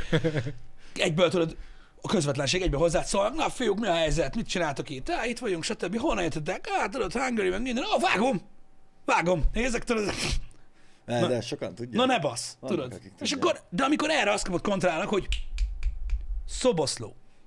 Egyből tudod, a közvetlenség egyből hozzád szól, na fiúk, mi a helyzet, mit csináltok itt? Á, itt vagyunk, stb. Honnan jöttetek? Á, tudod, Hungary, meg minden. Ó, vágom! Vágom! Nézzek, tudod, Ne, de sokan tudják. na ne basz, Vannak, tudod. akik És tudják. akkor, de amikor erre azt kapott kontrálnak, hogy Szoboszló.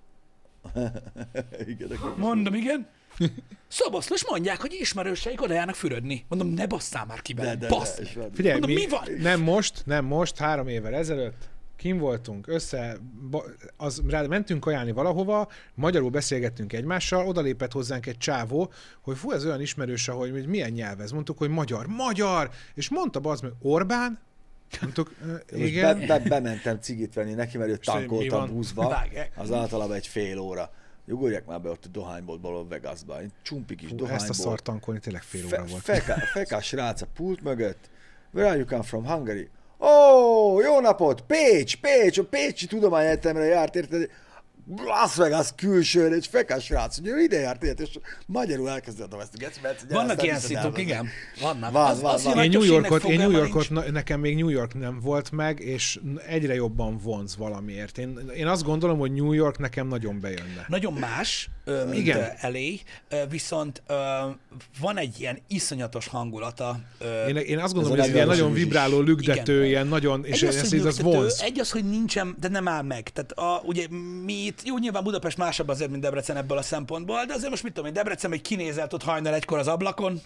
Igen, akik- Mondom, igen. Szoboszló, és mondják, hogy ismerőseik oda járnak fürödni. Mondom, ne basszál már ki De, bele, de, bassz. de, és van- Figyelj, Mondom, mi, mi van? nem most, nem most, három évvel ezelőtt kim voltunk, össze, az, rá mentünk kajálni valahova, magyarul beszélgettünk egymással, odalépett hozzánk egy csávó, hogy fú, ez olyan ismerős, hogy milyen nyelv ez. Mondtuk, hogy magyar, magyar! És mondta az, hogy Orbán? Mondtuk, igen. Be, be, bementem cigit venni neki, mert ő tankoltam buszba, az általában egy fél óra. Ugorják már be ott a dohányboltból Vegasba. Csumpi kis Hú, dohányból. Ezt a szart tankolni tényleg fél óra Fe, volt. Fekás srác a pult mögött. Where are you come from? Hungary. Ó, oh, jó napot! Pécs, Pécs, a Pécsi Tudományegyetemre járt, érted? Las Vegas külsőn, egy fekás srác, hogy ő ide járt, érted? És magyarul elkezdett a vesztüket. Vannak ilyen szituk, igen. Vannak. Van, az, van, az van. Én New Yorkot, én New Yorkot na, nekem még New York nem volt meg, és egyre jobban vonz valamiért. Én, én azt gondolom, hogy New York nekem nagyon bejönne. Nagyon más, mint igen. elé, viszont van egy ilyen iszonyatos hangulata. Én, én azt gondolom, hogy ez ilyen nagyon vibráló, lükdető, igen. ilyen nagyon, és egy ez, az, az vonz. Egy az, hogy nincsen, de nem áll meg. Tehát a, ugye mi itt, jó, nyilván Budapest másabb azért, mint Debrecen ebből a szempontból, de azért most mit tudom én, Debrecen még kinézelt ott hajnal egykor az ablakon,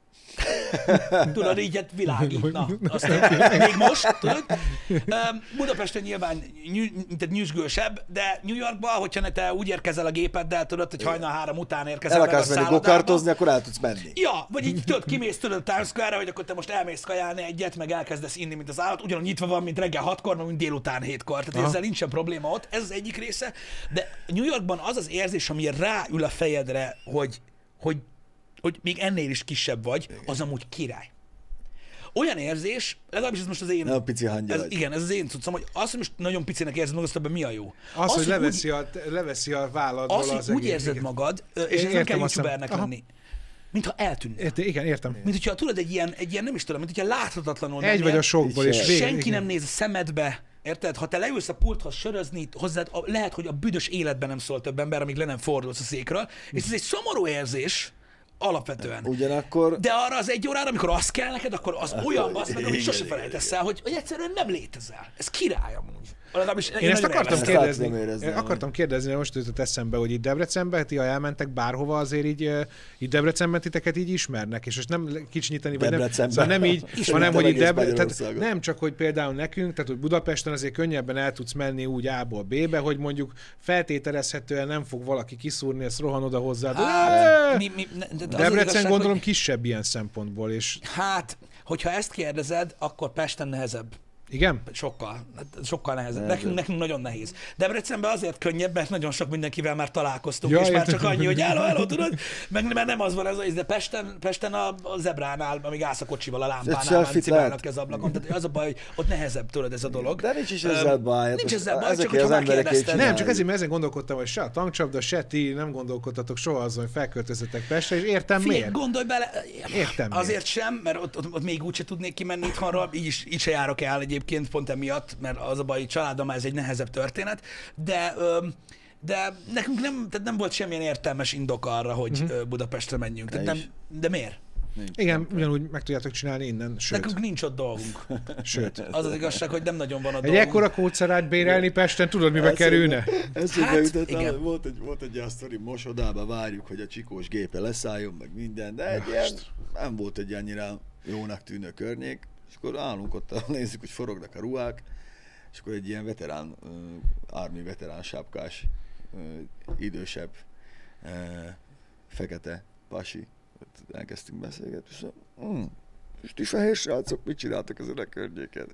tudod, így hát világít, na, aztán még most, tudod. Budapesten nyilván nyü, nyüzsgősebb, de New Yorkban, hogyha te úgy érkezel a gépeddel, tudod, hogy hajnal három után érkezel el meg a akarsz menni gokartozni, akkor el tudsz menni. Ja, vagy így tudod, kimész tudod a Times Square-re, hogy akkor te most elmész kajálni egyet, meg elkezdesz inni, mint az állat, ugyanúgy nyitva van, mint reggel hatkor, meg mint délután hétkor. Tehát aha. ezzel nincsen probléma ott, ez az egyik része, de New Yorkban az az érzés, ami ráül a fejedre, hogy, hogy hogy még ennél is kisebb vagy, az amúgy király. Olyan érzés, legalábbis ez most az én... Nem pici hangyal. Ez, igen, ez az én cuccom, hogy az, hogy most nagyon picinek érzed magad, abban mi a jó? Az, az hogy, hogy leveszi, úgy, a, leveszi a válladból az, hogy az úgy egész, érzed igen. magad, és ez nem kell youtubernek aha. lenni. Mintha eltűnnél. Érte, igen, értem. Mint hogyha tudod, egy ilyen, egy ilyen nem is tudom, mint hogyha láthatatlanul egy vagy a sokból, és senki végül, igen. nem néz a szemedbe. Érted? Ha te leülsz a pulthoz sörözni, hozzád, lehet, hogy a büdös életben nem szól több ember, amíg le nem fordulsz a székről. És ez egy szomorú érzés, alapvetően. Ugyanakkor... De arra az egy órára, amikor az kell neked, akkor az akkor olyan basz meg, amit sose felejtesz el, hogy, hogy egyszerűen nem létezel. Ez király amúgy. Is, én, én ezt akartam kérdezni, én akartam kérdezni, most jutott eszembe, hogy itt Debrecenben, ti ha elmentek bárhova, azért így, így Debrecenben titeket így ismernek, és most nem kicsinyíteni, vagy nem, szóval nem így, hanem, hogy így Debrecen, nem csak, hogy például nekünk, tehát hogy Budapesten azért könnyebben el tudsz menni úgy A-ból B-be, hogy mondjuk feltételezhetően nem fog valaki kiszúrni, ezt rohan oda hozzád. Hát, mi, mi, de Debrecen igazság, gondolom hogy... kisebb ilyen szempontból. És... Hát, hogyha ezt kérdezed, akkor Pesten nehezebb. Igen? Sokkal. Sokkal nehezebb. Nekünk, nekünk nagyon nehéz. Debrecenben azért könnyebb, mert nagyon sok mindenkivel már találkoztunk, ja, és már csak annyi, hogy álló, álló, tudod? Meg mert nem az van ez, de Pesten, Pesten a, a zebránál, amíg állsz a kocsival a lámpánál, már cibálnak ki az ablakon. Tehát az a baj, hogy ott nehezebb, tudod, ez a dolog. De nincs is ezzel baj. Nincs ezzel baj, csak hogyha megkérdezted. Nem, csak ezért, mert ezen gondolkodtam, hogy se a tankcsapda, se ti nem gondolkodtatok soha azon, hogy felköltözzetek Pestre, és értem Figyelj, miért. Gondolj bele, értem azért miért. sem, mert ott, ott, ott még úgyse tudnék kimenni itthonról, így is, így se járok el egyébként pont emiatt, mert az a baj, hogy családom, ez egy nehezebb történet, de, de nekünk nem, tehát nem volt semmilyen értelmes indok arra, hogy uh-huh. Budapestre menjünk. Tehát nem, de miért? Nincs. Igen, ugyanúgy meg tudjátok csinálni innen, sőt. Nekünk nincs ott dolgunk. Sőt. Az az igazság, hogy nem nagyon van a egy dolgunk. Egy ekkora kódszerát bérelni Pesten, tudod, mibe ezt kerülne? Ezt hát, igen. Volt egy, volt egy ilyen sztori, mosodába várjuk, hogy a csikós gépe leszálljon, meg minden, de egy ilyen, nem volt egy annyira jónak tűnő környék, és akkor állunk ott, nézzük, hogy forognak a ruhák, és akkor egy ilyen veterán, uh, army veterán sápkás, uh, idősebb, uh, fekete pasi, elkezdtünk beszélgetni, és mm, és ti fehér srácok, mit csináltak ezen a környéken?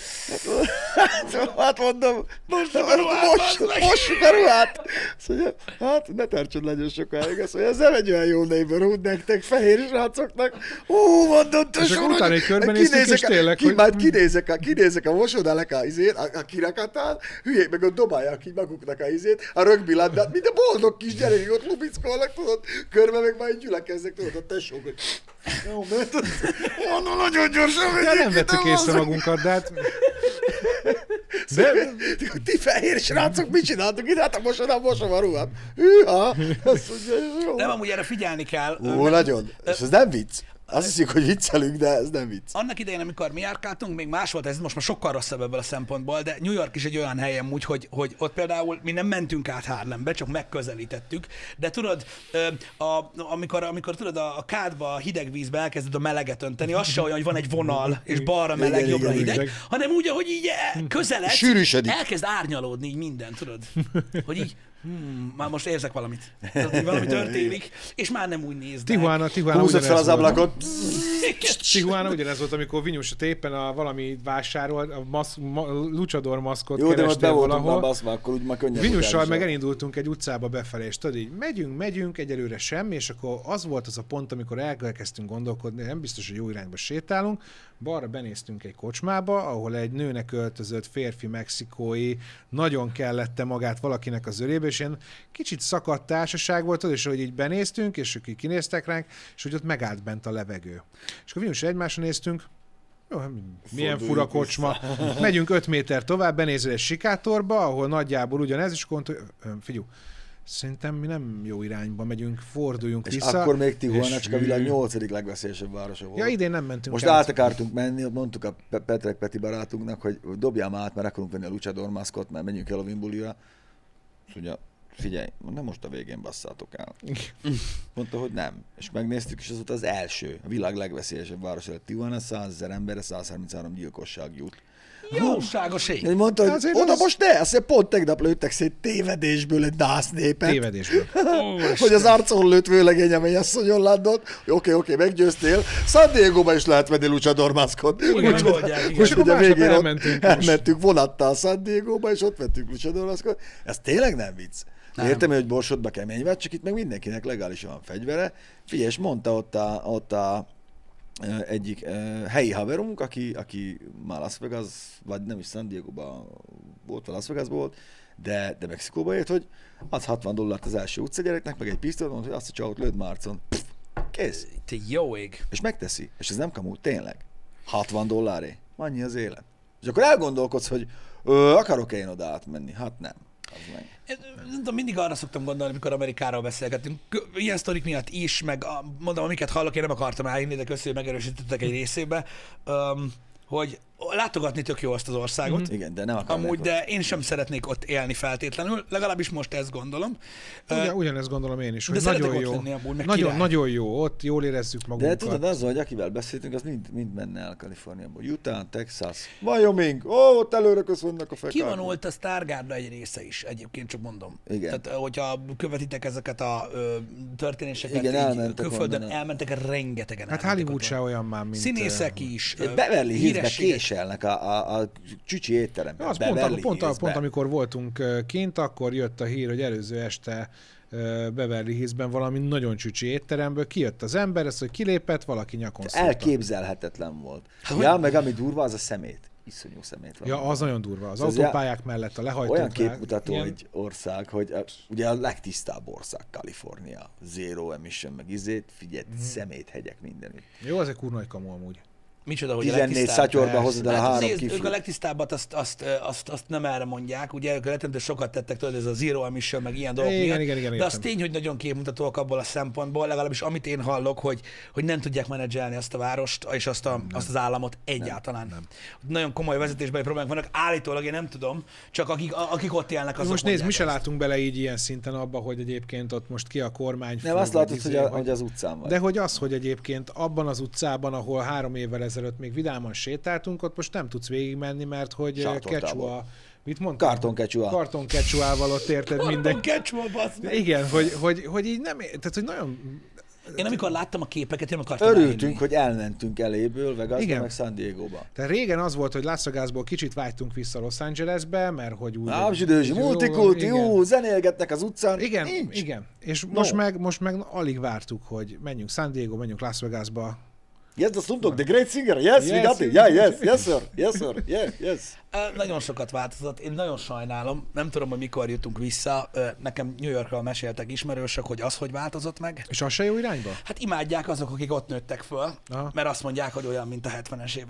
Hát, hát mondom, mossuk a ruhát! Mossuk a ruhát! Szóval, hát ne tartsod nagyon sokáig, azt mondja, ez nem egy olyan jó neighborhood nektek, fehér srácoknak. Hú, mondom, te sor, hogy kinézek, tényleg, ki, hogy... majd kinézek a, kinézek a mosodának a izét, a, a kirakatán, hülyék meg ott dobálják ki maguknak a izét, a rögbi labdát, mint a boldog kis gyerekek ott lubickolnak, tudod, körbe meg majd gyülekeznek, tudod, a tesók, hogy jó, mert mondom, nagyon gyorsan megyünk. Ja, nem vettük észre magunkat, de hát... De... Ti fehér srácok, mit csináltuk itt? Hát a mosodán mosom a ruhám. Hűha! Nem, amúgy erre figyelni kell. Ó, nagyon. És ez nem vicc. Azt hiszik, hogy viccelünk, de ez nem vicc. Annak idején, amikor mi járkáltunk, még más volt, ez most már sokkal rosszabb ebből a szempontból, de New York is egy olyan helyen úgy, hogy, hogy ott például mi nem mentünk át Harlembe, csak megközelítettük, de tudod, a, amikor, amikor tudod, a, a kádba, a hideg vízbe elkezded a meleget önteni, az se olyan, hogy van egy vonal, és balra meleg, igen, jobbra igen, hideg, igen. hanem úgy, ahogy így közeledsz, sűrűsödik. Elkezd árnyalódni így minden, tudod, hogy így Hmm, már most érzek valamit. Tehát, valami történik, és már nem úgy néznek. Tijuana, Tijuana húzott fel az ablakot. Tijuana ugyanez volt, amikor Vinyusot éppen a valami vásárolt, a masz, ma, luchador maszkot jó, kerestél de most valahol. Baszva, akkor úgy már könnyebb. Vinyussal meg elindultunk egy utcába befelé, és tudod így, megyünk, megyünk, egyelőre semmi, és akkor az volt az a pont, amikor elkezdtünk gondolkodni, nem biztos, hogy jó irányba sétálunk, balra benéztünk egy kocsmába, ahol egy nőnek öltözött férfi mexikói nagyon kellette magát valakinek az ölébe, és ilyen kicsit szakadt társaság volt, és hogy így benéztünk, és ők így kinéztek ránk, és hogy ott megállt bent a levegő. És akkor Vinyusra egymásra néztünk, jó, milyen fura kocsma. Megyünk öt méter tovább, benézel egy sikátorba, ahol nagyjából ugyanez, és akkor figyelj, szerintem mi nem jó irányba megyünk, forduljunk és vissza. akkor még Tijuana csak a világ nyolcadik legveszélyesebb városa volt. Ja, idén nem mentünk. Most át akartunk menni, mondtuk a Petrek Peti barátunknak, hogy dobjál át, mert akarunk venni a luchador maszkot, mert menjünk Halloween bulira. És ugye, figyelj, nem most a végén basszátok el. Mondta, hogy nem. És megnéztük, és az volt az első, a világ legveszélyesebb városa lett Tijuana, százezer emberre százharminchárom gyilkosság jut. Jóságos ég. Mondta, hogy oda az... most ne, azt mondja, pont tegnap lőttek szét tévedésből egy násznépet. Tévedésből. Oh, hogy az arcon lőtt vőlegényemény asszonyon landott. Oké, oké, meggyőztél. San Diego-ba is lehet venni luchador maszkot. Most ugye végén elmentünk, elmentünk vonattal San Diego-ba, és ott vettünk luchador maszkot. Ez tényleg nem vicc. Nem. Értem, hogy Borsodba kemény vagy, csak itt meg mindenkinek legálisan van fegyvere. Figyelj, és mondta ott a, ott a egyik uh, helyi haverunk, aki, aki már Las Vegas, vagy nem is San Diego-ban volt, vagy Las Vegasban volt, de, de Mexikóba ért, hogy adsz hatvan dollárt az első utcagyereknek, meg egy pisztolyt, mondta, hogy azt a csavot lőd már arcon. Pff, kész. Te jó ég. És megteszi. És ez nem kamu, tényleg. hatvan dolláré. Annyi az élet. És akkor elgondolkodsz, hogy ö, akarok-e én oda átmenni? Hát nem. Nem tudom, mindig arra szoktam gondolni, amikor Amerikáról beszélgetünk. Ilyen sztorik miatt is, meg a, mondom, amiket hallok, én nem akartam elhinni, de köszönjük, hogy megerősítettek egy részébe, um, hogy látogatni tök jó azt az országot. Mm-hmm. Igen, de nem akarnék amúgy, ott. de én sem szeretnék ott élni feltétlenül, legalábbis most ezt gondolom. Ugyan, ugyanezt gondolom én is, hogy de nagyon jó. Lenni, amúgy, nagyon, nagyon jó, ott jól érezzük magunkat. De tudod, az, hogy akivel beszéltünk, az mind, mind menne el Kaliforniából. Utah, Texas, Wyoming, ó, oh, ott előre köszönnek a fekák. Kivonult a Stargardra egy része is, egyébként csak mondom. Igen. Tehát, hogyha követitek ezeket a ö, történéseket, igen, elmentek külföldön elmentek, rengetegen hát Hollywood se olyan már, mint... Színészek is. Beverly Hillsbe késelnek a, a, a csücsi étteremben. Az pont, pont, pont, pont amikor voltunk kint, akkor jött a hír, hogy előző este Beverly Hillsben valami nagyon csücsi étteremből kijött az ember, ez, hogy kilépett, valaki nyakon szólta. Elképzelhetetlen volt. Ja, meg ami durva, az a szemét. Iszonyú szemét van. Ja, az nagyon durva. Az szóval autópályák mellett a lehajtott... Olyan képmutató ilyen... egy ország, hogy a, ugye a legtisztább ország Kalifornia. Zero emission, meg izét, figyelj, mm. szeméthegyek mindenütt. Jó, az egy kurva nagy kamu amúgy. Micsoda, hogy tizennégy szatyorba hozod el a három nézd, kifli. Ők a legtisztábbat azt, azt, azt, azt nem erre mondják, ugye ők rettentő sokat tettek tőle, ez a zero emission, meg ilyen dolgok igen, miatt, igen, igen, de az tény, hogy nagyon képmutatóak abból a szempontból, legalábbis amit én hallok, hogy, hogy nem tudják menedzselni azt a várost, és azt, a, azt az államot egyáltalán. Nem, nem. Nagyon komoly vezetésbeli problémák vannak, állítólag én nem tudom, csak akik, akik ott élnek, azok most nézd, mi se látunk bele így ilyen szinten abba, hogy egyébként ott most ki a kormány. Nem, azt látod, izé, hogy, a, hogy az utcán vagy. De hogy az, hogy egyébként abban az utcában, ahol három évvel ezelőtt még vidáman sétáltunk, ott most nem tudsz végigmenni, mert hogy Quechua, mit mondtam? Karton Quechua. Karton Quechuával ott érted minden. Quechua, bassz meg. Igen, hogy, hogy, hogy így nem, tehát hogy nagyon... Én amikor láttam a képeket, én akartam örültünk, elhinni. hogy elmentünk eléből, Vegasba, meg San Diego-ba. Tehát régen az volt, hogy Las Vegasból kicsit vágytunk vissza Los Angelesbe, mert hogy úgy... Ámzsidőzsi, multikulti, jó, zenélgetnek az utcán. Igen, nincs. igen. És no. most, meg, most meg alig vártuk, hogy menjünk San Diego, menjünk Las Vegasba. Yes, the Snoop Dogg, the great singer. Yes, yes, we got it. Yeah, yes, yes, sir. Yes, sir. Yeah, yes. Uh, nagyon sokat változott. Én nagyon sajnálom. Nem tudom, hogy mikor jutunk vissza. Uh, nekem New Yorkról meséltek ismerősök, hogy az, hogy változott meg. És az se jó irányba? Hát imádják azok, akik ott nőttek föl, aha. mert azt mondják, hogy olyan, mint a hetvenes években.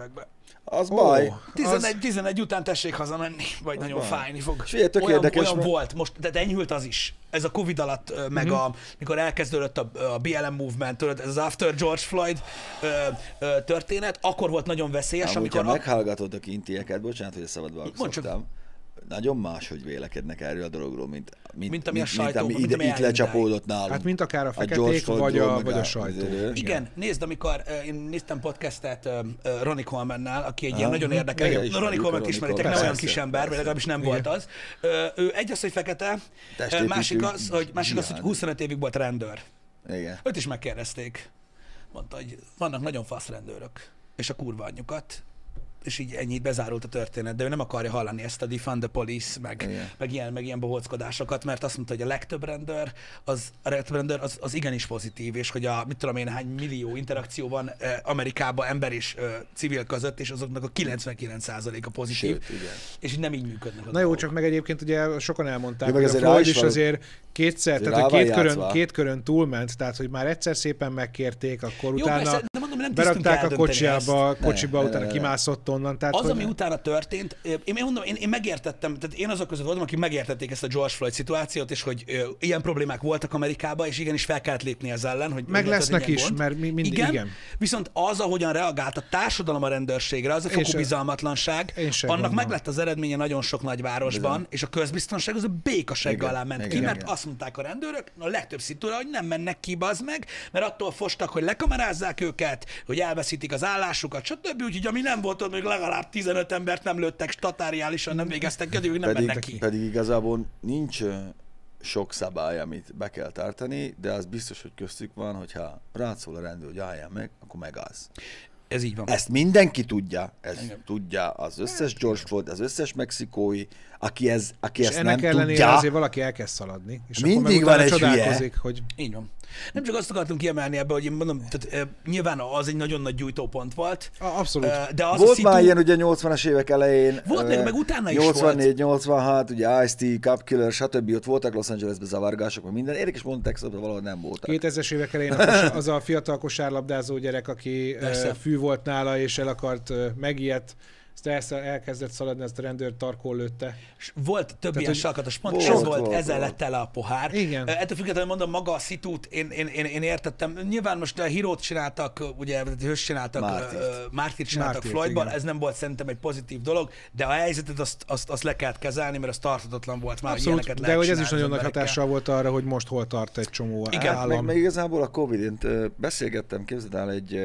Az oh, baj. tizenegy, az... tizenegy után tessék hazamenni, vagy az nagyon baj. Fájni fog. Figyelj, tök olyan, érdekes, olyan mert... volt, most, de enyhült az is. Ez a Covid alatt, mm-hmm. meg a, mikor elkezdődött a, a bé el em movement, tudod, ez az After George Floyd ö, ö, történet, akkor volt nagyon veszélyes, Amúgy, amikor... Ha meghallgatod a kintieket, bocsánat, hogy a szabad választottam, nagyon máshogy vélekednek erről a dologról, mint, mint, mint ami mint, a sajtó, mint, ami mint ide, itt lecsapódott nálunk. Hát mint akár a feketék, a vagy, a, vagy a sajtó. Igen. Igen, nézd, amikor uh, én néztem podcastet uh, uh, Ronnie Coleman-nál, aki egy ah, ilyen nagyon érdekes, Ronnie Coleman ismeritek, nem olyan kis ember, vagy legalábbis nem volt az. Uh, ő egy az, hogy fekete, uh, másik az, hogy, másik az, hogy huszonöt évig volt rendőr. Igen. Őt is megkérdezték. Mondta, hogy vannak nagyon fasz rendőrök, és a kurva anyjukat. És így ennyit bezárult a történet, de ő nem akarja hallani ezt a defund the police, meg, meg ilyen, meg ilyen bohóckodásokat, mert azt mondta, hogy a legtöbb rendőr, az, a legtöbb rendőr az, az igenis pozitív, és hogy a mit tudom én hány millió interakció van eh, Amerikában ember és eh, civil között, és azoknak a kilencvenkilenc százaléka pozitív, Sőt, igen. és így nem így működnek. Na jó, dolgok. Csak meg egyébként ugye sokan elmondták, jó, hogy a Floyd is azért kétszer, azért tehát két körön, két körön túlment, tehát hogy már egyszer szépen megkérték, akkor jó, utána persze, mondom, nem berakták a kocsiába, kocsiba, ne, utána ne, ne, kimászott onnan. Tehát, az, hogy... ami utána történt, én mondom, én, én megértettem, tehát én azok között voltam, akik megértették ezt a George Floyd szituációt, és hogy ö, ilyen problémák voltak Amerikában, és igenis fel kellett lépni ezzel ellen, hogy meg lesznek is, gond. Mert mi, mindig igen, igen. Viszont az, ahogyan reagált a társadalom a rendőrségre, az a fokú bizalmatlanság, annak gondolom. Meg lett az eredménye nagyon sok nagyvárosban, bizony. És a közbiztonság az a békasegg alá ment igen, ki, igen, mert igen. Azt mondták a rendőrök, a legtöbb szitúra, hogy nem mennek ki, bazd meg, mert attól fostak, hogy lekamerázzák őket, hogy elveszítik az állásukat, stb. Úgyhogy ami nem volt ott, még legalább tizenöt embert nem lőttek, statáriálisan nem végeztek, kedvük, nem pedig, mennek ki. Pedig igazából nincs sok szabály, amit be kell tartani, de az biztos, hogy köztük van, hogyha rád szól a rendőr, hogy álljál meg, akkor megállsz. Ez így van. Ezt mindenki tudja, ez igen. Tudja az összes George Floyd, az összes mexikói, aki, ez, aki ezt nem tudja. És azért valaki elkezd szaladni. És mindig van egy hülye. Hogy... Így van. Nem csak azt akartunk kiemelni ebbe, hogy én mondom, tehát, e, nyilván az egy nagyon nagy gyújtópont volt. Abszolút. E, de az volt szitu... már ilyen ugye nyolcvanas évek elején. Volt még, meg utána is nyolcvannégy nyolcvanhat, ugye Ice-T, Cup Killer, stb. Ott voltak Los Angelesben zavargások, meg minden. Érdekes mondom, Texasban valahol nem voltak. kétezres évek elején az a fiatal kosárlabdázó gyerek, aki Persze. fű volt nála, és el akart megijedt. Ezt elkezdett szaladni, ezt a rendőr tarkón lőtte. És volt több Tehát, ilyen sarkatos pont, volt, ez volt, volt ezzel volt. Lett tele a pohár. Igen. Ettől függetlenül mondom, maga a szitút, én, én, én, én értettem. Nyilván most a Hírót csináltak, ugye, hős csináltak, Mártirt csináltak Mártirt, Floydban, igen. Ez nem volt szerintem egy pozitív dolog, de a helyzetet azt, azt, azt le kellett kezelni, mert az tarthatatlan volt már, Abszolút, hogy de hogy ez is nagyon nagy hatással volt arra, hogy most hol tart egy csomó igen. állam. Meg, meg igazából a Covid-int beszélgettem, képzeld el egy,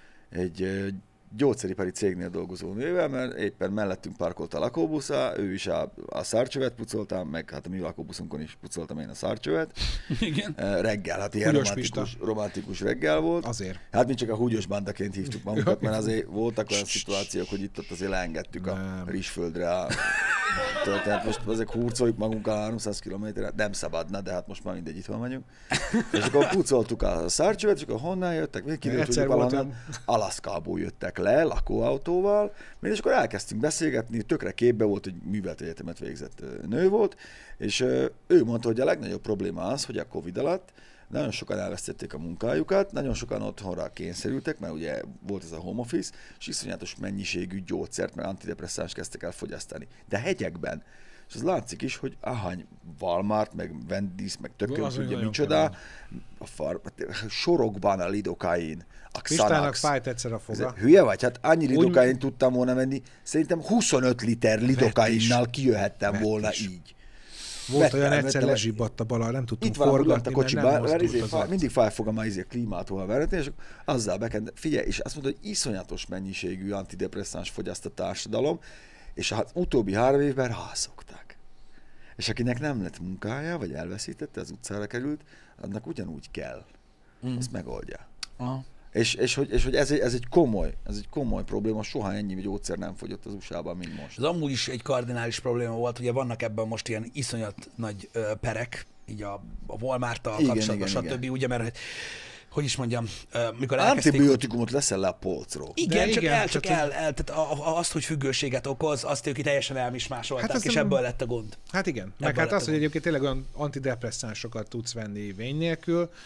egy gyógyszeripari cégnél dolgozó nővel, mert éppen mellettünk parkolt a lakóbusza, ő is a, a szárcsövet pucoltam, meg hát a mi lakóbuszunkon is pucoltam én a szárcsövet. Igen. Reggel, hát ilyen romantikus, romantikus reggel volt. Azért. Hát mi csak a húgyos bandaként hívtuk magunkat, mert azért voltak olyan szituációk, hogy itt ott azért leengedtük a rizsföldre a... Tehát most azért hurcoljuk magunkkal háromszáz kilométerre, nem szabadna, de hát most már mindegy, itthon vagyunk. És akkor pucoltuk a szárcsövet, és akkor honnan jöttek? Még kiderült, hogy valahonnan Alaszkából jöttek le lakóautóval, és akkor elkezdtünk beszélgetni, tökre képbe volt, hogy műveleti egyetemet végzett nő volt, és ő mondta, hogy a legnagyobb probléma az, hogy a Covid alatt nagyon sokan elvesztették a munkájukat, nagyon sokan otthonra kényszerültek, mert ugye volt ez a home office, és iszonyatos mennyiségű gyógyszert, meg antidepresszáns kezdtek el fogyasztani. De hegyekben. És az látszik is, hogy ahány Walmart, meg Wendy's, meg tököm tudja micsoda, a far, sorokban a lidokain, a Kristának fájt egyszer a foga. Hülye vagy? Hát annyi lidokain Úgy... tudtam volna menni, szerintem huszonöt liter lidokainnal kijöhettem Vett volna is. Így. Volt vettem, olyan egyszer lezsibbadt a bala, nem tudtunk forgatni, forgatni, a kocsiba, mert izé, fa, mindig felfogom a izé, klímát hol veretni, és azzal bekend, figyelj, és azt mondta, hogy iszonyatos mennyiségű antidepresszáns fogyaszt a társadalom, és az utóbbi három évben rászokták. És akinek nem lett munkája, vagy elveszítette, az utcára került, annak ugyanúgy kell. Mm. Azt megoldja. Aha. És, és, hogy, és hogy ez, egy, ez, egy komoly, ez egy komoly probléma, soha ennyi gyógyszer nem fogyott az u es á-ban, mint most. Ez amúgy is egy kardinális probléma volt, ugye vannak ebben most ilyen iszonyat nagy ö, perek, így a, a Walmart-tal kapcsolatban, stb. Ugye, mert hogy is mondjam, mikor elkezdték... Antibiotikumot leszel le a polcról. Igen, De csak, igen, el, csak el, el, tehát azt, hogy függőséget okoz, azt ők itt teljesen elmismásolták, hát és nem... ebből lett a gond. Hát igen, meg hát az, hogy egyébként tényleg olyan antidepresszánsokat tudsz venni vény nélkül,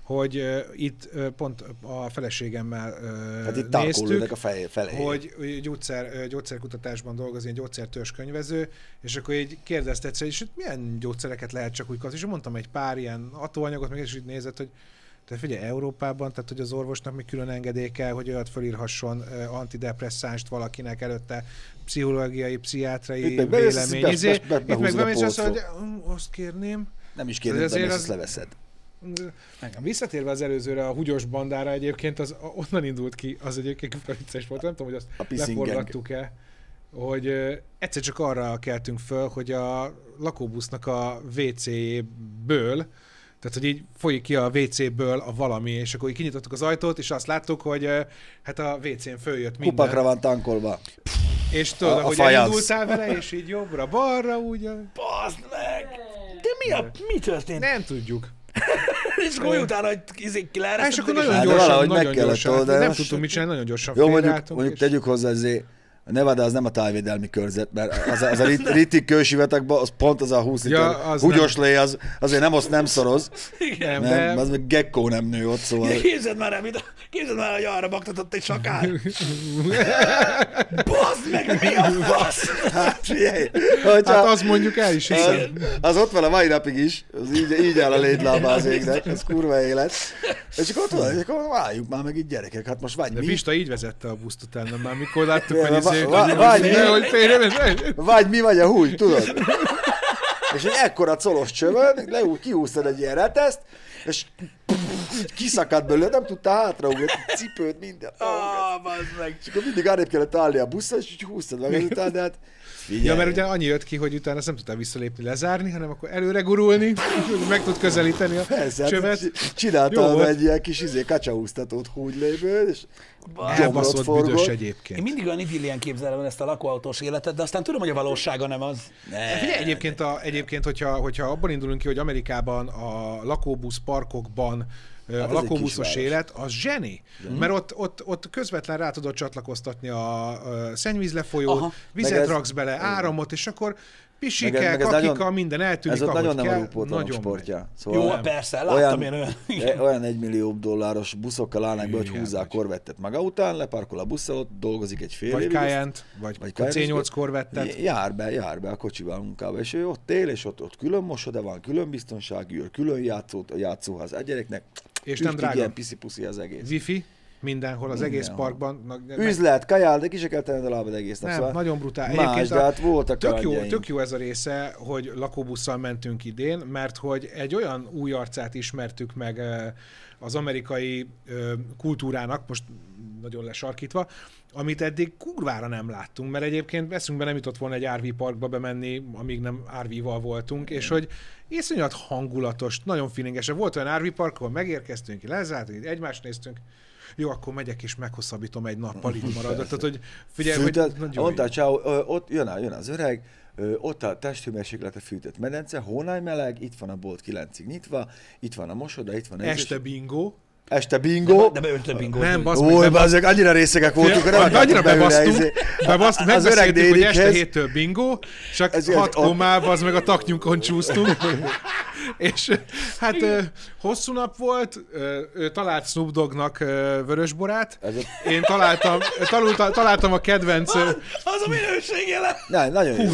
hogy uh, itt uh, pont a feleségemmel uh, hát itt néztük, a fej, hogy gyógyszer, uh, gyógyszerkutatásban dolgozik, gyógyszertörzs könyvező, és akkor így kérdezte egyszer, és milyen gyógyszereket lehet csak úgy kapni, és mondtam egy pár ilyen hatóanyagot, meg és így nézett, hogy te figyelj, Európában, tehát hogy az orvosnak még külön engedély kell, hogy olyat fölírhasson uh, antidepresszánst valakinek előtte, pszichológiai, pszichiátriai vélemény. Itt meg bemész azt, hogy azt kérném. Nem is kérném, de ezt leveszed. Visszatérve az előzőre, a húgyos bandára egyébként, az onnan indult ki, az egyébként vicces volt, nem tudom, hogy azt leforgattuk-e, hogy uh, egyszer csak arra keltünk föl, hogy a lakóbusznak a vé cé-ből, tehát, hogy így folyik ki a vé cé-ből a valami, és akkor így kinyitottuk az ajtót, és azt láttuk, hogy uh, hát a vé cén följött minden. Kupakra van tankolva. És tudod, a, hogy elindultál vele, és így jobbra, balra, úgy... Baszd meg! De mi, a, mi történt? Nem tudjuk. És akkor utána, hogy izék ki leeresztették. És akkor nagyon gyorsan, nagyon gyorsan, nem tudtunk mit csinálni, nagyon gyorsan jó, mondjuk, mondjuk tegyük hozzá, azért a Nevada az nem a tájvédelmi körzet, mert az a, az a Rittig kősivatagban, az pont az a húsz liter ja, húgyos lé, az, azért nem, azt nem szoroz. Nem, nem, de... az meg gekkó nem nő ott, szóval... Képzeld már el, képzeld már, hogy arra baktatott egy sakár. Baszd meg, mi a fasz? Hát, figyelj, hát azt mondjuk el is hiszem. Az, az ott van a mai napig is, az így, így áll a létlába az égnek, ez kurva élet. És akkor tudod, és akkor váljuk már meg így gyerekek, hát most vagy de mi? Pista így vezette a buszt utána már, mikor láttuk, hogy izé... Vagy mi vagy a húgy, tudod? És egy ekkora colos csövön, leúgy, kihúztad egy ilyen reteszt, és kiszakadt belőle, nem tudta hátraugrani, cipőt, minden. Ah, bazd meg. És akkor mindig arrébb kellett állni a buszra, és úgy húztad meg ezután, de hát figyelj. Ja, mert ugye annyi jött ki, hogy utána nem tudtál visszalépni, lezárni, hanem akkor előre gurulni, meg tud közelíteni a persze, csövet. Csináltam egy ilyen kis izé, kacsaúztatót húgyléből, és elbaszott büdös egyébként. Én mindig olyan idillien képzelem ezt a lakóautós életet, de aztán tudom, hogy a valósága nem az. Ne. Figyelj, egyébként, a, egyébként hogyha, hogyha abban indulunk ki, hogy Amerikában a lakóbusz parkokban hát a lakóbuszos élet, az zseni. Mm. Mert ott, ott, ott közvetlen rá tudod csatlakoztatni a, a szennyvízlefolyót, aha, vizet ez, raksz bele, áramot, és akkor pisikkel, kakika, nagyon, minden eltűnik, ahogy nagyon kell. Nem a nagyon sportja. Szóval jó, persze, láttam én olyan. Olyan egymillió dolláros buszokkal állnak be, hogy húzzák Corvettet maga után, leparkol a busszal, ott dolgozik egy fél vagy évig. Cayenne-t, vagy, vagy a cé nyolc Corvettet. Jár be, jár be a kocsival munkába, és ő ott él, és ott, ott külön mosoda van, külön biztonsági őr, külön játszó, játszóház egy gyereknek. És nem drága. Ilyen piszi-puszi az egész. Wifi, mindenhol, az mindenhol. Egész parkban. Na, üzlet, kajál, de ki se kell tenned a lábad egész nap. Nem, szóval nagyon brutál. Más, de hát voltak tök jó, tök jó ez a része, hogy lakóbusszal mentünk idén, mert hogy egy olyan új arcát ismertük meg az amerikai kultúrának, most nagyon lesarkítva, amit eddig kurvára nem láttunk, mert egyébként eszünkbe nem jutott volna egy er vé parkba bemenni, amíg nem er vé-val voltunk, és hogy iszonyat hangulatos, nagyon feelinges. Volt olyan er vé park, ahol megérkeztünk, lezártunk, egymást néztünk, jó, akkor megyek és meghosszabbítom egy nappal, itt maradott. Tehát, hogy figyelj, fűtött, hogy mondta, csáó, ott jön, jön az öreg, ott a testhőmérséklete fűtött medence, hónaj meleg, itt van a bolt kilencig nyitva, itt van a mosoda, itt van... Este bingo. Este bingo. De beöltött bingo. Nem, basz meg. Ó, azok annyira részegek voltunk, hogy nem annyira bebasztunk, bebasztunk, megbeszéltük, hogy este héttől bingo, csak hatkor már az meg a taknyunkon csúsztunk. És hát hosszú nap volt, ő talált Snoop Doggnak vörösborát, én találtam, találtam a kedvenc... Az a minőségéle! Ne, nagyon jó.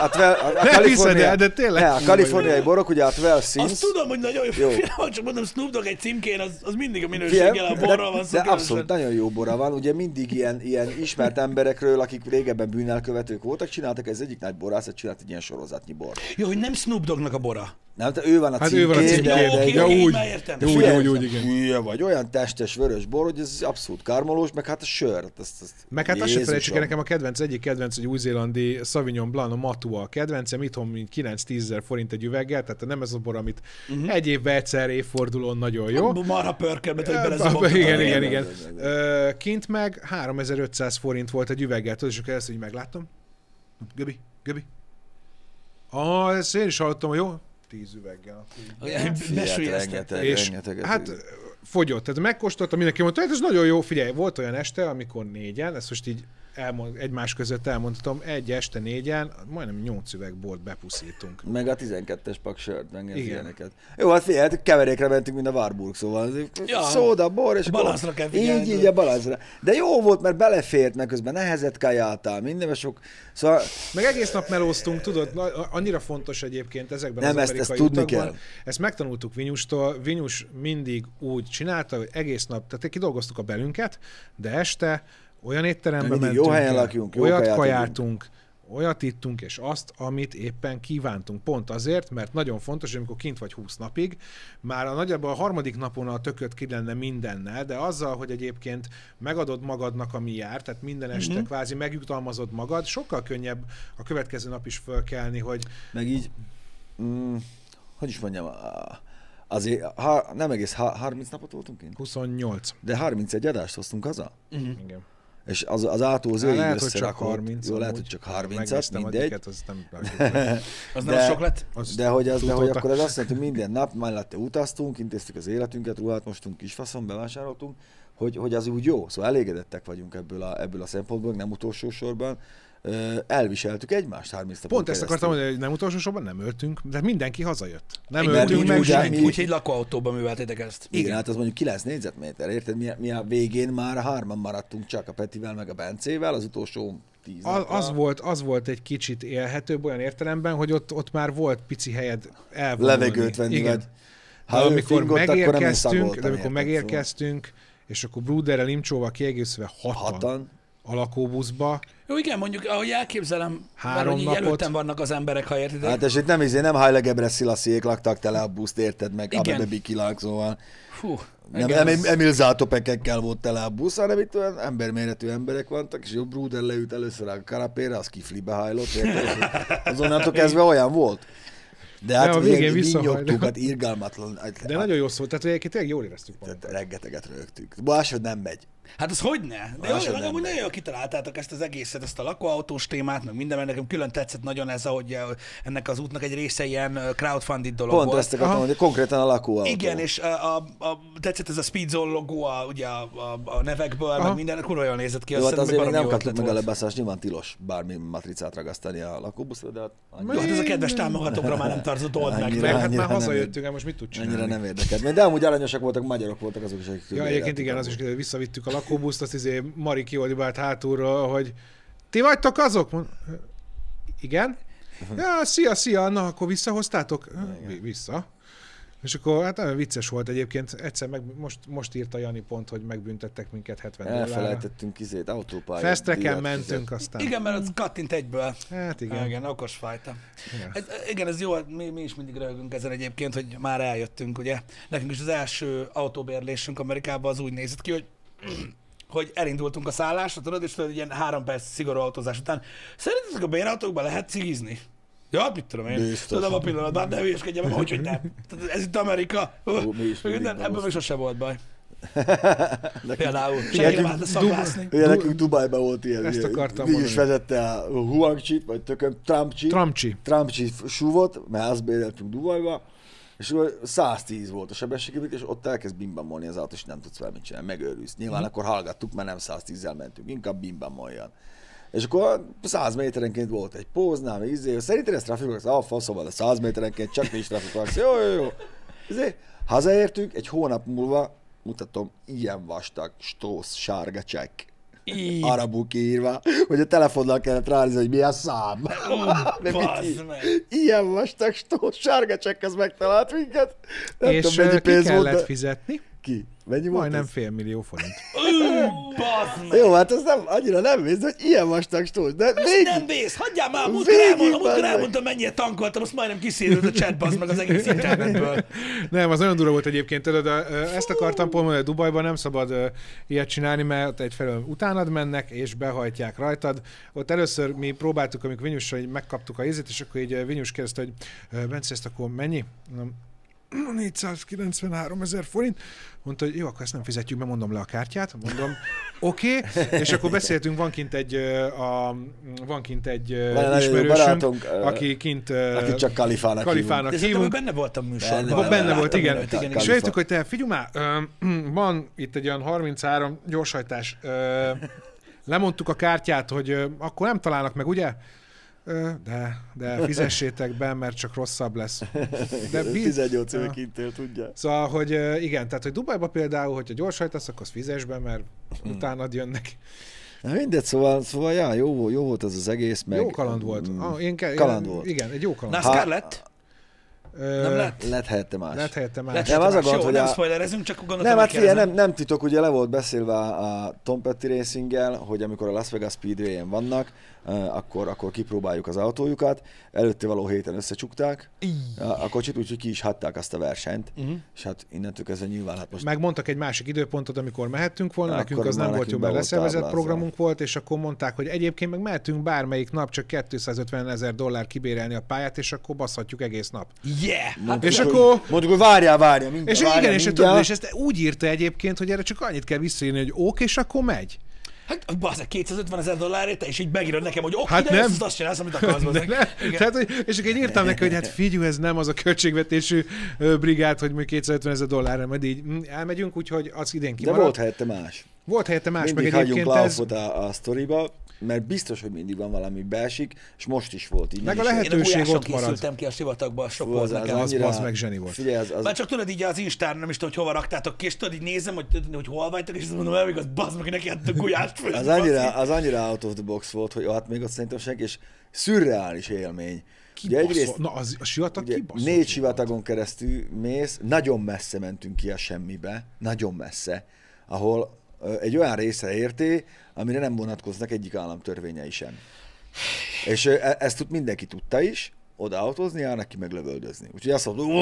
A kaliforniai borok, ugye a twelve Sins. Azt tudom, hogy nagyon jó. Csak mondom, Snoop Dogg egy címkén, az, az mindig a minőséggel a borral van szó. De abszolút nagyon jó bora van, ugye mindig ilyen, ilyen ismert emberekről, akik régebben bűnelkövetők voltak, csináltak, ez egyik nagy borászat csinált egy ilyen sorozatnyi bor. Jó, hogy nem Snoop Doggnak a bora. Nem, ő van a hát címkén. Ő van a címkén, de, de, ja, úgy, úgy, úgy, úgy, igen. Hülye vagy, olyan testes vörös bor, hogy ez abszolút karmolós, meg hát a sör. Azt, azt, meg hát azt sem felejtsük, nekem a kedvenc, egyik kedvenc, egy új-zélandi Sauvignon Blanc, a Matua a kedvencem, itthon mint kilenc-tízezer forint egy üveggel, tehát nem ez a bor, amit uh-huh. egy évben egyszer évfordulón nagyon jó. Marha pörkelmet, hogy belezabogtatok. Igen, igen, igen. igen. Kint meg háromezer-ötszáz forint volt egy üveggel, tudod, és akkor ezt így megláttam. Göbi, Göbi. Ah, ezt én is hallottam, hogy jó? Tíz üveggel. Mesélj ezt. És hát fogyott. Tehát megkóstoltam, mindenki mondta, hogy ez nagyon jó, figyelj, volt olyan este, amikor négyen, ezt most így elmond, egymás között elmondhatom, egy este négyen, majdnem nyolc üveg bort bepuszítunk. Meg a tizenkettes pak sört, meg ilyeneket. Jó, hát figyelj, keverékre mentünk, mint a Warburg, szóval ja, szóda, bor, és balanszra kell figyelni. Így, így a balanszra. De jó volt, mert belefért, meg közben nehezet kajáltál, minden sok, szóval... Meg egész nap melóztunk, tudod, annyira fontos egyébként ezekben nem, az ezt, amerikai ezt tudni utakban. kell. Ezt megtanultuk Vinyustól, Vinyus mindig úgy csinálta, hogy egész nap, tehát kidolgoztuk a belünket, de este olyan étterembe mentünk, jó helyen lakjunk, jó olyat kajáltunk, olyat ittunk, és azt, amit éppen kívántunk. Pont azért, mert nagyon fontos, hogy amikor kint vagy húsz napig, már a nagyjából a harmadik napon a tököt ki lenne mindennel, de azzal, hogy egyébként megadod magadnak, ami jár, tehát minden este mm-hmm. kvázi megjutalmazod magad, sokkal könnyebb a következő nap is fölkelni, hogy... Meg így, mm, hogy is mondjam, azért ha, nem egész harminc napot voltunk kint? huszonnyolc. De harmincegy adást hoztunk haza? Mm-hmm. Igen. És az, az átózó így lehet, hogy csak harminc. Jó, lehet, hogy csak harmincat, mindegy. Az nem, az nem sok lett? De hogy, az, de hogy akkor az azt jelenti, hogy minden nap mellette utaztunk, intéztük az életünket, ruhát mostunk, kisfaszon, bevásároltunk, hogy, hogy az úgy jó. Szóval elégedettek vagyunk ebből a, ebből a szempontból, nem utolsó sorban. Elviseltük egymást harminc napon Pont ezt akartam mondani, hogy nem utolsó sorban nem öltünk, de mindenki hazajött. Nem igen, öltünk meg senki. Mi... Úgyhogy lakóautóban műveltétek ezt. Igen, igen, hát az mondjuk kilenc négyzetméter, érted? Mi, mi a végén már hárman maradtunk csak a Petivel meg a Bencével, az utolsó tíz az, az, volt, az volt egy kicsit élhetőbb olyan értelemben, hogy ott, ott már volt pici helyed elvonulni. Levegőt venni. Igen. Vagy, ha de amikor megérkeztünk, de amikor megérkeztünk, szóval. És akkor Bruderrel, Imcsóval kiegészülve hatan, hatan. a lakóbuszba. Jó, igen, mondjuk, ahogy elképzelem, három mert, hogy előttem vannak az emberek, ha értitek. Hát és itt nem izé, nem Haile Gebrselassie laktak tele a buszt, érted meg, Abebe Bikilak, szóval. Fú, nem, nem az... Emil Zátopekekkel volt tele a busz, hanem itt olyan emberméretű emberek vannak, és jó Bruder leült először a kanapére, az kiflibe hajlott, érted? Azonnantól kezdve olyan volt. De hát a végén visszahajlott. Hát irgalmatlan. De nagyon jó szó, tehát egyébként tényleg jól éreztük magunkat. Reggeteget rögtük. Máshogy nem megy. Hát az hogyne? De jó, amúgy nagyon jól kitaláltátok ezt az egészet, ezt a lakóautós témát, meg minden, mert nekem külön tetszett nagyon ez, ahogy ennek az útnak egy része ilyen crowdfunded dolog Pont volt. Pont ezt akartam mondani, konkrétan a lakóautó. Igen, és a, a, a, tetszett ez a Speedzone logó a, ugye a, a, a nevekből, aha. Meg minden, kurva jól nézett ki. Jó, hát azért még nem kaptuk meg a lebeszállást, nyilván tilos bármi matricát ragasztani a lakóbuszra, de hát... Jó, hát ez a kedves támogatókra már nem tartott, old meg. Meg hát már hazajöttünk, most mit tud csinálni? Annyira nem érdekelt. De amúgy aranyosak voltak, magyarok voltak azok is, akik... Ja, egyébként igen, az is visszavittük a lakóbuszt, azt izé Mari kiordibált hátulról, hogy ti vagytok azok? Mond, igen. Ja, szia, szia, na akkor visszahoztátok? Vissza. És akkor hát nagyon vicces volt egyébként. Egyszer meg, most, most írta Jani pont, hogy megbüntettek minket hetven dollárra. Elfelejtettünk izét, autópályát. Fesztreken mentünk fizet. Aztán. Igen, mert az kattint egyből. Hát igen. Ah, igen, okos fajta. Igen, ez, igen, ez jó, mi, mi is mindig röhögünk ezen egyébként, hogy már eljöttünk, ugye. Nekünk is az első autóbérlésünk Amerikában az úgy nézett ki, hogy hogy elindultunk a szállásra, tudod, és tudod, egy ilyen három perc szigorú autózás után. Szerintetek a bérautókban lehet cigizni? Ja, mit tudom én. Biztos. Tudom a pillanatban, de hülyeskedjem, hogy hogy nem. Ez itt Amerika. Ó, ebből még sose volt baj. Például. Senki nem állt szakvászni. Ugye nekünk Dubajban volt ilyen. Ezt akartam mondani. Így is vezette a Huangchit, vagy tököm Trumpchi. Trumpchi. Trumpchi súvot, mert azt béreltünk Dubajba. És száztíz volt a sebességünk, és ott elkezd bimbamolni az autó, és nem tudsz vele mit csinálni, megőrülsz. Nyilván mm. akkor hallgattuk, mert nem száztízzel mentünk, inkább bimbamoljan. És akkor száz méterenként volt egy póznál, meg izé, szerinted ez trafikok, ah, faszom, a száz méterenként csak mi is trafikok, jó, jó, jó. Izé, hazaértünk, egy hónap múlva, mutatom, ilyen vastag, stósz, sárga csekk. Arabul kiírva, hogy a telefonnal kellett ránézni, hogy mi a szám. Ilyen vastag, stósz, sárga csekk, ez megtalált minket. Nem és tudom, ki kellett volt, de... fizetni? Ki? Mennyi volt majdnem ez? fél millió forint. Jó, hát ez nem, annyira nem vész, hogy ilyen vastag stósz. De végig... nem vész, hagyjál már, múltkor elmondtam, elmondtam, mennyire tankoltam, azt majdnem kiszérült a chatba, az meg az egész internetből. Nem, az nagyon durva volt egyébként, tudod, ezt akartam pont mondani, hogy Dubajban nem szabad ilyet csinálni, mert egyfelől utánad mennek, és behajtják rajtad. Ott először mi próbáltuk, amikor Vinyussal megkaptuk a ízét, és akkor így Vinyus kérdezte, hogy Bence, ezt akkor mennyi? négyszázkilencvenhárom ezer forint. Mondta, hogy jó, akkor ezt nem fizetjük be, mondom le a kártyát. Mondom, Oké, okay. És akkor beszéltünk, van kint egy, a, van kint egy van ismerősünk, barátunk, aki kint aki csak Kalifának, Kalifának hívunk. hívunk. Benne voltam műsorban. Benne, benne volt, igen. igen, igen. És Kalifa. hogy te figyelj már, van itt egy olyan harminchárom gyorshajtás, lemondtuk a kártyát, hogy akkor nem találnak meg, ugye? De, de fizessétek be, mert csak rosszabb lesz. De tizennyolc éve kint él, tudja. Szóval, hogy igen, tehát, hogy Dubajban például, hogyha gyorshajtasz, akkor fizess be, mert hmm. utánad jönnek. Na mindegy, szóval, szóval já, jó, jó volt ez az egész, meg... Jó kaland volt. Ah, én ke- kaland volt. Igen, egy jó kaland. NASCAR lett? Ö, nem lett? Lett helyette más. Lett helyette más. Lett nem, az a gond, jó, hogy nem a... spoilerezünk, csak gondoltam, nem, hát figyelj, nem, nem titok, ugye le volt beszélve a Tom Petty Racinggel, hogy amikor a Las Vegas Speedway-en vannak, uh, akkor, akkor kipróbáljuk az autójukat. Előtte való héten összecsukták a, a kocsit, úgyhogy ki is hatták azt a versenyt. Uh-huh. És hát innentől kezdve nyilván hát most... Megmondtak egy másik időpontot, amikor mehettünk volna, akkor nekünk az nem volt jó, mert leszervezett programunk táblázva. volt, és akkor mondták, hogy egyébként meg mehetünk bármelyik nap csak kétszázötven ezer dollár kibérelni a pályát, és akkor baszhatjuk egész nap. Yeah! Hát és hogy, akkor... mondjuk, hogy várjál, várjál, mindjárt, És várjál, igen, és, mindjárt. tudod, és ezt úgy írta egyébként, hogy erre csak annyit kell visszaírni, hogy ok, és akkor megy. Hát bazzeg, kétszázötven ezer dollárért, te és így megírod nekem, hogy oké, Hát de nem. ezt azt csinálsz, amit akarsz, bazzeg. Tehát, hogy, és akkor én írtam neki, hogy hát figyelj, ez nem az a költségvetésű ö, brigád, hogy mi kétszázötven ezer dollárra, majd így mm, elmegyünk, úgyhogy az idén kimaradt. De volt helyette más. Volt helyette más, mindig meg egyébként hagyjunk ez... a, a sztoriba, mert biztos, hogy mindig van valami beesik, és most is volt így. Meg a is. lehetőség Én a ott marad. készültem ki a sivatagba, sok Fú, volt az- nekem. az Az, annyira- az meg zseni volt. Figyelj, az, az... Már csak tudod így az Instán, nem is tudom, hogy hova raktátok ki, és tudod, így nézem, hogy, hogy hol vagytok, és azt mondom, nem igaz, bazd meg, neki adtok gulyást föl. Az annyira, az annyira out of the box volt, hogy hát még ott szerintem senki, és szürreális élmény. Ugye egyrészt Na, az, a sivatag ugye kibaszott. négy sivatagon keresztül mész, nagyon messze mentünk ki a semmibe, nagyon messze, ahol ö, egy olyan részre érté, amire nem vonatkoznak egyik állam törvényei sem. És ö, e- ezt tud, mindenki tudta is, oda autózni, jár neki meg lövöldözni. Úgyhogy azt mondta,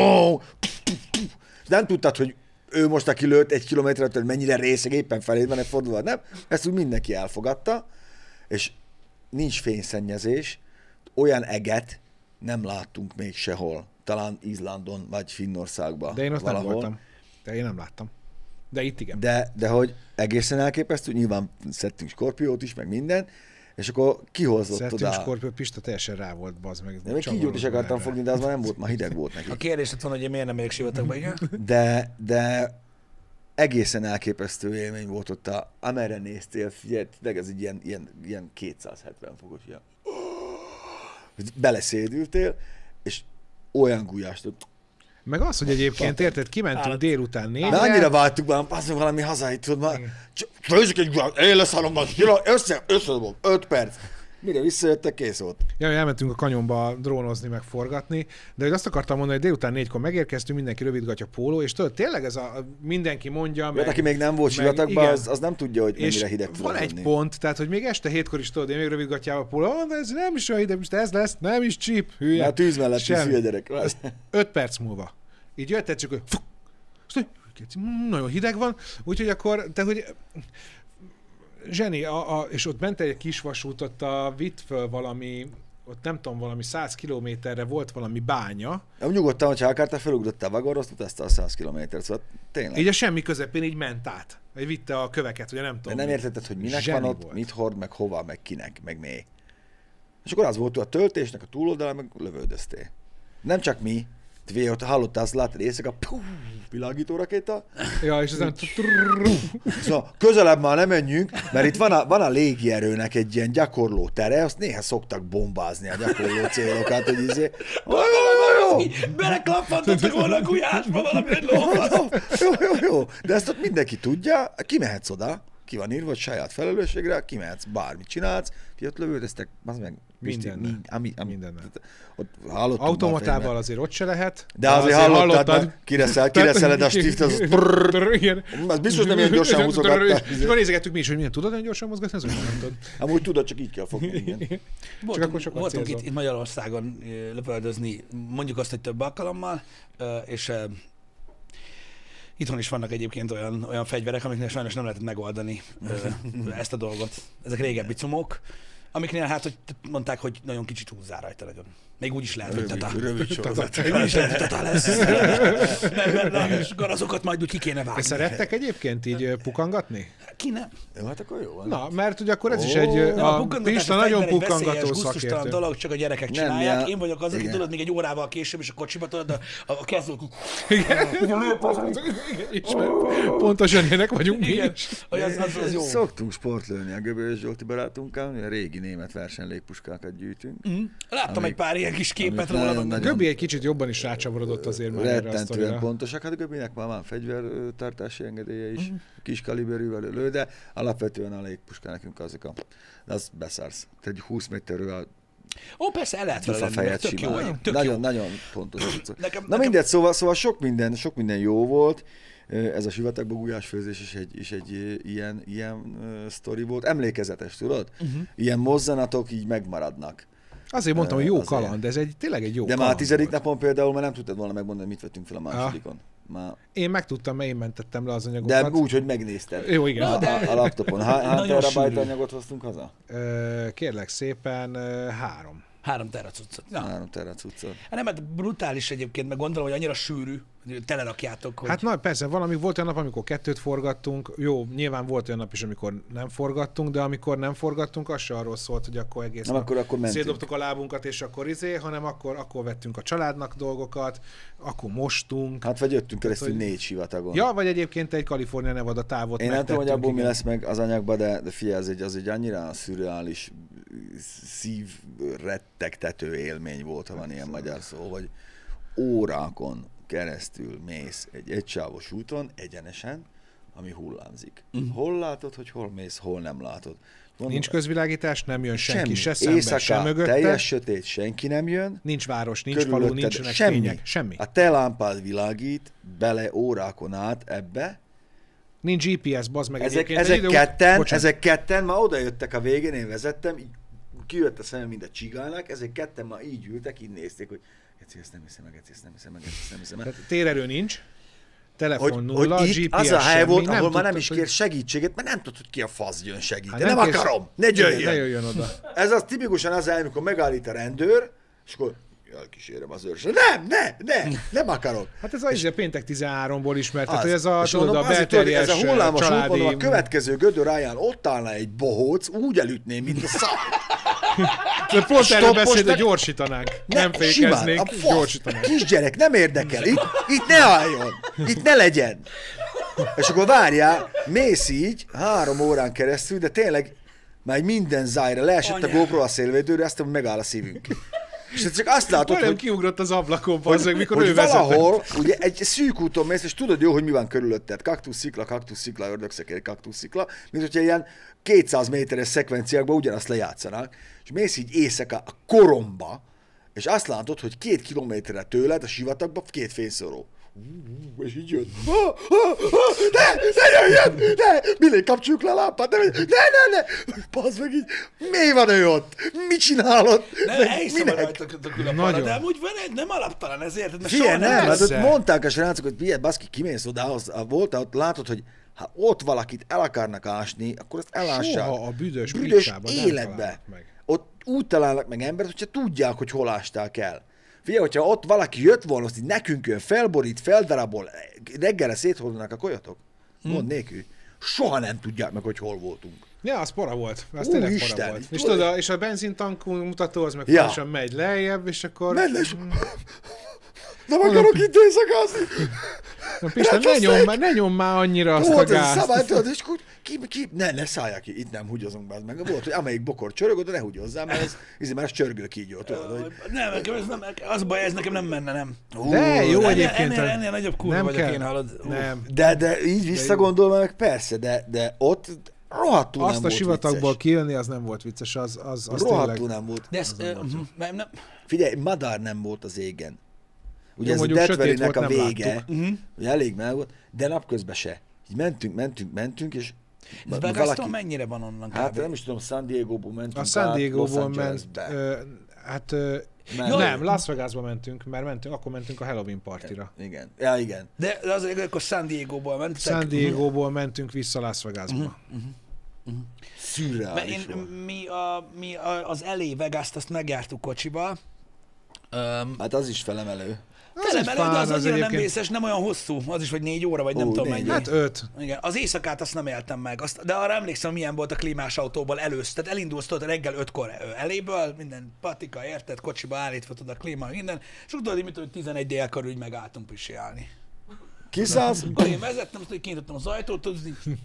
és nem tudtad, hogy ő most, aki lőtt egy kilométerre, hogy mennyire részeg, éppen feléd van egy fordulva, nem? Ezt úgy mindenki elfogadta, és nincs fényszennyezés, olyan eget nem láttunk még sehol. Talán Izlandon vagy Finnországban. De én ott valahol. nem voltam. De én nem láttam. De itt igen. De, de hogy egészen elképesztő, nyilván szedtünk skorpiót is, meg minden, és akkor kihozott Szedtünk oda. Skorpiót, Pista teljesen rá volt, bazd meg. De még kígyót is akartam fogni, de az már nem volt, már hideg volt neki. A kérdés lett volna, hogy én miért nem megyek sivatagba, igen? De, de egészen elképesztő élmény volt ott, a, amerre néztél, figyelj, tényleg ez egy ilyen, ilyen, ilyen kétszázhetven fokos, ilyen. Beleszédültél, és olyan gulyást, Meg az, hogy egyébként érted, kimentünk Állat. délután négyre. de annyira váltuk be, az valami hazai, tudod, már főzzük egy gulyát, én leszállom, össze, összedobom, öt perc. Mire visszajöttek, kész volt. Ja, elmentünk a kanyonba drónozni, meg forgatni, de hogy azt akartam mondani, hogy délután négykor megérkeztünk, mindenki rövidgatja póló, és tudod, tényleg ez a mindenki mondja, meg, Mert aki még nem volt meg- sivatagban, igen. az, az nem tudja, hogy és mennyire hideg tud van egy lenni. pont, tehát hogy még este hétkor is tudod, én még rövidgatjával póló, oh, de ez nem is olyan hideg, most ez lesz, nem is csíp, hülye. Mert tűz mellett is Semmi. hülye gyerek. Ezt öt perc múlva. Így jött egy csak, hogy fuk, azt mondja, "Mm, nagyon hideg van, úgyhogy akkor, te hogy zseni, a, a, és ott ment egy kis vasút, ott a, vitt föl valami, ott nem tudom, valami száz kilométerre volt valami bánya, Nem nyugodtan, hogyha akartál, felugrottál vagonra, azt utaztál száz kilométert, szóval tényleg. így a semmi közepén így ment át. Vagy vitte a köveket, ugye nem De tudom. nem mi. értetted, hogy minek Zseni van ott, volt. mit hord, meg hova, meg kinek, meg mi. És akkor az volt, hogy a töltésnek a túloldalán meg lövöldöztél. Nem csak mi, te ott hallottál, azt láttad éjszaka, pú, világító rakéta. Ja, és aztán... Szóval közelebb már nem menjünk, mert itt van a, van a légierőnek egy ilyen gyakorló tere, azt néha szoktak bombázni a gyakorló célokat, hogy izé... Jó, jó, jó, Beleklappantottak volna a gulyásba valami egy lófasz. jó, jó, jó, de ezt ott mindenki tudja, kimehetsz oda, ki van írva, hogy saját felelősségre, kimehetsz, bármit csinálsz, ki ott lövöldöztek, az meg Mindennel. mind, ami, ami, Mindennel. Ott hallottuk már Automatával tényleg. azért ott se lehet. De azért hallottad, mert kireszel, kireszeled a stiftet, az Igen. az biztos nem ilyen gyorsan húzogatta. És akkor nézegettük mi is, hogy milyen tudod olyan gyorsan mozgatni, az úgy nem tudod. Amúgy tudod, csak így kell fogni, igen. Voltunk, akkor sokat voltunk célzol. itt, itt Magyarországon ö, lövöldözni, mondjuk azt, hogy több alkalommal, ö, és ö, itthon is vannak egyébként olyan, olyan fegyverek, amiknél sajnos nem lehetett megoldani ö, ezt a dolgot. Ezek régebbi cumók, amiknél hát, hogy mondták, hogy nagyon kicsit húzzál rajta nagyon. Még úgy is lehet, hogy tata. Rövid sorozat. Még úgy is lehet, hogy tata lesz. Nem, nem, és akkor azokat majd úgy ki kéne vágni. Szerettek egyébként így pukangatni? Ki nem? Jó, hát akkor jó van. Na, mert ugye akkor ez Ó, is egy, Nem, a, a Pista nagyon pukangató gusztustalan szakértő. dolog, csak a gyerekek Nem, csinálják. ja. Én vagyok az, aki Igen. tudod, még egy órával később, és a kocsiba tudod, a, a kezdők. Pontosan ilyenek vagyunk mi Igen, is. hogy az, az, az jó. Szoktunk sportlőni a Göbölyös Zsolti barátunkkal, a régi német versenylégpuskákat gyűjtünk. Mm. Láttam Amik- egy pár ilyen kis képet amik róla. nagyon- meg- Göbi egy kicsit jobban is rácsavarodott azért már erre a Rettentően sztorira. pontosak. Hát a Göbinek már van fegyvertartási engedélye is, kis kaliberűvel lő, de alapvetően a légpuska nekünk azok a... De az beszársz. Te egy húsz méterről Ó, persze, el lehet vele a lenni, meg fejet tök jó, simán. egy- tök Nagyon, jó. nagyon pontos. Nekem- Na nekem- mindegy, szóval, szóval sok, minden, sok minden jó volt. Ez a sivatagba gulyásfőzés is egy, is egy ilyen, ilyen uh, sztori volt. Emlékezetes, tudod? Uh-huh. Ilyen mozzanatok így megmaradnak. Azért mondtam, hogy jó Azért. kaland, ez egy tényleg egy jó De már kaland a tizedik volt. napon például már nem tudtad volna megmondani, mit vettünk fel a másodikon. Már... Én megtudtam, mert én mentettem le az anyagokat. De úgy, hogy megnézted. Jó, igen. A, Na, de- a, a laptopon. Há, hány Nagyon terabájt sűrű. anyagot hoztunk haza? Ö, Kérlek szépen, ö, három. Három teracuccot. Ja. Három teracuccot. Hát nem, hát brutális egyébként, meg gondolom, hogy annyira sűrű, hogy telerakjátok, hogy... Hát na, persze, valami volt olyan nap, amikor kettőt forgattunk. Jó, nyilván volt olyan nap is, amikor nem forgattunk, de amikor nem forgattunk, az se arról szólt, hogy akkor egész Nem, nap akkor- akkor mentünk. szétdobtuk a lábunkat, és akkor izé, hanem akkor, akkor vettünk a családnak dolgokat, akkor mostunk. Hát vagy jöttünk keresztül hogy- négy sivatagon. Ja, vagy egyébként egy Kalifornia Nevada távot Én nem tudom, hogy megtettünk, abból mi igen. lesz meg az anyagba, de, de figyelj, az egy, az egy annyira szürreális, szívrettegtető élmény volt, ha van ilyen magyar szó, hogy órákon keresztül mész egy egysávos úton egyenesen, ami hullámzik. Mhm. Hol látod, hogy hol mész, hol nem látod. Mondom, Nincs közvilágítás, nem jön senki, semmi. se szemben, Éjszaka se mögötte. teljes sötét, senki nem jön. Nincs város, nincs falu, Körülötted nincsenek semmi. fények, semmi. A te lámpád világít bele órákon át ebbe. Nincs gé pé es, bazd meg Ezek, egyébként. ezek, Egy idő- ketten, Bocsánat. ezek ketten már oda jöttek a végén, én vezettem, így kijött a szemem, mint a csigának, ezek ketten már így ültek, így nézték, hogy Geci, ezt nem hiszem meg, Geci, ezt nem hiszem meg, Geci, ezt nem hiszem meg. Tehát térerő nincs, telefon Hogy, nulla, hogy gé itt pé es az a hely semmi, volt, ahol már nem tudtad, is hogy- kér segítséget, mert nem tudod, hogy ki a fasz jön segíteni. Hát nem kér- akarom, ne Igen, jöjjön. Ne jöjjön oda. Ez az tipikusan az el, amikor megállít a rendőr, és akkor elkísérem az őrsre. Nem, ne, ne, nem akarok. Hát ez a, ez a péntek tizenháromból ismert, tehát Az. hogy ez a, És tudod, mondom, a azért tudod, belterjes ez a hullámos út, családi... mondom, a következő gödöráján ott állna egy bohóc, úgy elütném, mint a szar. De pont erről Stoppos, beszélt, de- hogy gyorsítanánk. Ne, Nem simán, fékeznénk, a fasz, gyorsítanánk. kisgyerek, nem érdekel. Itt, itt ne álljon. Itt ne legyen. És akkor várjál, mész így három órán keresztül, de tényleg már minden zájra leesett a Anya. GoPro a szélvédőre, aztán megáll a szívünk. És te csak azt látod, Majdnem hogy, kiugrott az ablakon, bazzeg, mikor hogy ő vezetett. valahol, ugye egy szűk úton mész, és tudod jó, hogy mi van körülötted. Kaktuszszikla, kaktuszszikla, ördögszekér, kaktuszszikla, mint hogyha ilyen kétszáz méteres szekvenciákban ugyanazt lejátszanák, és mész így éjszaka a koromba, és azt látod, hogy két kilométerre tőled a sivatagban két fényszóró. Ú, és így jön. Ah, ah, ah, ne, ne jöjjön! Ne! Milyen kapcsoljuk le a lámpát! Ne, ne, ne! ne. Bazd meg így, mi van ő ott? Mit csinálod? Nem, Meg elhiszem minek? rajta a külapara, Nagyon. de amúgy van egy, nem alaptalan ezért, mert Figyelj, soha nem, nem hát ott persze. mondták a srácok, hogy figyelj, baszki, kimész oda, az, volt, ott látod, hogy ha ott valakit el akarnak ásni, akkor azt elássák. Soha a büdös, büdös picsában nem életbe. találnak meg. Ott úgy találnak meg embert, hogyha tudják, hogy hol ásták el. Figyelj, hogyha ott valaki jött volna, azt így nekünk jön, felborít, feldarabol, reggelre széthordanak a kolyatok, gond nélkül. Soha nem tudják meg, hogy hol voltunk. Ja, az para volt. Az tényleg para Úristen, volt. És, tudod- tudod, és a benzintank mutató az meg Ja. lassan megy lejjebb, és akkor... Menj és... Nem akarok itt éjszakázni! Na, Pista, ne nyom, már, ne nyom már annyira azt a Volt ez a gázt. szabály, tudod, és akkor ki, ki, ne, ne szálljál ki, itt nem húgyozunk be, meg volt, hogy amelyik bokor csörög, oda ne húgyozzál, mert ez, ez már ez csörgő kígyó, tudod, hogy... Nem, nekem ez nem, az a baj, ez nekem nem menne, nem. De jó ennél- egyébként. ennél- a- ennél nagyobb kurva nem vagyok kell. én, hallod? Ú. Nem. De, de így visszagondolva meg persze, de, de ott rohadtul nem Azt a volt sivatagból vicces. kijönni, az nem volt vicces, az, az, az Rohadtul tényleg... nem volt. De ez, az nem ö, volt. mhm, nem, nem. Figyelj, madár nem volt az égen. Ugye Jó, ez a mondjuk Death sötét Valley-nek a volt, nem vége, láttuk. Mhm. ugye elég meg volt, de napközben se. Így mentünk, mentünk, mentünk, és Ez Vegas-tól mennyire van onnan? hát kb? nem is tudom, San Diego-ból mentünk A San át Diego-ból Los ment, Angelesbe. ö, hát ö, Ment. nem, Las Vegasba mentünk, mert mentünk, akkor mentünk a Halloween partira. Igen. Ja, igen. De de azért akkor San Diego-ból mentek. San Diego-ból mentünk vissza Las Vegasba. Uh-huh. Szürreális én, mi, a, mi a, az elé Vegas-t azt megjártuk kocsiba. Um, hát az is felemelő. Felemelő, de az, az annyira nem vészes, nem olyan hosszú. Az is vagy négy óra, vagy Ó, nem tudom mennyi. Hát öt. Igen. Az éjszakát azt nem éltem meg. Azt, de arra emlékszem, milyen volt a klímás autóból először. Tehát elindulsz tudod reggel ötkor eléből, minden patika, érted, kocsiba állítva tudod a klíma, minden. És úgy tudod, hogy tizenegy dél körül úgy megálltunk pisilálni. Kiszállsz? Akkor én vezettem, azt, hogy kinyitottam az ajtót, tudod,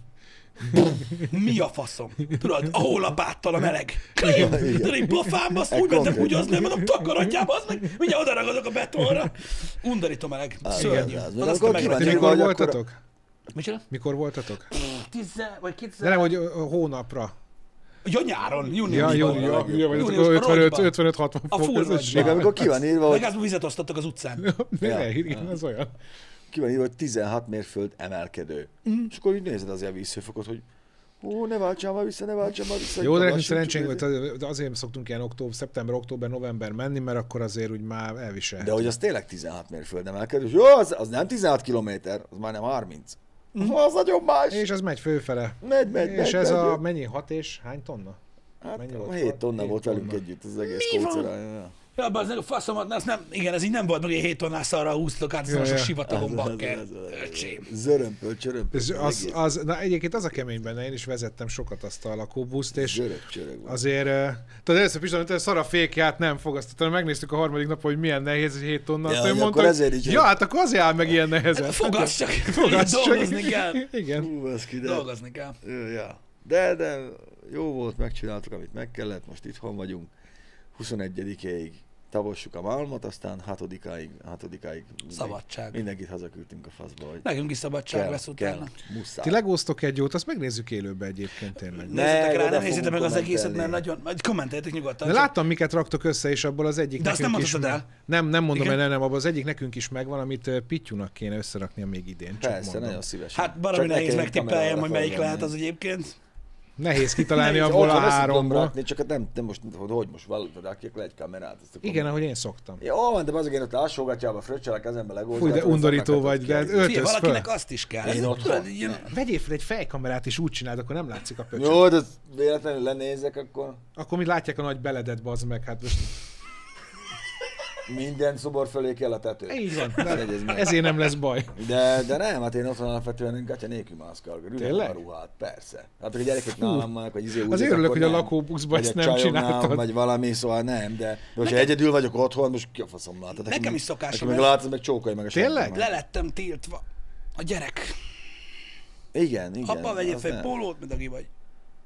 mi a faszom? Tudod, ahol a báttal a meleg. Tudod, egy pofámba, azt úgy mentem húgyozni, mondom, takarodjába, az meg mindjárt oda ragadok a betonra. Undorító meleg. Szörnyű. Mikor voltatok? Micsoda? Mikor voltatok? Tízzel, vagy kétszer... De nem, hogy hónapra. Ja, nyáron, júniusban. Ja, június, ötvenöt hatvan fok. A full még amikor ki van írva, hogy... Meg vizet osztottak az utcán. Igen, az olyan. Ki van írva, hogy tizenhat mérföld emelkedő. Mm. És akkor így nézed az ilyen vízhőfokot, hogy ó, ne váltsál már vissza, ne váltsál már vissza. Jó, de nekünk szerencsénk volt, azért szoktunk ilyen október, szeptember, október, november menni, mert akkor azért úgy már elviselhető. De hogy az tényleg tizenhat mérföld emelkedő, jó, az, az nem tizenhat kilométer, az már nem harminc. Mm. Az nagyon más. És az megy fölfele. Megy, megy, És megy, ez megy, a mennyi, hat és hány tonna? Hát hét tonna volt velünk együtt az egész kócerája. Ja, az a faszomat, az nem, igen, ez így nem volt, meg egy hét tonnás arra húztok át, az a sivatagon bakker. Zörömpöl, csörömpöl. Az, az, az, na egyébként az a kemény benne, én is vezettem sokat azt a lakóbuszt, és Zörög, azért, tudod, először Pista, hogy szar a fékját nem fogasztott, megnéztük a harmadik nap, hogy milyen nehéz, hogy hét tonna, azt ja, mondta, hogy ja, hát akkor azért áll meg ilyen nehezen. Hát, fogass csak, fogass csak. Dolgozni kell. Igen. Hú, de... Dolgozni kell. Ja. De, de jó volt, megcsináltuk, amit meg kellett, most itthon vagyunk, huszonegyedikéig tavossuk a Malmot, aztán hatodikáig, hatodikáig szabadság. Mindenkit hazaküldtünk a faszba. Hogy nekünk is szabadság kell, lesz utána. Kell, muszáj. Ti legóztok egy jót, azt megnézzük élőbe egyébként tényleg. Ne, nézzetek rá, nem nézzétek meg az egészet, mert nagyon... Majd kommenteljetek nyugodtan. De láttam, miket raktok össze, és abból az egyik de azt nem mondtad el. Nem, nem mondom, hogy nem, nem, abból az egyik nekünk is megvan, amit Pittyúnak kéne összeraknia még idén. Persze, nagyon szívesen. Hát baromi nehéz megtippeljem, hogy melyik lehet az egyébként. Nehéz kitalálni abból a háromból. Csak nem, nem most, hogy most valóban rakják le egy kamerát. Igen, ahogy én szoktam. Jó, de azok én ott ásógatjába, fröccsel a kezembe legózom. Fúj, de undorító vagy, de öltöz valakinek azt is kell. Én otthon. Vegyél fel egy fejkamerát és úgy csináld, akkor nem látszik a pöcsön. Jó, de véletlenül lenézek, akkor... Akkor mi látják a nagy beledet, bazd meg, hát most... Minden szobor fölé kell a tető. Így van, de ezért nem lesz baj. De, de nem, hát én otthon alapvetően gatya nélkül mászkálok. Tényleg? A ruhát, persze. Hát, hogy a gyerekek nálam vannak, vagy izé úgy. Azért örülök, hogy a lakóbuszban ezt nem csináltad. Vagy valami, szóval nem, de most egyedül vagyok otthon, most ki a faszom látod. Nekem is szokásom. Meg látod, meg csókolj meg a tényleg? Le lettem tiltva. A gyerek. Igen, igen. Apa, vegyél fel pólót, mint aki vagy.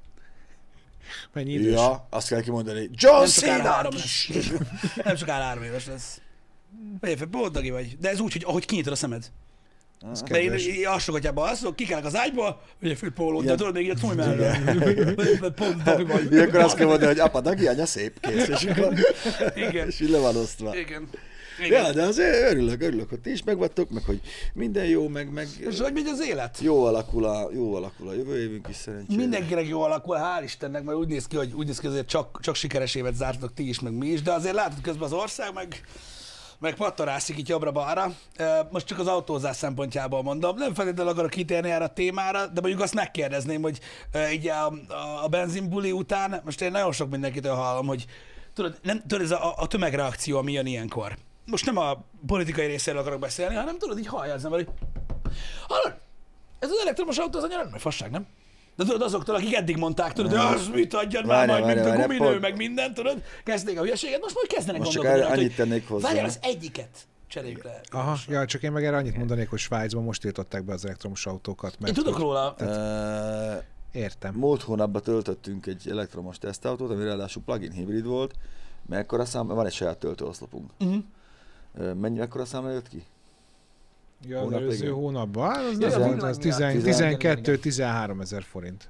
Mennyi idős? Ja, azt kell kimondani. John Cena! Nem sokára három éves lesz. Vegyél fel pólót, aki vagy. De ez úgy, hogy ahogy kinyitod a szemed. De én, én alsógatjában azt, kikelek az ágyból, vegyél fel pólót, de tudod még ilyet fúj mellől. Pont, aki vagy. Ilyenkor azt kell mondani, hogy apa, dagi, anya, szép, kész. És akkor igen. És így le van osztva. Igen. Igen. Ja, de azért örülök, örülök, hogy ti is megvattok, meg hogy minden jó, meg... meg és hogy megy az élet? Jó alakul a, jó alakul a jövő évünk is szerencsére. Mindenkinek jó alakul, hál' Istennek, mert úgy néz ki, hogy úgy néz ki, azért csak, csak sikeres évet zártatok ti is, meg mi is, de azért látod közben az ország, meg, meg pattarászik itt jobbra-balra. Most csak az autózás szempontjából mondom, nem feltétlenül akarok kitérni erre a témára, de mondjuk azt megkérdezném, hogy így a, a, a benzinbuli után, most én nagyon sok mindenkitől hallom, hogy tudod, nem, tudod ez a, a tömegreakció, ami jön ilyenkor. Most nem a politikai részéről akarok beszélni, hanem tudod, így hallja az ember, hogy hallod, ez az elektromos autó az annyira nem, fasság, nem? De tudod, azoktól, akik eddig mondták, tudod, hogy az mit adjad már majd, mint a guminő, meg minden, tudod, kezdték a hülyeséget, most majd kezdenek most gondolkodni. Most csak annyit tennék hozzá. Várjál, az egyiket cseréljük le. Aha, ja, csak én meg erre annyit mondanék, hogy Svájcban most tiltották be az elektromos autókat. Mert én tudok hogy, róla. Tehát, értem. Múlt hónapban töltöttünk egy elektromos tesztautót, ami ráadásul plug-in hibrid volt, mekkora szám, van egy saját töltőoszlopunk. Uh-huh. Mennyi, mekkora számla jött ki? Ja, az előző hónapban, az tizenkettő-tizenhárom ezer forint.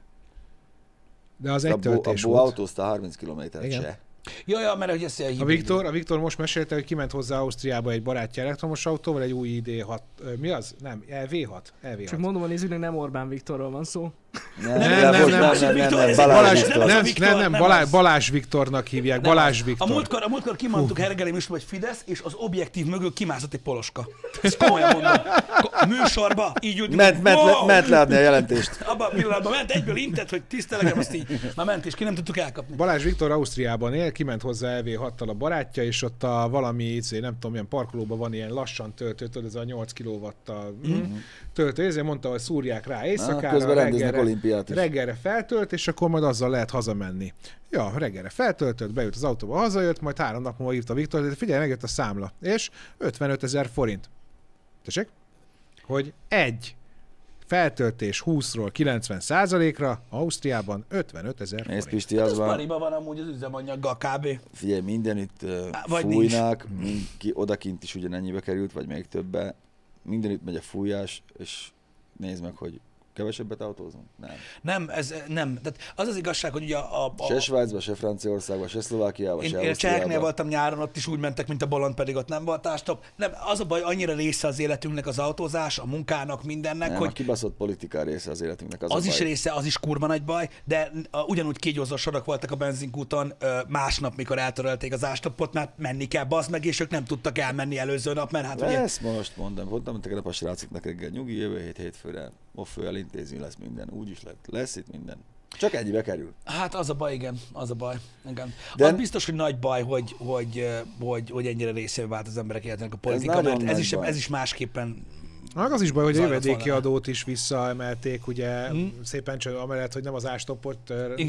De az egy töltés volt. A Bo autózta harminc kilométert se. Ja, ja, mert hogy ezt a Viktor, a Viktor most mesélte, hogy kiment hozzá Ausztriába egy barátja elektromos autóval, egy új I D hat, mi az? Nem, vé hat. Csak mondom, a nézőknek nem Orbán Viktorról van szó. Nem, nem, nem, nem, nem, nem, nem, Balázs Viktor. Nem, nem, nem, Balázs, Balázs Viktornak hívják, nem Balázs Viktor. A múltkor, a múltkor kimondtuk Hergeli műsorban, hogy Fidesz, és az objektív mögül kimászott egy poloska. Ezt komolyan mondom. A műsorba így ültünk. Ment, ment, wow! ment leadni a jelentést. Abban a pillanatban ment, egyből intett, hogy tisztelegem, azt így már ment, és ki nem tudtuk elkapni. Balázs Viktor Ausztriában él, kiment hozzá é vé hattal a barátja, és ott a valami, nem tudom, milyen parkolóban van ilyen lassan töltő, ez a nyolc kilowattal mm. töltő, ezért mondta, hogy szúrják rá éjszakára, reggelre, reggelre feltölt, és akkor majd azzal lehet hazamenni. Ja, reggelre feltöltött, bejött az autóba, hazajött, majd három nap múlva hívta Viktor, de figyelj, megjött a számla, és ötvenötezer forint. Tessék? Hogy egy feltöltés húszról kilencven százalékra Ausztriában ötvenötezer forint. Nézd, Pisti, az hát van. Pariban van amúgy az üzemanyaggal kb. Figyelj, mindenütt uh, fújnak, mind, ki, odakint is ugyanennyibe került, vagy még többe. Mindenütt megy a fújás, és nézd meg, hogy kevesebbet autózunk? Nem. Nem, ez nem. Tehát az az igazság, hogy ugye a... a... Se Svájcban, se Franciaországban, se Szlovákiában, én, se Ausztriában. Én cseheknél voltam nyáron, ott is úgy mentek, mint a bolond, pedig ott nem volt ástop. Nem, az a baj, annyira része az életünknek az autózás, a munkának, mindennek, nem, hogy... a kibaszott politika része az életünknek, az, az a is baj. része, az is kurva nagy baj, de ugyanúgy kígyózó sorok voltak a benzinkúton másnap, mikor eltörölték az ástopot, mert menni kell, bazd meg, és ők nem tudtak elmenni előző nap, mert hát ugye... Ezt most mondom, mondtam tegnap a srácoknak reggel, nyugi, jövő hét hétfőre, off elintézni lesz minden, úgyis lesz, lesz itt minden. Csak ennyibe kerül. Hát az a baj, igen, az a baj. Igen. De... Az biztos, hogy nagy baj, hogy, hogy, hogy, hogy ennyire részévé vált az emberek életének a politika, ez mert ez is, ez is másképpen... Meg az is baj, hogy a jövedéki adót is visszaemelték, ugye hmm. szépen csak amellett, hogy nem az ástopot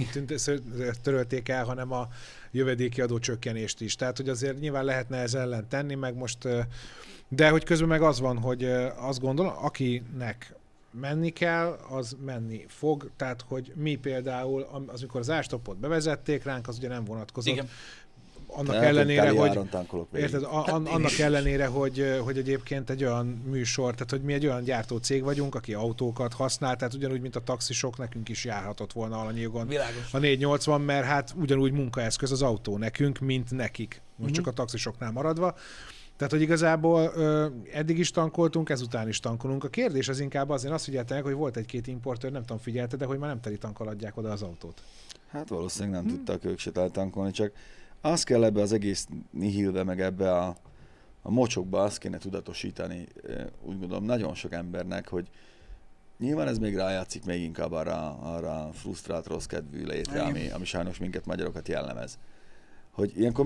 törölték el, hanem a jövedéki adó csökkenést is. Tehát, hogy azért nyilván lehetne ez ellen tenni, meg most... De hogy közben meg az van, hogy azt gondolom, akinek menni kell, az menni fog. Tehát, hogy mi például, az, amikor az ástopot bevezették ránk, az ugye nem vonatkozott. Igen. Annak de ellenére, hogy, érted, a, an, annak ellenére, hogy, hogy egyébként egy olyan műsor, tehát hogy mi egy olyan gyártócég vagyunk, aki autókat használ, tehát ugyanúgy, mint a taxisok, nekünk is járhatott volna alanyijogon Világos. A négyszáznyolcvan, mert hát ugyanúgy munkaeszköz az autó nekünk, mint nekik. Most uh-huh. csak a taxisoknál maradva. Tehát, hogy igazából ö, eddig is tankoltunk, ezután is tankolunk. A kérdés az inkább az, én azt figyeltem, hogy volt egy-két importőr, nem tudom, figyelte, de hogy már nem teli tankkal adják oda az autót. Hát valószínűleg nem hmm. tudtak ők se tankolni, csak azt kell ebbe az egész nihilbe, meg ebbe a, a mocsokba azt kéne tudatosítani, úgy gondolom, nagyon sok embernek, hogy nyilván ez még rájátszik még inkább arra, arra frusztrált, rossz kedvű létre, ami, ami sajnos minket magyarokat jellemez. Hogy ilyenkor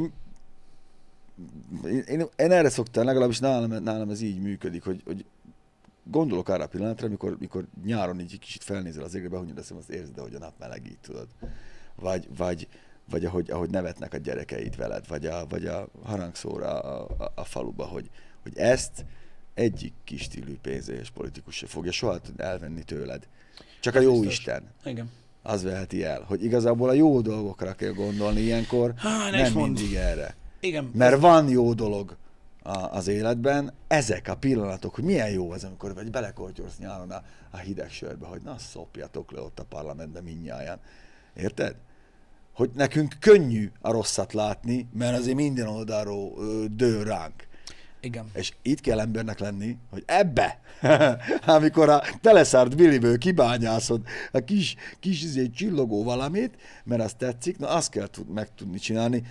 Én, én, én erre szoktam, legalábbis nálam, nálam ez így működik, hogy, hogy gondolok arra a pillanatra, mikor, mikor nyáron így kicsit felnézel az égre, behunyod a szem, azt érzed, hogy a nap melegít, tudod. Vagy, vagy, vagy ahogy, ahogy nevetnek a gyerekeid veled, vagy a, vagy a harangszóra a, a, a faluba, hogy, hogy ezt egyik kis stílű pénzés politikus se fogja soha elvenni tőled. Csak ez a jó biztos. Isten. Igen. Az veheti el, hogy igazából a jó dolgokra kell gondolni ilyenkor, ha, nem mindig erre. Igen. Mert van jó dolog a, az életben, ezek a pillanatok, hogy milyen jó az, amikor vagy belekortyorsz nyáron a, a hideg sörbe, hogy na szopjatok le ott a parlamentben mindnyájan. Érted? Hogy nekünk könnyű a rosszat látni, mert azért minden oldalról ö, dől ránk. Igen. És itt kell embernek lenni, hogy ebbe, amikor a teleszárt Billiből kibányászod a kis, kis izé, csillogó valamit, mert azt tetszik, na azt kell tud, meg tudni csinálni.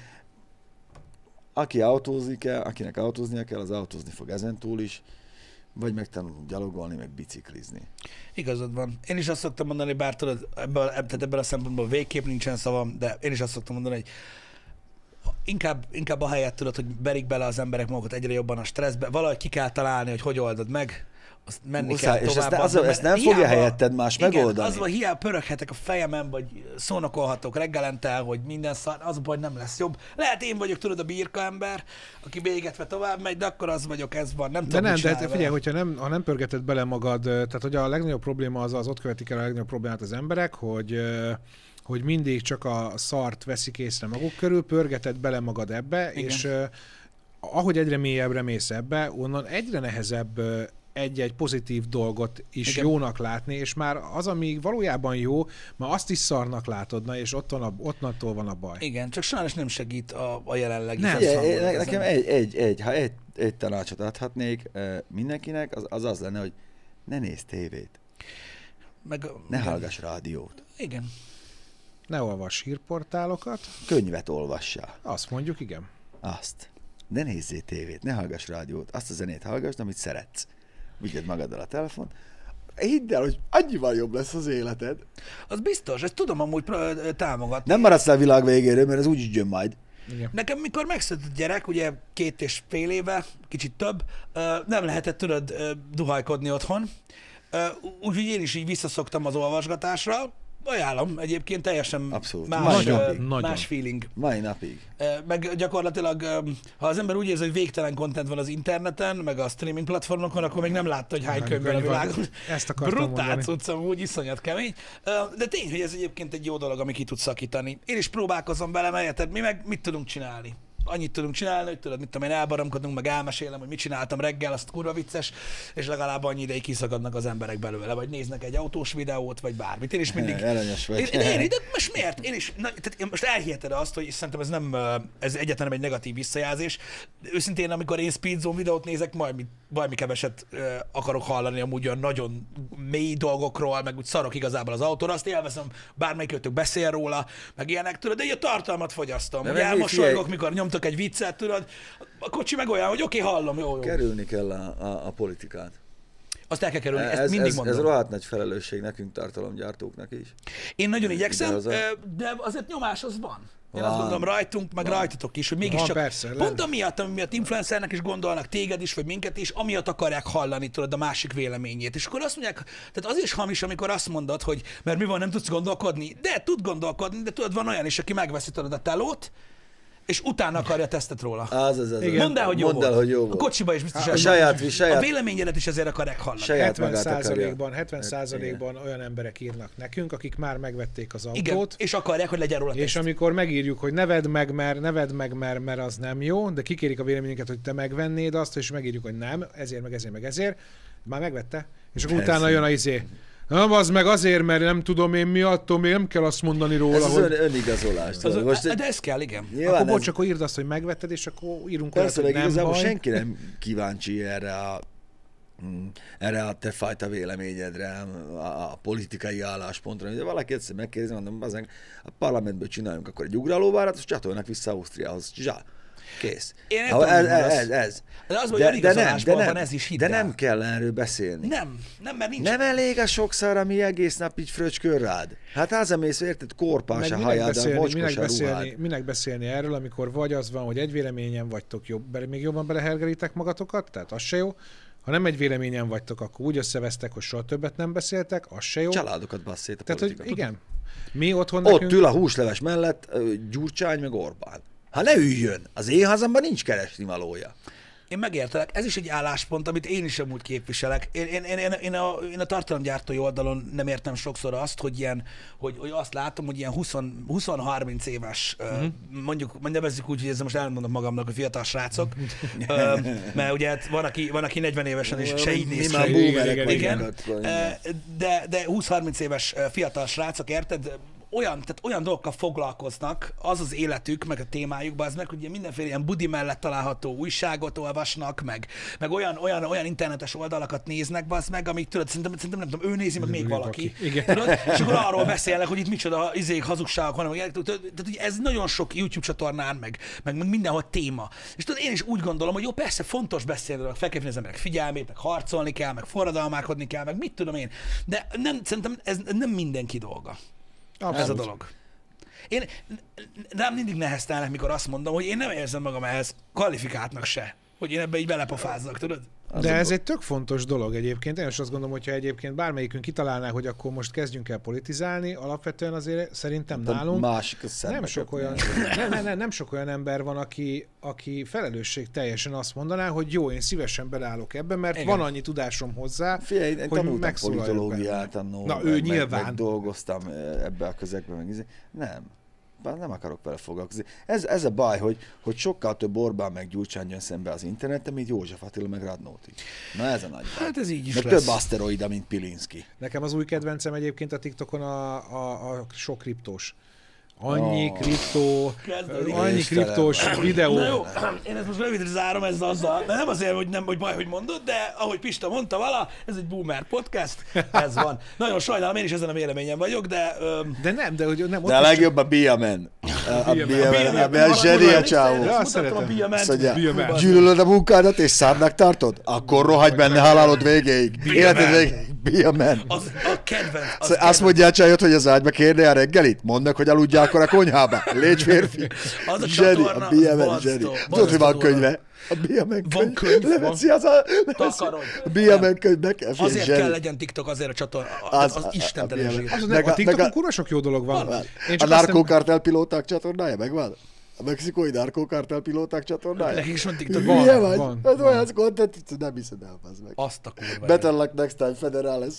Aki autózik el, akinek autóznia kell, az autózni fog ezentúl is, vagy megtanulunk gyalogolni, meg biciklizni. Igazad van. Én is azt szoktam mondani, bár tudod, ebből, ebből a szempontból végképp nincsen szavam, de én is azt szoktam mondani, hogy inkább, inkább a helyet tudod, hogy berik bele az emberek magukat egyre jobban a stresszbe, valahogy ki kell találni, hogy hogy oldod meg, azt menni Muszáj, kell tovább. És ezt, az, ezt nem hiába, fogja helyetted más igen, megoldani. Az van, hiába pöröghetek a fejemen, vagy szónokolhatok reggelente, hogy minden szar, az a baj, nem lesz jobb. Lehet én vagyok, tudod, a birka ember, aki bégetve tovább megy, de akkor az vagyok, ez van. Nem de tudom, nem, de hát figyelj, hogyha nem, ha nem pörgeted bele magad, tehát hogy a legnagyobb probléma az, az ott követik el a legnagyobb problémát az emberek, hogy hogy mindig csak a szart veszik észre maguk körül, pörgeted bele magad ebbe, igen. És uh, ahogy egyre mélyebbre mész ebbe, onnan egyre nehezebb uh, egy-egy pozitív dolgot is igen. jónak látni, és már az, ami valójában jó, már azt is szarnak látod, na, és ott van a, ottantól van a baj. Igen, csak sajnos nem segít a, a jelenlegi. Nem, Figyelj, ne, nekem egy, egy, egy, ha egy, egy tanácsot adhatnék uh, mindenkinek, az, az az lenne, hogy ne nézz tévét. Meg, ne igen. hallgass rádiót. Igen. Ne olvass hírportálokat. Könyvet olvassál. Azt mondjuk, igen. Azt. Ne nézzél tévét, ne hallgass rádiót. Azt a zenét hallgass, amit szeretsz. Vigyed magaddal a telefon. Hidd el, hogy annyival jobb lesz az életed. Az biztos, ezt tudom amúgy támogatni. Nem maradsz el a világ végéről, mert ez úgyis jön majd. Igen. Nekem, mikor megszületett gyerek, ugye két és fél éve, kicsit több, nem lehetett, tudod, duhajkodni otthon. Úgyhogy én is így visszaszoktam az olvasgatásra. Ajánlom, egyébként teljesen Abszolút. más, Nagyon, uh, nagyon. más feeling. Mai napig. Uh, meg gyakorlatilag, um, ha az ember úgy érzi, hogy végtelen content van az interneten, meg a streaming platformokon, akkor még nem látta, hogy hány könyv van a világon. Ezt akartam Brutál mondani. cuccom, úgy iszonyat kemény. Uh, de tény, hogy ez egyébként egy jó dolog, ami ki tud szakítani. Én is próbálkozom vele, mert mi meg mit tudunk csinálni? Annyit tudunk csinálni, hogy tudod, mit tudom én, elbaramkodunk, meg elmesélem, hogy mit csináltam reggel, azt kurva vicces, és legalább annyi ideig kiszakadnak az emberek belőle, vagy néznek egy autós videót, vagy bármit. Én is mindig... Aranyos vagy. Én, én, én, de most miért? Én is, na, tehát én most elhiheted azt, hogy szerintem ez nem, ez egyáltalán nem egy negatív visszajelzés. Őszintén, amikor én Speedzone videót nézek, majd valami keveset uh, akarok hallani amúgy olyan nagyon mély dolgokról, meg úgy szarok igazából az autóra, azt élvezem, bármelyik őtök beszél róla, meg ilyenek, tudod, de így a tartalmat fogyasztom. Ugye elmosolygok, mikor nyomtok egy viccet, tudod, a kocsi meg olyan, hogy oké, okay, hallom, jó, jó. Kerülni kell a, a, a politikát. Azt el kell kerülni, ezt ez, mindig ez, mondom. Ez rohadt nagy felelősség nekünk, tartalomgyártóknak is. Én nagyon igyekszem, az a... de azért nyomás az van. Én Van. azt gondolom rajtunk, meg van. Rajtatok is, hogy mégiscsak persze, pont lehet. amiatt, ami miatt influencernek is gondolnak, téged is, vagy minket is, amiatt akarják hallani, tudod, a másik véleményét. És akkor azt mondják, tehát az is hamis, amikor azt mondod, hogy mert mi van, nem tudsz gondolkodni, de tud gondolkodni, de tudod, van olyan is, aki megveszi tudod a telót, és utána akarja tesztet róla. Az, az, az. Mondd el, hogy jó, Mondd el, volt. hogy jó volt. A kocsiba is biztos. A saját, saját, a véleményedet is ezért akarják hallani. Saját hetven magát százalékban, akarja. hetven százalékban olyan emberek írnak nekünk, akik már megvették az autót. Igen, és akarják, hogy legyen róla És teszt. amikor megírjuk, hogy ne vedd meg, mert, ne vedd meg, mert, mert az nem jó, de kikérik a véleményünket, hogy te megvennéd azt, és megírjuk, hogy nem, ezért, meg ezért, meg ezért, már megvette, és akkor utána jön a izé. Nem, az meg azért, mert nem tudom én mi, attól még nem kell azt mondani róla, Ez az hogy... ön, önigazolás. Az, Most, de ez kell, igen. Akkor bocs, akkor írd azt, hogy megvetted, és akkor írunk olyat, persze, hogy meg nem igazából baj. senki nem kíváncsi erre a, mm, erre a te fajta véleményedre, a, a politikai álláspontra. De valaki egyszer megkérdezi, mondom, azon, a parlamentből csináljunk akkor egy ugrálóvárat, és csatolnak vissza Ausztriához. Zsá. Kész. Én Ha, ez, ez, ez, ez. De az, hogy De, de, nem, önigazolásban de, nem, van, ez is hidd de el. nem kell erről beszélni. Nem, nem, mert nincs. Nem elég a sokszor, ami egész nap így fröcskör rád. Hát hazamész, érted, korpás Meg a minek hajád, a beszélni, minek, mocskos a beszélni, ruhád. minek beszélni erről, amikor vagy az van, hogy egy véleményen vagytok jobb, bele, még jobban belehergelitek magatokat, tehát az se jó. Ha nem egy véleményen vagytok, akkor úgy összevesztek, hogy soha többet nem beszéltek, az se jó. Családokat basszét a Tehát, hogy politika. igen. Mi otthon Ott nekünk... ül a húsleves mellett ö, Gyurcsány meg Orbán. Ha ne üljön, az én hazamban nincs keresni valója. Én megértelek, ez is egy álláspont, amit én is amúgy képviselek. Én, én, én, én, én, a, én a tartalomgyártói oldalon nem értem sokszor azt, hogy, ilyen, hogy, hogy azt látom, hogy ilyen húsz-harminc éves, uh-huh. mondjuk, nevezzük úgy, hogy ezzel most elmondom magamnak, hogy fiatal srácok, mert ugye hát van, aki, van, aki negyven évesen és se így néz Mi már ki. boomerek Igen, vagyunk. de, de húsz-harminc éves fiatal srácok, érted? Olyan, tehát olyan dolgokkal foglalkoznak, az az életük, meg a témájuk, az meg, hogy ilyen mindenféle ilyen budi mellett található újságot olvasnak, meg, meg olyan, olyan, olyan internetes oldalakat néznek, az meg, amik tudod, szerintem, szerintem nem tudom, ő nézi, meg még valaki. Igen. Tudod? És akkor arról beszélnek, hogy itt micsoda izék, hazugságok vannak, meg, tehát, hogy ez nagyon sok YouTube csatornán, meg, meg, meg mindenhol téma. És tudod, én is úgy gondolom, hogy jó, persze fontos beszélni, fel kell az emberek figyelmét, meg harcolni kell, meg forradalmálkodni kell, meg mit tudom én. De nem, szerintem ez nem mindenki dolga. Abszolút. Ez a dolog. Én rám mindig neheztelnek, mikor azt mondom, hogy én nem érzem magam ehhez kvalifikáltnak se, hogy én ebbe így belepofázzak, tudod? De ez egy tök fontos dolog egyébként. Én is azt gondolom, hogyha egyébként bármelyikünk kitalálná, hogy akkor most kezdjünk el politizálni, alapvetően azért szerintem De nálunk másik nem sok, olyan, nem, nem, nem, nem sok olyan ember van, aki, aki felelősség teljesen azt mondaná, hogy jó, én szívesen beleállok ebbe, mert igen. van annyi tudásom hozzá, Figyelj, én hogy tanultam megszólaljak politológiát benne. annó, Na, meg, ő meg, nyilván. meg dolgoztam ebbe a közegbe, meg izé. Nem. Bár nem akarok vele foglalkozni. Ez, ez a baj, hogy, hogy sokkal több Orbán meg Gyurcsány jön szembe az interneten, mint József Attila meg Radnóti. Na ez a nagy baj. Hát ez így is meg lesz. több aszteroida, mint Pilinszky. Nekem az új kedvencem egyébként a TikTokon a, a, a sok kriptós. Annyi Oh. kriptó, Kezdődik. annyi Istenem. kriptós videó. Na jó, én ezt most rövidre zárom ezzel azzal, de nem azért, hogy nem, hogy baj, hogy mondod, de ahogy Pista mondta vala, ez egy boomer podcast, ez van. Nagyon sajnálom, én is ezen a véleményen vagyok, de... Öm, De nem, de hogy nem, ott De a is legjobb a Biamen. A Bia Man. Biamen, a zseni a csávó. Ja, Azt szeretem. mutattam a Bia Azt mondja, Bia Man. gyűlölöd a munkádat és szárnak tartod? Akkor rohagy benne halálod végéig. Életed Man. végéig. Biamen. Az a kedvenc. Az Szóval azt mondják csajod, hogy az ágyba kérné a reggelit? Mondd meg, hogy aludjál akkor a konyhába. Légy férfi. Az a Zseni, csatorna, a az Biamen borzasztó, zseni. borzasztó Tudod, hogy van durva. könyve? A Biamen Van könyv. könyv, Leveszi az a... leveszi- Takarod. A Biamen könyv nekem. figyelj, Azért zseni. kell legyen TikTok, azért a csatorna, az, az, Az- az a- a istentelenség. Bia Man. Az, Meg a, a- a TikTokon meg a- kurva sok jó dolog van. Van. Én A csak azt nem, narkókártel pilóták csatornája megvan? A mexikói narkókártel pilóták csatornája? Nekik is van TikTok. Van. Hülye vagy? van, Ez van. olyan content, hogy nem hiszed el, bazd meg. Azt a kurva. Better luck next time, Federales.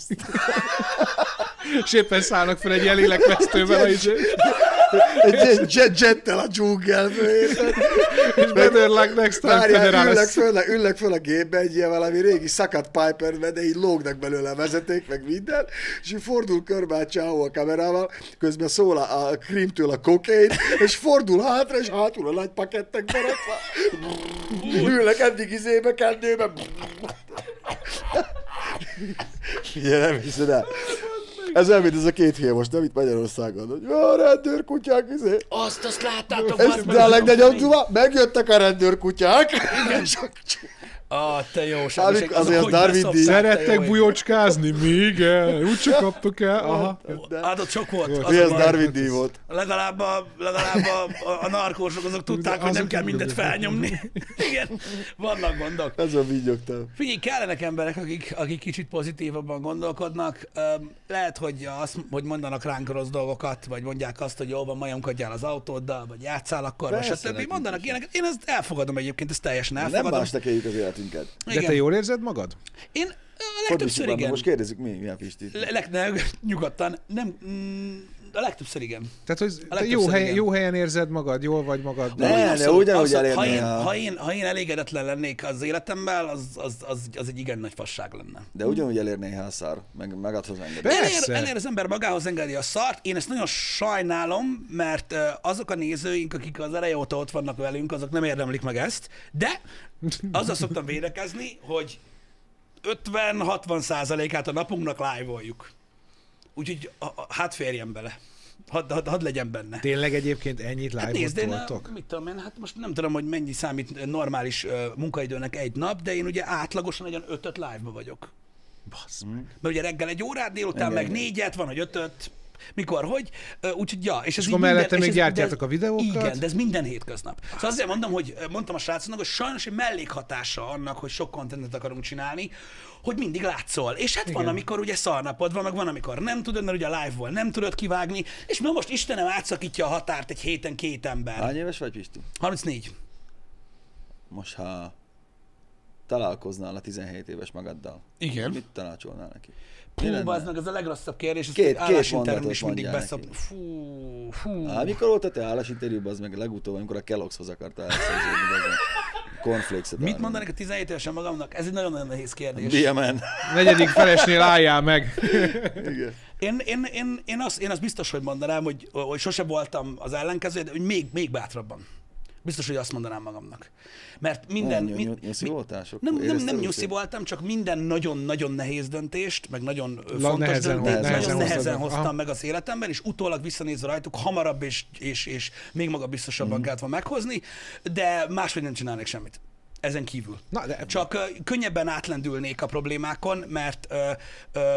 és éppen szállnak fel egy ilyen lélekvesztővel, a izé. Egy jet, jettel a dzsungelből, érted? és better luck next time Várjál, ülnek Federales. föl, ülnek föl a gépbe egy ilyen valami régi szakadt Piper-be, de így lógnak belőle a vezeték, meg minden, és így fordul körbe a csávó a kamerával, közben szól a, a krímtől a kokain, és fordul hátra, és hátul a nagy pakettek berakva. Ülnek eddig izébe, kendőbe. Ugye, nem hiszed el. Ez olyan, mint ez a két hülye most, nem itt Magyarországon, hogy a rendőrkutyák, izé. Azt, azt láttátok, Ez, bazd meg, de a az legnagyobb a- duma, megjöttek a rendőrkutyák. Ah, te jó, Amikor- sajnos, az azért a az hogy Darwin beszopták, díj. te Szerettek jó, bujócskázni? Még el. Úgy csak kaptok el. Aha. Hát ott sok volt. az Mi a ez baj. Darwin díj volt? Legalább a, legalább a, a, a narkósok azok tudták, hogy nem Azok kell tudják. mindent felnyomni. Igen, vannak gondok. Ezzel vigyogtam. Figyelj, kellenek emberek, akik, akik kicsit pozitívabban gondolkodnak. Öm, Lehet, hogy, azt, hogy mondanak ránk rossz dolgokat, vagy mondják azt, hogy jól van, majomkodjál az autóddal, vagy játszál akkor, vagy Persze, stb. nekünk Mondanak is. ilyeneket. Én ezt elfogadom egyébként, ezt teljesen Nem elfogadom. másnak éljük az életünket. De Igen. te jól érzed magad? Én a Fordítsuk legtöbbször már, igen. most kérdezzük mi, mi a Pisti. Le- leg, ne, nyugodtan. Nem, mm, a legtöbbször igen. Tehát, hogy A te jó, legtöbbször hely, igen. jó helyen érzed magad, jól vagy magad. Ne, Úgy de abszolút, ugyanúgy abszolút. elérné, ha én, ha- ha, én, ha én elégedetlen lennék az életemmel, az, az, az, az egy igen nagy fasság lenne. De ugyanúgy elérné, ha a szar, meg magadhoz engedni. Persze. Elér, elér az ember magához engedi a szart. Én ezt nagyon sajnálom, mert ö, azok a nézőink, akik az eleje óta ott vannak velünk, azok nem érdemlik meg ezt, de azzal szoktam védekezni, hogy ötven-hatvan százalékát a napunknak live-oljuk. Úgyhogy a, a, hát férjen bele. Hadd had, had legyen benne. Tényleg egyébként ennyit Hát live-ot nézd, én, toltok? mit tudom én, hát most nem tudom, hogy mennyi számít normális uh, munkaidőnek egy nap, de én ugye átlagosan nagyon ötöt live-ba vagyok. Bassz. Mert ugye reggel egy órát, délután Igen, meg igen. négyet, van, hogy ötöt, mikor, hogy, Ö, úgyhogy ja. És ez akkor így mellette és még ez- gyártjátok de ez- a videókat? Igen, de ez minden hétköznap. Szóval azért mondom, hogy mondtam a srácoknak, hogy sajnos egy mellékhatása annak, hogy sok kontentet akarunk csinálni, hogy mindig látszol. És hát igen. Van, amikor ugye szarnapod van, meg van, amikor nem tudod, mert ugye a live-ból nem tudod kivágni, és ma most Istenem átszakítja a határt egy héten két ember. Hány éves vagy, Pisti? harmincnégy. Most, ha találkoznál a tizenhét éves magaddal, Igen. mit tanácsolnál neki? Mi Pú, lenne? bazd meg, ez a legrosszabb kérdés, ezt Két- két, két állásinterjún mondatot is mindig mondjál beszop. neki. Fú, fú. Á, mikor volt a te állásinterjúban, az meg legutóbb, amikor a Kellogg's-hoz akartál elszerződni, a cornflakes-et. Mit mondanék a tizenhét évesen magamnak? Ez egy nagyon-nagyon nehéz kérdés. Diamant. Negyedik felesnél álljál meg. Igen. Én, én, én, én, azt, én azt biztos, hogy mondanám, hogy, hogy sose voltam az ellenkező, de hogy még, még bátrabban. Biztos, hogy azt mondanám magamnak. Mert minden... Nem, mi- nyusz- nyuszi mi- voltál sok? Nem, nem, Érezted nem úgy, nyuszi hogy- voltam, csak minden nagyon-nagyon nehéz döntést, meg nagyon ö, La- fontos nehezen döntést, hoztad, nagyon nehezen nehezen hoztad. hoztam Aha. meg az életemben, és utólag visszanézve rajtuk hamarabb és, és, és még magabiztosabban Mhm. kellett volna meghozni, de máshogy nem csinálnék semmit. Ezen kívül. Na, de Csak ö, könnyebben átlendülnék a problémákon, mert ö, ö,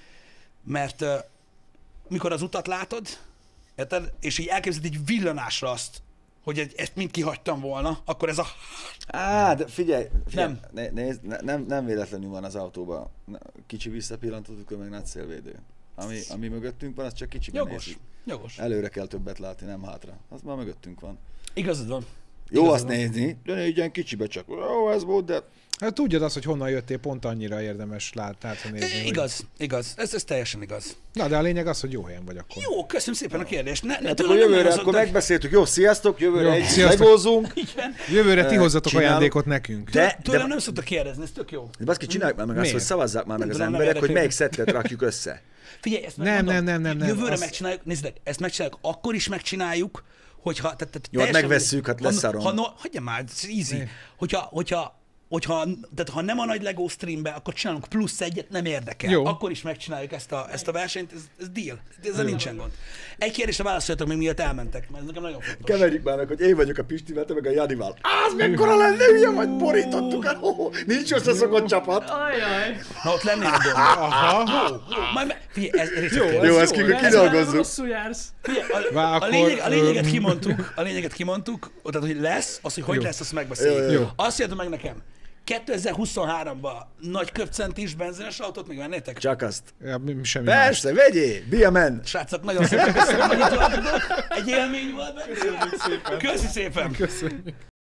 mert ö, mikor az utat látod, érted? És így elképzeled egy villanásra azt, hogy egy- ezt mind kihagytam volna, akkor ez a... Á, de figyelj, figyelj Nem. Ne, nézd, ne, nem, nem véletlenül van az autóban kicsi visszapillantottuk, meg nagy szélvédő. Ami, ami mögöttünk van, az csak kicsiben Jogos. nézzük. Jogos. Előre kell többet látni, nem hátra. Az már mögöttünk van. Igazad van. Jó Igazad azt van. nézni, de ne ilyen kicsibe csak. Jó, ez volt, de... hát tudjad azt, hogy honnan jöttél, pont annyira érdemes lát, látra nézni. I- hogy- igaz, igaz. Ez, ez teljesen igaz. Na, de a lényeg az, hogy jó helyen vagy akkor. Jó, köszönöm szépen a kérdést. Ne, ne, Hát tőlem akkor nem jövőre, nagyon akkor szoktak- megbeszéltük. Jó, sziasztok, jövőre Jó, egy sziasztok. megózunk. Igen. Jövőre ti Ö, hozzatok csinálunk. ajándékot nekünk. De, Tőlem de, nem szoktak kérdezni, ez tök jó. de baszki, csináljuk már meg azt, Miért? hogy szavazzák már meg Nem az tudom, nem emberek, hogy érdekel. melyik szettet rakjuk össze. Figyelj, ezt nem, nem, nem, nem, nem. Jövőre azt... megcsináljuk, nézzétek, ezt megcsináljuk, akkor is megcsináljuk, hogyha... Tehát, tehát jó, megvesszük, hát leszarom. Ha, ha, hagyja már, ez easy. Ne. Hogyha, hogyha, hogyha, tehát ha nem a nagy Lego streambe, akkor csinálunk plusz egyet, nem érdekel. Jó. Akkor is megcsináljuk ezt a, ezt a versenyt, ez, ez deal. Ezzel nincsen gond. Egy kérdésre válaszoljatok még, miatt elmentek, mert ez nekem nagyon fontos. Keverjük már meg, hogy én vagyok a Pistivel, te meg a Janival. Á, az mekkora lenne, hülye vagy, borítottuk el. Oh, nincs összeszokott csapat. Ajaj. Na ott lennél a gond. Aha. Majd figyelj, ez, ez jó, jó, ezt kidolgozzuk. Rosszul jársz. A, a, lényeg, a lényeget kimondtuk, a lényeget kimondtuk, tehát hogy lesz, az, hogy hogy lesz, azt megbeszéljük. Azt írtam meg nekem. kétezer-huszonháromban nagy köpcentis benzines autót még vennétek? Csak azt. Ja, semmi persze, más. Vegyél! Be a man! Srácok, nagyon szépen köszönöm, hogy itt voltatok. Egy élmény volt meg. Köszi szépen. Köszi szépen. Köszönjük.